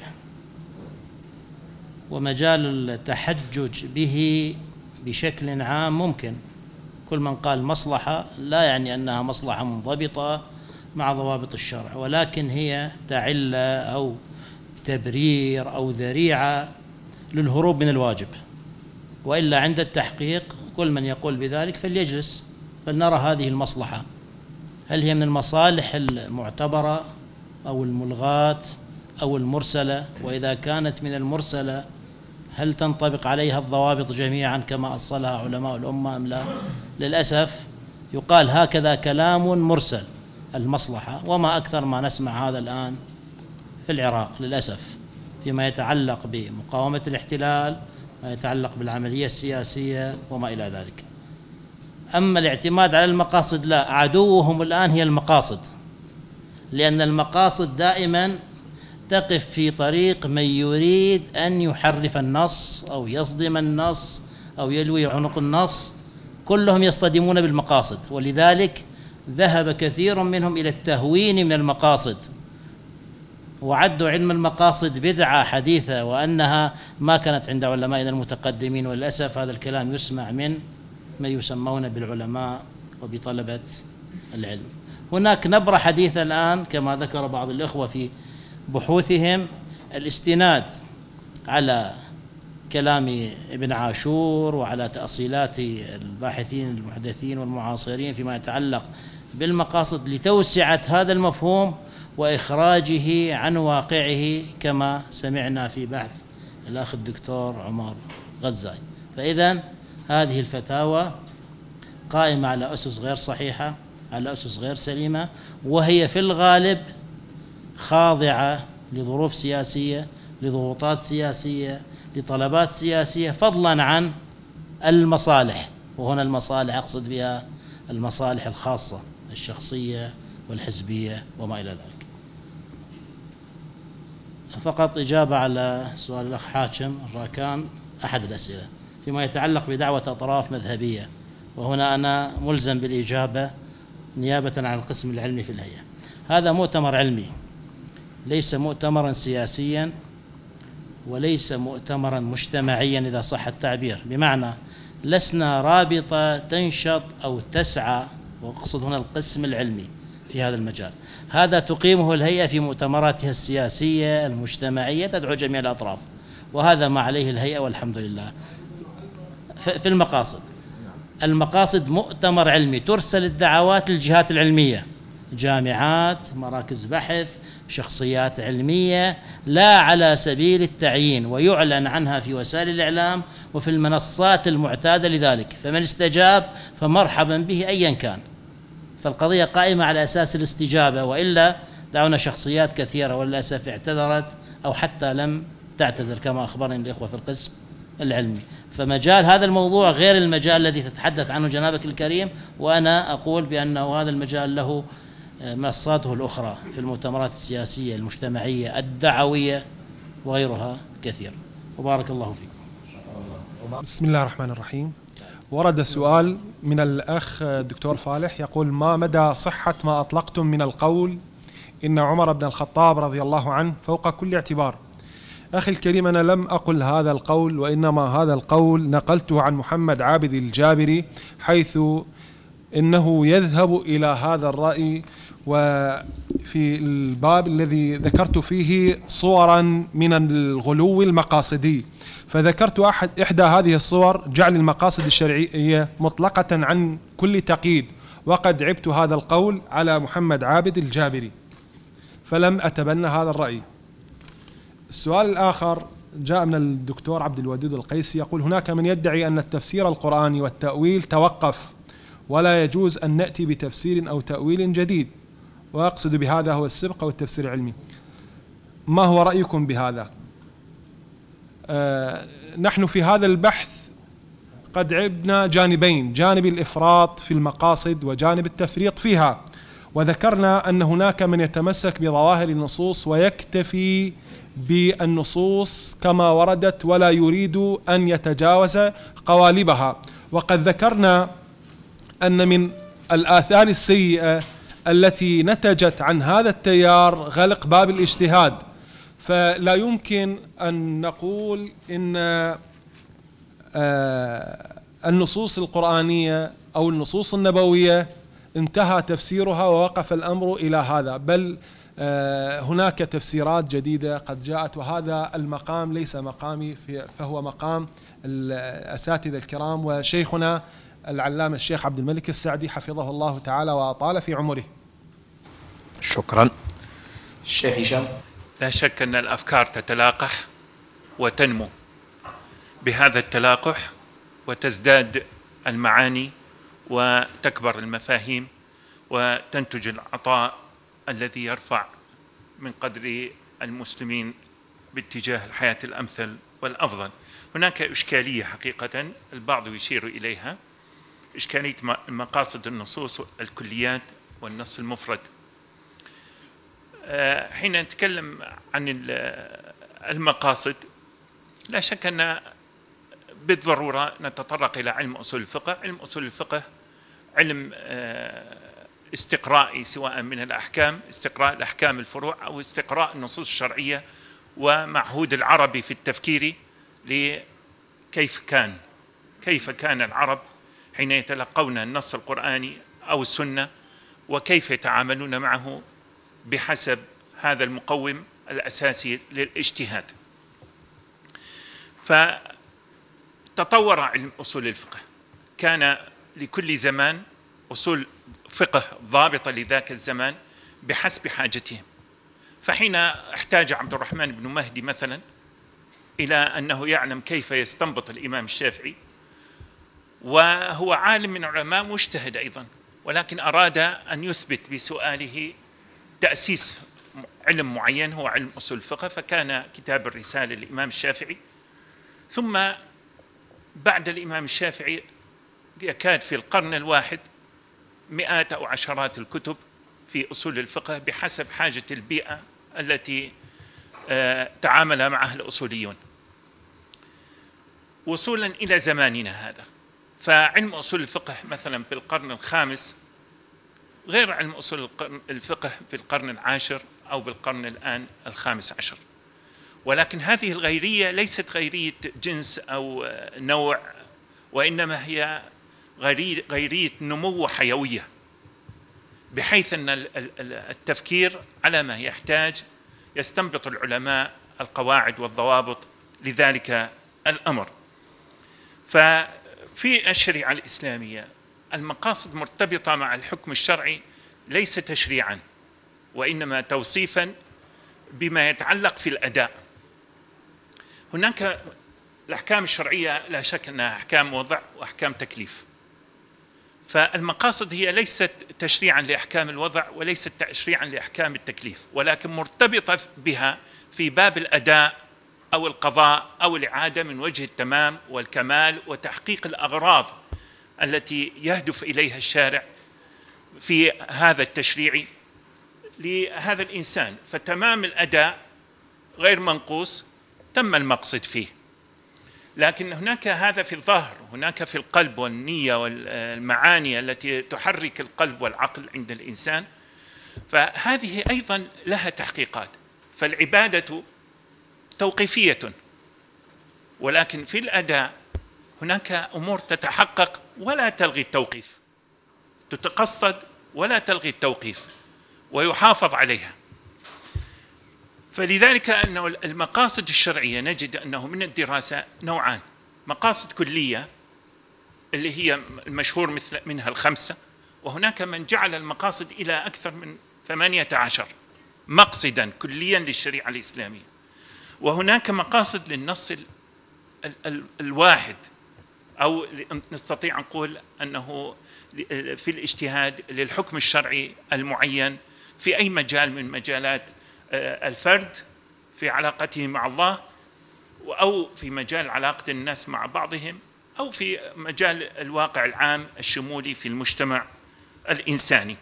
Speaker 3: ومجال التحجج به بشكل عام ممكن. كل من قال مصلحة لا يعني أنها مصلحة منضبطة مع ضوابط الشرع، ولكن هي تعلة أو تبرير أو ذريعة للهروب من الواجب، وإلا عند التحقيق كل من يقول بذلك فليجلس فلنرى هذه المصلحة هل هي من المصالح المعتبرة أو الملغاة أو المرسلة، وإذا كانت من المرسلة هل تنطبق عليها الضوابط جميعا كما أصلها علماء الأمة أم لا؟ للأسف يقال هكذا كلام مرسل المصلحة، وما أكثر ما نسمع هذا الآن في العراق للأسف فيما يتعلق بمقاومة الاحتلال، ما يتعلق بالعملية السياسية وما إلى ذلك. أما الاعتماد على المقاصد لا، عدوهم الآن هي المقاصد، لأن المقاصد دائما تقف في طريق من يريد أن يحرف النص أو يصدم النص أو يلوي عنق النص، كلهم يصطدمون بالمقاصد، ولذلك ذهب كثير منهم إلى التهوين من المقاصد، وعدوا علم المقاصد بدعة حديثة وأنها ما كانت عند علمائنا المتقدمين، وللأسف هذا الكلام يسمع من ما يسمون بالعلماء وبطلبة العلم. هناك نبرة حديثة الآن كما ذكر بعض الإخوة في بحوثهم، الاستناد على كلام ابن عاشور وعلى تأصيلات الباحثين المحدثين والمعاصرين فيما يتعلق بالمقاصد لتوسعة هذا المفهوم وإخراجه عن واقعه كما سمعنا في بحث الأخ الدكتور عمر غزاي. فإذن هذه الفتاوى قائمة على أسس غير صحيحة، على أسس غير سليمة، وهي في الغالب خاضعة لظروف سياسية، لضغوطات سياسية، لطلبات سياسية، فضلا عن المصالح. وهنا المصالح أقصد بها المصالح الخاصة الشخصية والحزبية وما إلى ذلك. فقط إجابة على سؤال الأخ حاتم الراكان أحد الأسئلة فيما يتعلق بدعوة أطراف مذهبية، وهنا أنا ملزم بالإجابة نيابة عن القسم العلمي في الهيئة. هذا مؤتمر علمي ليس مؤتمرا سياسيا وليس مؤتمرا مجتمعيا إذا صح التعبير، بمعنى لسنا رابطة تنشط أو تسعى، وأقصد هنا القسم العلمي في هذا المجال، هذا تقيمه الهيئة في مؤتمراتها السياسية المجتمعية، تدعو جميع الأطراف، وهذا ما عليه الهيئة والحمد لله. في المقاصد، المقاصد مؤتمر علمي ترسل الدعوات للجهات العلمية، جامعات، مراكز بحث، شخصيات علمية، لا على سبيل التعيين، ويعلن عنها في وسائل الإعلام وفي المنصات المعتادة لذلك، فمن استجاب فمرحبا به أيا كان. فالقضية قائمة على أساس الاستجابة، وإلا دعونا شخصيات كثيرة وللأسف اعتذرت أو حتى لم تعتذر كما أخبرني الإخوة في القسم العلمي. فمجال هذا الموضوع غير المجال الذي تتحدث عنه جنابك الكريم، وأنا أقول بأنه هذا المجال له منصاته الأخرى في المؤتمرات السياسية المجتمعية الدعوية وغيرها كثير. وبارك الله فيكم.
Speaker 6: بسم الله الرحمن الرحيم. ورد سؤال من الأخ الدكتور فالح يقول: ما مدى صحة ما أطلقتم من القول إن عمر بن الخطاب رضي الله عنه فوق كل اعتبار؟ أخي الكريم، أنا لم أقل هذا القول، وإنما هذا القول نقلته عن محمد عابد الجابري، حيث إنه يذهب إلى هذا الرأي، وفي الباب الذي ذكرت فيه صورا من الغلو المقاصدي، فذكرت أحد إحدى هذه الصور جعل المقاصد الشرعية مطلقة عن كل تقييد، وقد عبت هذا القول على محمد عابد الجابري، فلم أتبنى هذا الرأي. السؤال الآخر جاء من الدكتور عبد الودود القيسي، يقول: هناك من يدعي أن التفسير القرآني والتأويل توقف، ولا يجوز أن نأتي بتفسير أو تأويل جديد، وأقصد بهذا هو السبق والتفسير العلمي. ما هو رأيكم بهذا؟ آه نحن في هذا البحث قد عبنا جانبين، جانب الإفراط في المقاصد وجانب التفريط فيها، وذكرنا أن هناك من يتمسك بظواهر النصوص ويكتفي بالنصوص كما وردت ولا يريد أن يتجاوز قوالبها، وقد ذكرنا أن من الآثار السيئة التي نتجت عن هذا التيار غلق باب الاجتهاد، فلا يمكن أن نقول إن النصوص القرآنية أو النصوص النبوية انتهى تفسيرها ووقف الأمر إلى هذا، بل هناك تفسيرات جديدة قد جاءت، وهذا المقام ليس مقامي، فهو مقام الأساتذة الكرام وشيخنا العلامة الشيخ عبد الملك السعدي حفظه الله تعالى وأطال في عمره.
Speaker 1: شكرا. الشيخ هشام.
Speaker 4: لا شك أن الأفكار تتلاقح وتنمو، بهذا التلاقح وتزداد المعاني وتكبر المفاهيم وتنتج العطاء الذي يرفع من قدر المسلمين باتجاه الحياة الأمثل والأفضل. هناك إشكالية حقيقة البعض يشير إليها، إشكالية مقاصد النصوص الكليات والنص المفرد. حين نتكلم عن المقاصد لا شك أن بالضرورة نتطرق إلى علم أصول الفقه. علم أصول الفقه علم استقرائي، سواء من الأحكام، استقراء الأحكام الفروع، أو استقراء النصوص الشرعية ومعهود العربي في التفكير لكيف كان كيف كان العرب حين يتلقون النص القرآني أو السنة، وكيف يتعاملون معه بحسب هذا المقوم الأساسي للاجتهاد. فتطور علم أصول الفقه، كان لكل زمان أصول فقه ضابطة لذاك الزمان بحسب حاجتهم. فحين احتاج عبد الرحمن بن مهدي مثلا إلى أنه يعلم كيف يستنبط الإمام الشافعي، وهو عالم من علماء مجتهد أيضا، ولكن أراد أن يثبت بسؤاله تأسيس علم معين هو علم أصول الفقه، فكان كتاب الرسالة للإمام الشافعي. ثم بعد الإمام الشافعي يكاد في القرن الواحد مئات أو عشرات الكتب في أصول الفقه بحسب حاجة البيئة التي تعامل معها الأصوليون، وصولا إلى زماننا هذا. فعلم أصول الفقه مثلا في القرن الخامس غير علم أصول الفقه في القرن العاشر أو بالقرن الآن الخامس عشر. ولكن هذه الغيرية ليست غيرية جنس أو نوع، وإنما هي غيرية نمو وحيوية، بحيث أن التفكير على ما يحتاج يستنبط العلماء القواعد والضوابط لذلك الأمر. ففي الشريعة الإسلامية المقاصد مرتبطة مع الحكم الشرعي ليس تشريعا، وإنما توصيفا بما يتعلق في الأداء. هناك الأحكام الشرعية لا شك أنها أحكام وضع وأحكام تكليف، فالمقاصد هي ليست تشريعا لأحكام الوضع وليست تشريعا لأحكام التكليف، ولكن مرتبطة بها في باب الأداء أو القضاء أو الإعادة من وجه التمام والكمال وتحقيق الأغراض التي يهدف إليها الشارع في هذا التشريع لهذا الإنسان. فتمام الأداء غير منقوص تم المقصد فيه، لكن هناك هذا في الظاهر، هناك في القلب والنية والمعاني التي تحرك القلب والعقل عند الإنسان، فهذه أيضا لها تحقيقات. فالعبادة توقيفية، ولكن في الأداء هناك أمور تتحقق ولا تلغي التوقيف، تتقصد ولا تلغي التوقيف ويحافظ عليها. فلذلك أنه المقاصد الشرعية نجد أنه من الدراسة نوعان: مقاصد كلية اللي هي المشهور مثل منها الخمسة، وهناك من جعل المقاصد إلى أكثر من ثمانية عشر مقصدا كليا للشريعة الإسلامية، وهناك مقاصد للنص ال ال الواحد، أو نستطيع أن نقول أنه في الاجتهاد للحكم الشرعي المعين في أي مجال من مجالات الفرد في علاقته مع الله، أو في مجال علاقة الناس مع بعضهم، أو في مجال الواقع العام الشمولي في المجتمع الإنساني.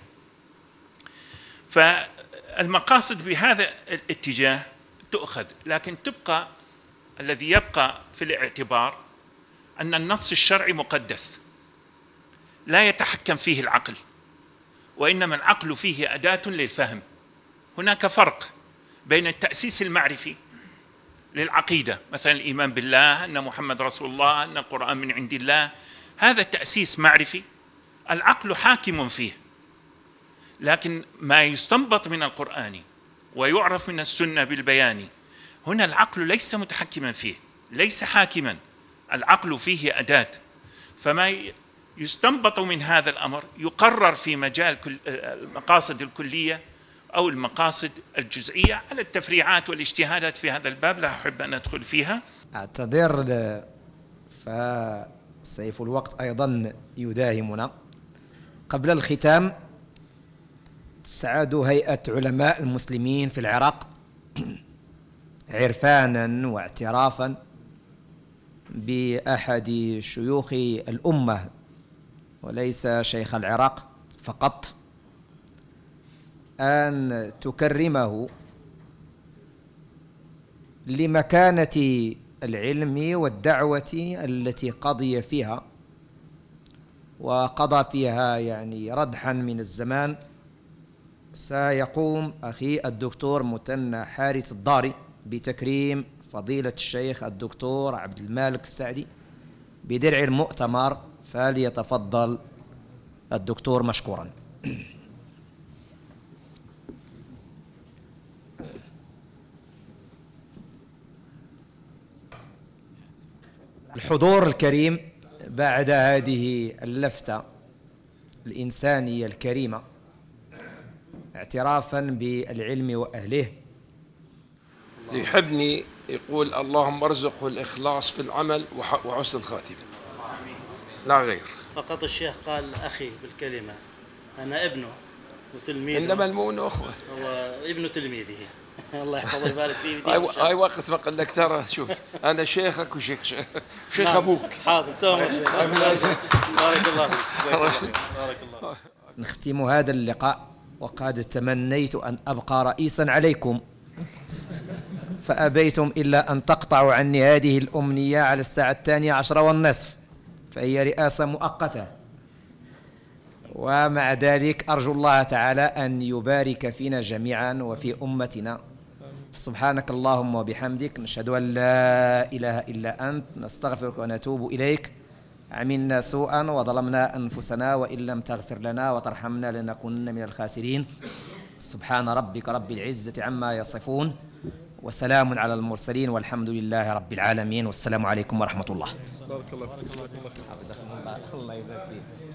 Speaker 4: فالمقاصد بهذا الاتجاه تؤخذ، لكن تبقى الذي يبقى في الاعتبار أن النص الشرعي مقدس لا يتحكم فيه العقل، وإنما العقل فيه أداة للفهم. هناك فرق بين التأسيس المعرفي للعقيدة، مثلا الإيمان بالله، أن محمد رسول الله، أن القرآن من عند الله، هذا تأسيس معرفي العقل حاكم فيه، لكن ما يستنبط من القرآن ويعرف من السنة بالبيان هنا العقل ليس متحكما فيه، ليس حاكما، العقل فيه أداة. فما يستنبط من هذا الأمر يقرر في مجال المقاصد الكلية أو المقاصد الجزئية على التفريعات والاجتهادات في هذا الباب لا أحب أن أدخل فيها.
Speaker 1: أعتذر، فسيف الوقت أيضا يداهمنا. قبل الختام، تسعد هيئة علماء المسلمين في العراق عرفانا واعترافا بأحد شيوخ الأمة وليس شيخ العراق فقط أن تكرمه لمكانة العلم والدعوة التي قضي فيها وقضى فيها يعني ردحا من الزمان. سيقوم أخي الدكتور مثنى حارث الضاري بتكريم فضيلة الشيخ الدكتور عبد المالك السعدي بدرع المؤتمر، فليتفضل الدكتور مشكورا. الحضور الكريم، بعد هذه اللفتة الإنسانية الكريمة اعترافا بالعلم وأهله،
Speaker 7: يحبني يقول اللهم ارزقه الإخلاص في العمل وحسن الخاتمة، لا غير.
Speaker 3: فقط الشيخ قال أخي بالكلمة، أنا ابنه وتلميذه،
Speaker 7: إنما المؤمن أخوة،
Speaker 3: هو ابن تلميذه. الله يحفظه ويبارك فيه.
Speaker 7: هاي وقت ما قال لك ترى شوف أنا شيخك وشيخ شيخ, شيخ أبوك.
Speaker 3: حاضر تمام شيخ. بارك الله فيك. بارك الله.
Speaker 1: نختم هذا اللقاء وقد تمنيت أن أبقى رئيسا عليكم فأبيتم إلا أن تقطعوا عني هذه الأمنية على الساعة الثانية عشرة والنصف، فهي رئاسة مؤقتة ومع ذلك أرجو الله تعالى أن يبارك فينا جميعا وفي أمتنا. سبحانك اللهم وبحمدك، نشهد أن لا إله إلا أنت، نستغفرك ونتوب إليك. عملنا سوءا وظلمنا أنفسنا، وإن لم تغفر لنا وترحمنا لنكونن من الخاسرين. سبحان ربك رب العزة عما يصفون، وسلام على المرسلين، والحمد لله رب العالمين، والسلام عليكم ورحمة الله.
Speaker 2: بارك الله فيك.
Speaker 1: الله يبارك فيك.